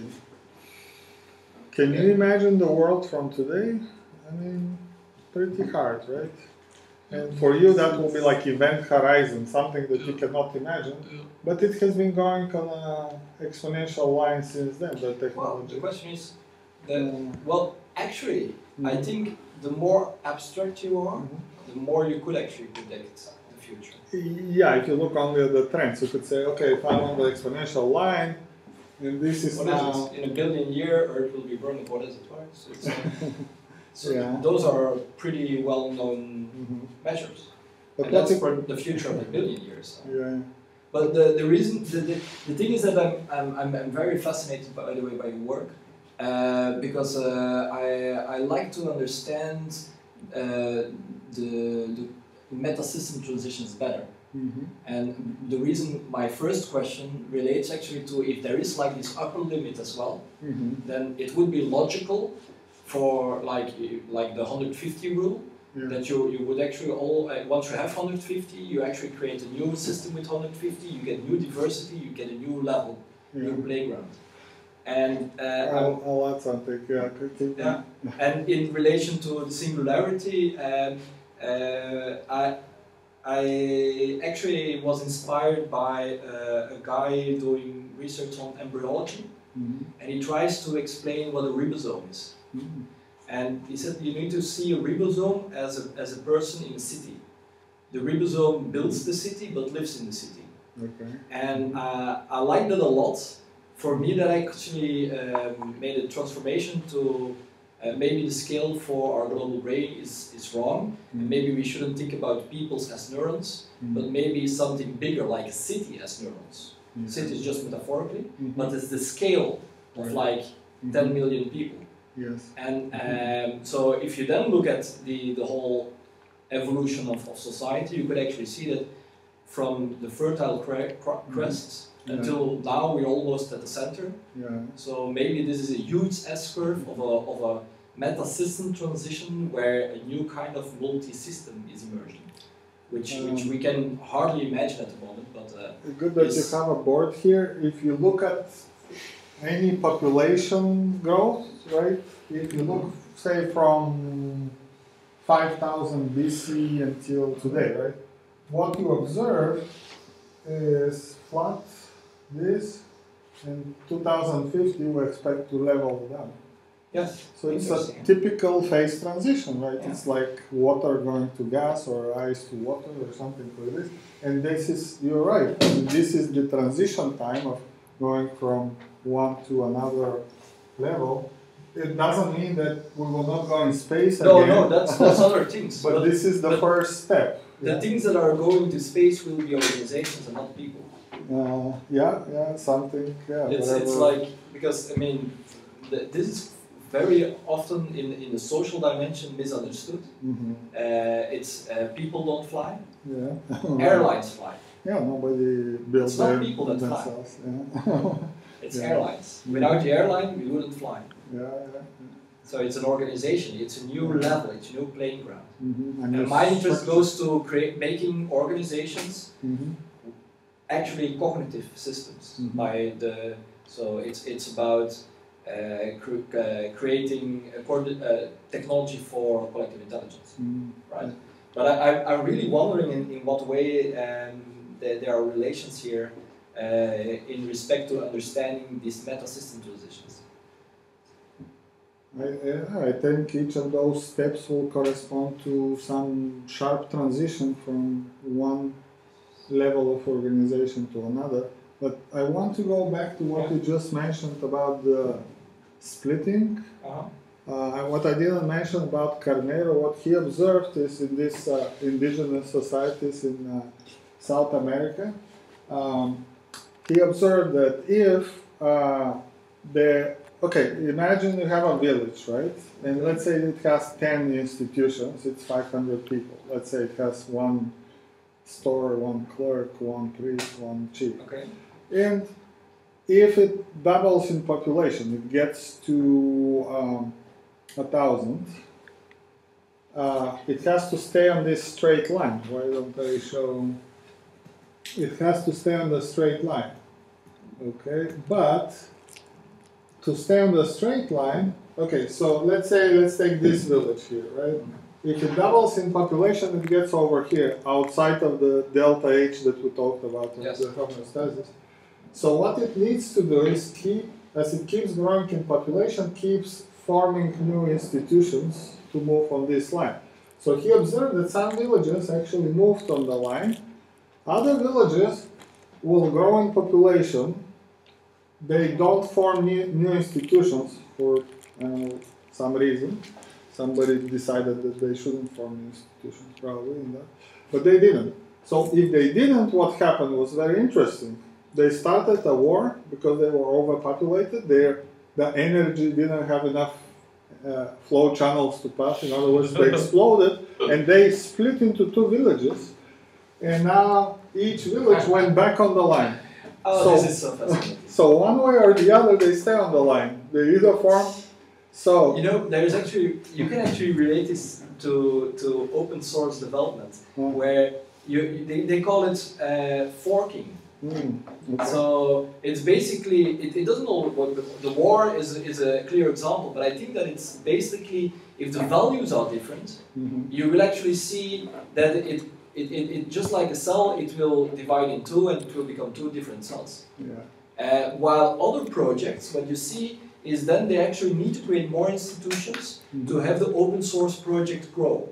S2: Can you imagine the world from today? I mean, pretty hard, right? And for you, that will be like event horizon, something that you cannot imagine. But it has been going on an exponential line since then, the technology.
S6: Well, the question is, well, actually, I think the more abstract you are, the more you could actually predict the future.
S2: Yeah, if you look only at the trends, you could say, okay, if I'm on the exponential line, and this is now...
S6: In a billion years, Earth will be burning, what is it, right? So those are pretty well-known measures. But and that's for the future of a billion years. So.
S2: Yeah.
S6: But the reason, the thing is that I'm very fascinated, by the way, by your work, because I like to understand the meta-system transitions better. And the reason my first question relates actually to if there is like this upper limit as well, then it would be logical for like the 150 rule, that you would actually once you have 150, you actually create a new system with 150, you get new diversity, you get a new level, new playground. And
S2: I'll add something.
S6: And in relation to the singularity, I actually was inspired by a guy doing research on embryology, and he tries to explain what a ribosome is. And he said you need to see a ribosome as a person in a city. The ribosome builds the city but lives in the city. And I liked that a lot. For me, that actually made a transformation to maybe the scale for our global brain is wrong, and maybe we shouldn't think about peoples as neurons, but maybe something bigger like a city as neurons. City is just metaphorically, but it's the scale of like 10 million people. And so if you then look at the whole evolution of society, you could actually see that from the fertile crests until now we're almost at the center. So maybe this is a huge S-curve of a meta-system transition where a new kind of multi-system is emerging, which we can hardly imagine at the moment. But
S2: good that you have a board here. If you look at any population growth, right? If you look, say, from 5000 BC until today, right? What you observe is flat. This in 2050 we expect to level down.
S6: Yes.
S2: So it's a typical phase transition, right? Yeah. It's like water going to gas or ice to water or something like this. And this is, you're right, and this is the transition time of going from one to another level. It doesn't mean that we will not go in space again.
S6: No, that's other things.
S2: but this is the first step.
S6: The things that are going to space will be organizations and not people.
S2: Something,
S6: It's like, because, I mean, this is very often in the social dimension misunderstood. It's people don't fly, airlines fly.
S2: Yeah, nobody builds
S6: It's not people that fly. It's airlines. Without the airline, we wouldn't fly. So it's an organization, it's a new level, it's a new playing ground. And my interest goes to making organizations actually cognitive systems. So it's about creating technology for collective intelligence, right? But I'm really wondering in what way there are relations here in respect to understanding these meta-system transitions.
S2: I think each of those steps will correspond to some sharp transition from one level of organization to another. But I want to go back to what you just mentioned about the splitting. What I didn't mention about Carneiro, what he observed is in these indigenous societies in South America, he observed that if imagine you have a village, right? And let's say it has 10 institutions, it's 500 people. Let's say it has one store, one clerk, one priest, one chief.
S6: Okay.
S2: And if it doubles in population, it gets to 1,000, it has to stay on this straight line. Why don't I show? It has to stay on the straight line. Okay, but to stay on the straight line, okay, so let's take this village here, right? If it doubles in population, it gets over here, outside of the delta H that we talked about in the homeostasis. So what it needs to do is as it keeps growing in population, keeps forming new institutions to move on this line. So he observed that some villages actually moved on the line. Other villages will grow in population. They don't form new institutions for some reason. Somebody decided that they shouldn't form new institutions, probably, but they didn't. So if they didn't, what happened was very interesting. They started a war because they were overpopulated. The energy didn't have enough flow channels to pass. In other words, they exploded, and they split into two villages. And now each village went back on the line.
S6: This is so fascinating.
S2: So one way or the other, they stay on the line. They either form. So
S6: there's actually you can actually relate this to open source development, where they call it forking. Okay. So it's basically it doesn't know what the war is a clear example, but I think that it's basically if the values are different, you will actually see that it just like a cell, it will divide in two and it will become two different cells. While other projects, what you see is then they actually need to create more institutions to have the open source project grow.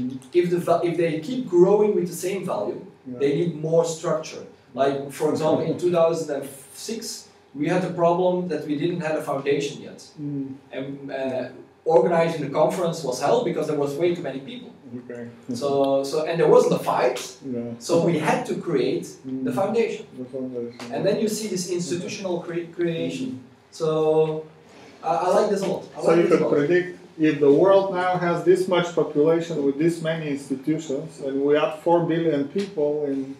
S6: If they keep growing with the same value, they need more structure. Like, for example, in 2006, we had the problem that we didn't have a foundation yet. And organizing the conference was hell because there was way too many people.
S2: Okay.
S6: And there wasn't a fight, so we had to create the foundation. And then you see this institutional creation. So I like this a lot.
S2: So you could predict if the world now has this much population with this many institutions, and we have 4 billion people in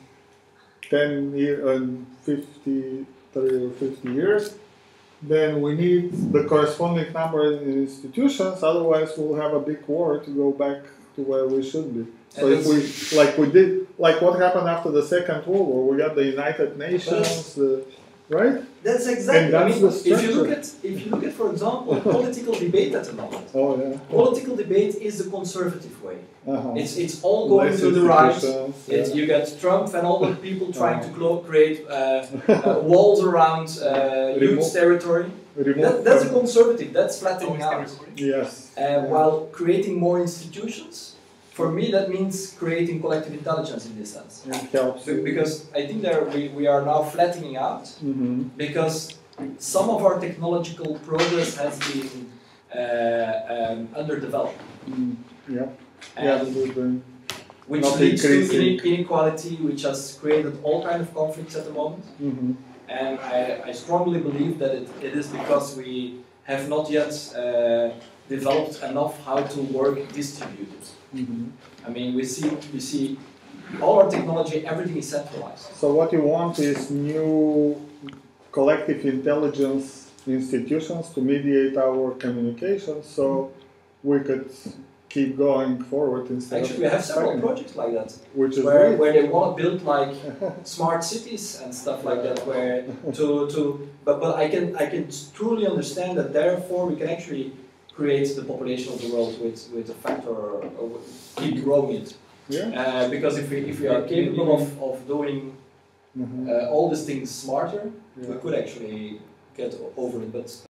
S2: 10 years and 30 or 50 years, then we need the corresponding number in institutions, otherwise we'll have a big war to go back to where we should be. So if like what happened after the Second World War, we got the United Nations, right?
S6: That's exactly. If you look at, for example, political debate at the moment. Political debate is the conservative way. It's all going to the right. You get Trump and all the people trying to create walls around huge territory. That's a conservative. That's flattening out.
S2: Yes.
S6: While creating more institutions, for me that means creating collective intelligence in this sense.
S2: It helps.
S6: Because I think we are now flattening out because some of our technological progress has been underdeveloped.
S2: Yeah.
S6: And which leads to inequality, which has created all kinds of conflicts at the moment. And I strongly believe that it is because we have not yet developed enough how to work distributed. I mean, we see all our technology, everything is centralized.
S2: So what you want is new collective intelligence institutions to mediate our communications, so we could keep going forward instead.
S6: Actually, we have several projects like that,
S2: which is
S6: where they want to build like smart cities and stuff like that. Where but I can truly understand that. Therefore, we can actually create the population of the world with a factor, or keep growing it.
S2: Yeah.
S6: Because if we are capable of doing all these things smarter, we could actually get over it. But